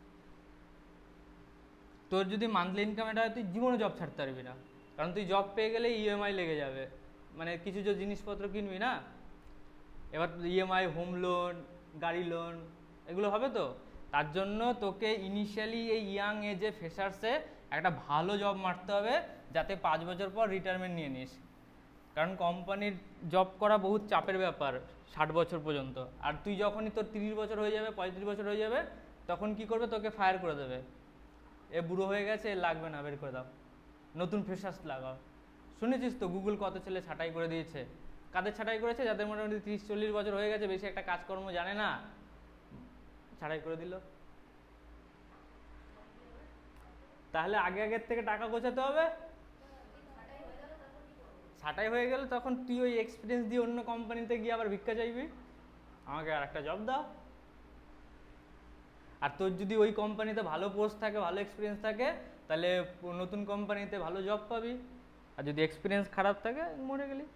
তোর যদি মান্থলি ইনকাম এটা হয়, তুই জীবনে জব ছাড়তে পারবি না, কারণ তুই জব পেয়ে গেলে ইএমআই লেগে যাবে। মানে কিছু যে জিনিসপত্র কিনবি না, এবার ইএমআই, হোম লোন, গাড়ি লোন, এগুলো হবে তো। তার জন্য তোকে ইনিশিয়ালি এই ইয়াং এজে ফ্রেশার্সে একটা ভালো জব মারতে হবে, যাতে 5 বছর পর রিটায়ারমেন্ট নিয়ে নিস। কারণ কোম্পানির জব করা বহুত চাপের ব্যাপার 60 বছর পর্যন্ত। আর তুই যখনই তোর 30 বছর হয়ে যাবে 35 বছর হয়ে যাবে তখন কি করবে, তোকে ফায়ার করে দেবে, এ বুড়ো হয়ে গেছে, এ লাগবে না, বের করে দাও, নতুন ফ্রেশার্স লাগাও। শুনেছিস তো গুগল কত ছেলে ছাঁটাই করে দিয়েছে। কাদের ছাঁটাই করেছে? যাদের মোটামুটি 30-40 বছর হয়ে গেছে, বেশি একটা কাজকর্ম জানে না, ছাঁটাই করে দিল। তাহলে আগে আগের থেকে টাকা গোছাতে হবে। ছাঁটাই হয়ে গেল তখন তুই ওই এক্সপিরিয়েন্স দিয়ে অন্য কোম্পানিতে গিয়ে আবার ভিক্ষা চাইবি, আমাকে আর একটা জব দাও। আর তোর যদি ওই কোম্পানিতে ভালো পোস্ট থাকে, ভালো এক্সপিরিয়েন্স থাকে, তাহলে নতুন কোম্পানিতে ভালো জব পাবি। আর যদি এক্সপিরিয়েন্স খারাপ থাকে, মরে গেলি।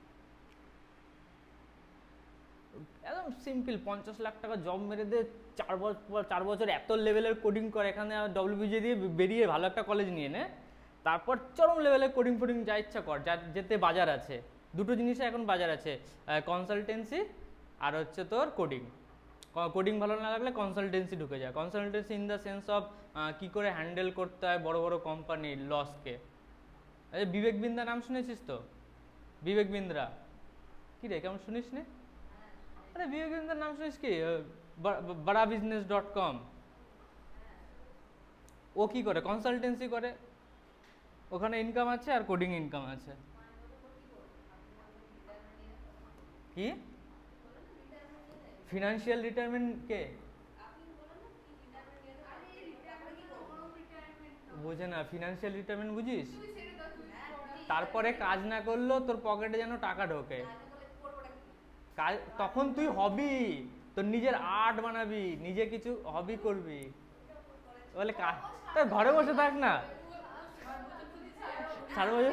একদম সিম্পল, 50 লাখ টাকা জব মেরে দে, 4 বছর এত লেভেলের কোডিং করে, এখানে WBJ দিয়ে বেরিয়ে ভালো একটা কলেজ নিয়ে নে, তারপর চরম লেভেলের কোডিং ফোডিং যা ইচ্ছা কর, যা যেতে বাজার আছে। দুটো জিনিসে এখন বাজার আছে, কনসালটেন্সি আর হচ্ছে তোর কোডিং। কোডিং ভালো না লাগলে কনসালটেন্সি ঢুকে যায়। Consultancy in the sense of কী করে হ্যান্ডেল করতে হয় বড় বড় কোম্পানির লসকে। বিবেক বিন্দ্রা নাম শুনেছিস তো? বিবেক বিন্দ্রা কি রে, কেমন শুনিস নি? আরে বিবেক বিন্দ্রার নাম শুনিস কি? badabusiness.com। ও কি করে? কনসালটেন্সি করে, ওখানে ইনকাম আছে আর কোডিং ইনকাম আছে। কি ফিনান্সিয়াল রিটায়ারমেন্ট কে বোঝে না? ফিনান্সিয়াল রিটায়ারমেন্ট বুঝিস? তারপরে কাজ না করলেও তোর পকেটে যেন টাকা ঢোকে। কাজ তখন তুই হবি, তোর নিজের আর্ট বানাবি, নিজে কিছু হবি করবি। বলে তোর ঘরে বসে থাক না 60 বছর।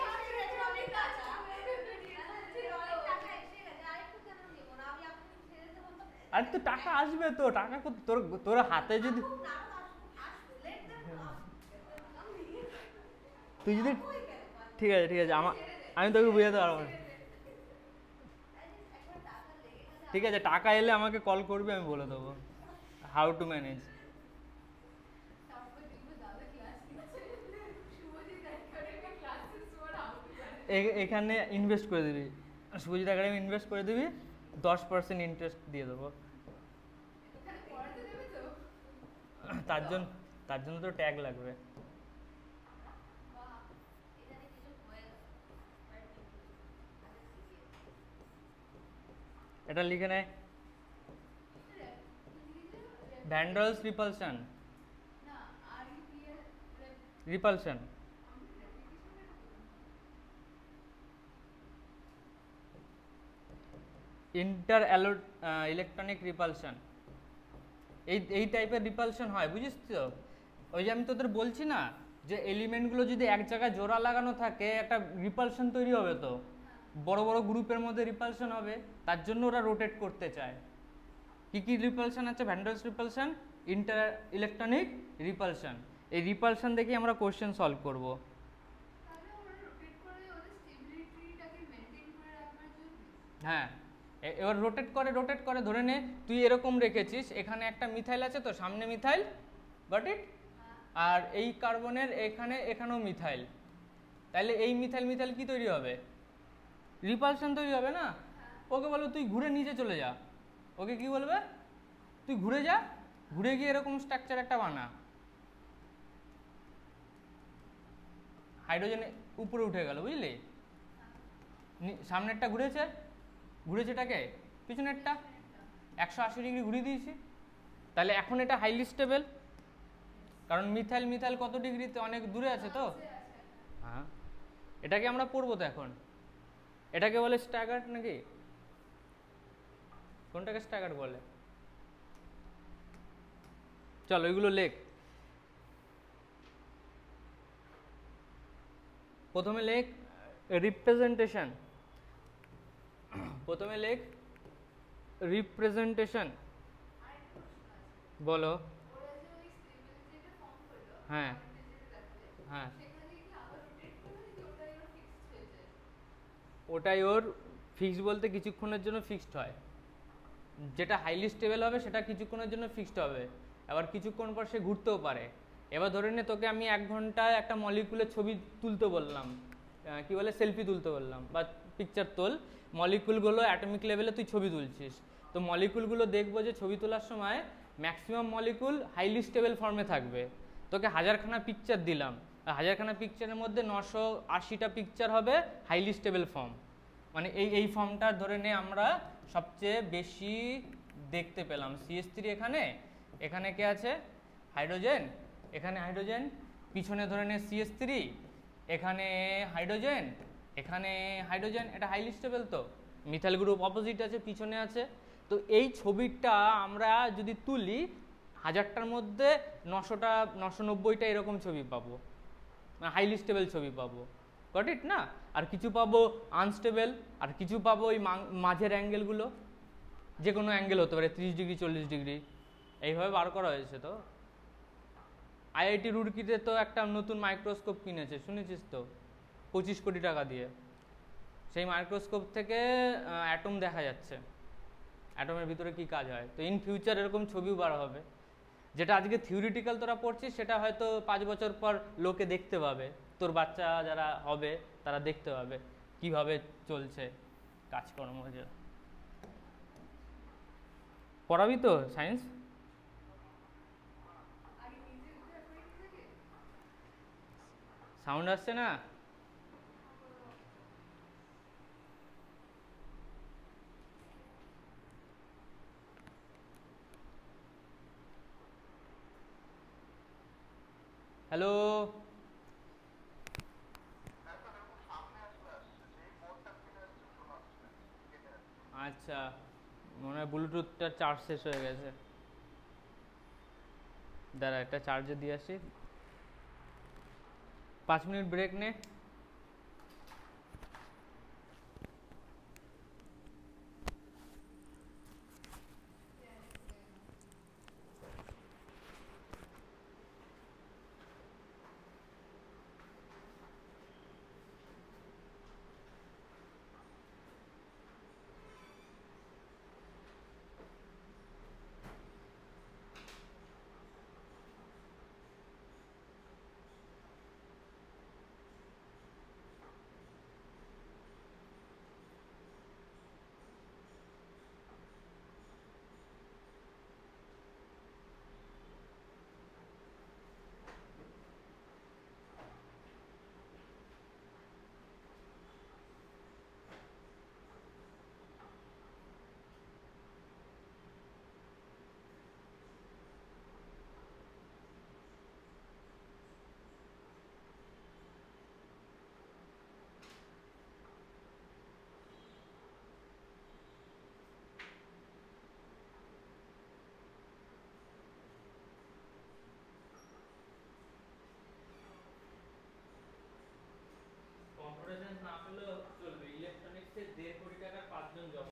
আর তো টাকা আসবে তো, টাকা তোর তোর হাতে যদি তুই যদি ঠিক আছে ঠিক আছে আমি তোকে বুঝাতে পারবো না। ঠিক আছে, টাকা এলে আমাকে কল করবি, আমি বলে দেবো হাউ টু ম্যানেজ। এখানে ইনভেস্ট করে দিবি, শুভজিৎ একাডেমি ইনভেস্ট করে দিবি, 10% ইন্টারেস্ট দিয়ে দেবো। তার জন্য তো ট্যাগ লাগবে। এটা লিখে নেয়, van der Waals repulsion. Repulsion inter electronic repulsion, এই টাইপের রিপালশন হয়, বুঝিস তো? ওই যে আমি তোদের বলছি না যে এলিমেন্টগুলো যদি এক জায়গায় জোড়া লাগানো থাকে একটা রিপালশন তৈরি হবে, তো বড় বড় গ্রুপের মধ্যে রিপালশন হবে, তার জন্য ওরা রোটেট করতে চায়। কি কি রিপালশন আছে? Van der Waals repulsion, inter electronic repulsion. এই রিপালশন দেখে আমরা কোশ্চেন সলভ করব। হ্যাঁ, এবার রোটেট করে ধরে নে তুই এরকম রেখেছিস, এখানে একটা মিথাইল আছে তো, সামনে মিথাইল, গট ইট? আর এই কার্বনের এখানেও মিথাইল, তাহলে এই মিথাইল কি তৈরি হবে? রিপালশন তৈরি হবে না? ওকে বলবো তুই ঘুরে নিচে চলে যা, ওকে কি বলবে? তুই ঘুরে যা, ঘুরে গিয়ে এরকম স্ট্রাকচার একটা বানা। হাইড্রোজেন উপরে উঠে গেল, বুঝলি? সামনেরটা ঘুরেছেটাকে, পিছনেরটা 180 ডিগ্রি ঘুরিয়ে দিয়েছি, তাহলে এখন এটা হাইলি স্টেবল। কারণ মিথাইল কত ডিগ্রিতে? অনেক দূরে আছে তো। হ্যাঁ, এটাকে আমরা পড়বো তো এখন। এটাকে বলে স্ট্যাগার্ড নাকি? কোনটাকে স্ট্যাগার্ড বলে? চলো ওইগুলো লেখ। প্রথমে লেখ রিপ্রেজেন্টেশন, বলো। হ্যাঁ হ্যাঁ, ওটাই ওর ফিক্সড বলতে কিছুক্ষণের জন্য ফিক্সড হয়। যেটা হাইলি স্টেবল হবে সেটা কিছুক্ষণের জন্য ফিক্সড হবে, আবার কিছুক্ষণ পর সে ঘুরতেও পারে। এবার ধরে নে তোকে আমি 1 ঘন্টায় একটা মলিকুলের ছবি তুলতে বললাম, কি বলে সেলফি তুলতে বললাম বা পিকচার তোল, মলিকুলগুলো অ্যাটমিক লেভেলে তুই ছবি তুলছিস, তো মলিকুলগুলো দেখবো যে ছবি তোলার সময় ম্যাক্সিমাম মলিকুল হাইলি স্টেবল ফর্মে থাকবে। তোকে 1000খানা পিকচার দিলাম, 1000খানা পিকচারের মধ্যে 980টা পিকচার হবে হাইলি স্টেবল ফর্ম, মানে এই ফর্মটা ধরে নে আমরা সবচেয়ে বেশি দেখতে পেলাম। CH3 এখানে, এখানে কে আছে হাইড্রোজেন, এখানে হাইড্রোজেন, পিছনে ধরে নে CH3, এখানে হাইড্রোজেন, এখানে হাইড্রোজেন, এটা হাইলি স্টেবল। তো মিথাইল গ্রুপ অপোজিট আছে, পিছনে আছে। তো এই ছবিটা আমরা যদি তুলি 1000টার মধ্যে 990টা এরকম ছবি পাবো, মানে হাইলি স্টেবল ছবি পাবো, গট ইট না? আর কিছু পাবো আনস্টেবল, আর কিছু পাবো ওই মাঝের অ্যাঙ্গেলগুলো, যে কোনো অ্যাঙ্গেল হতে পারে 30 ডিগ্রি 40 ডিগ্রি, এইভাবে বার করা হয়েছে। তো IIT রুড়কিতে তো একটা নতুন মাইক্রোস্কোপ কিনেছে, শুনেছিস তো, 25 কোটি টাকা দিয়ে। সেই মাইক্রোস্কোপ থেকে অ্যাটম দেখা যাচ্ছে, অ্যাটমের ভিতরে কি কাজ হয়। তো ইন ফিউচার এরকম ছবিও বার হবে, যেটা আজকে থিওরিটিক্যাল তোরা পড়ছিস সেটা হয়তো 5 বছর পর লোকে দেখতে পাবে, তোর বাচ্চা যারা হবে তারা দেখতে পাবে কিভাবে চলছে কাজকর্ম। যে পড়াবি তো সায়েন্স? সাউন্ড আসছে না? হ্যালো, আচ্ছা, মনে হয় ব্লুটুথটার চার্জ শেষ হয়ে গেছে, দাঁড়া একটা চার্জে দিয়ে আসি। 5 মিনিট ব্রেক নে।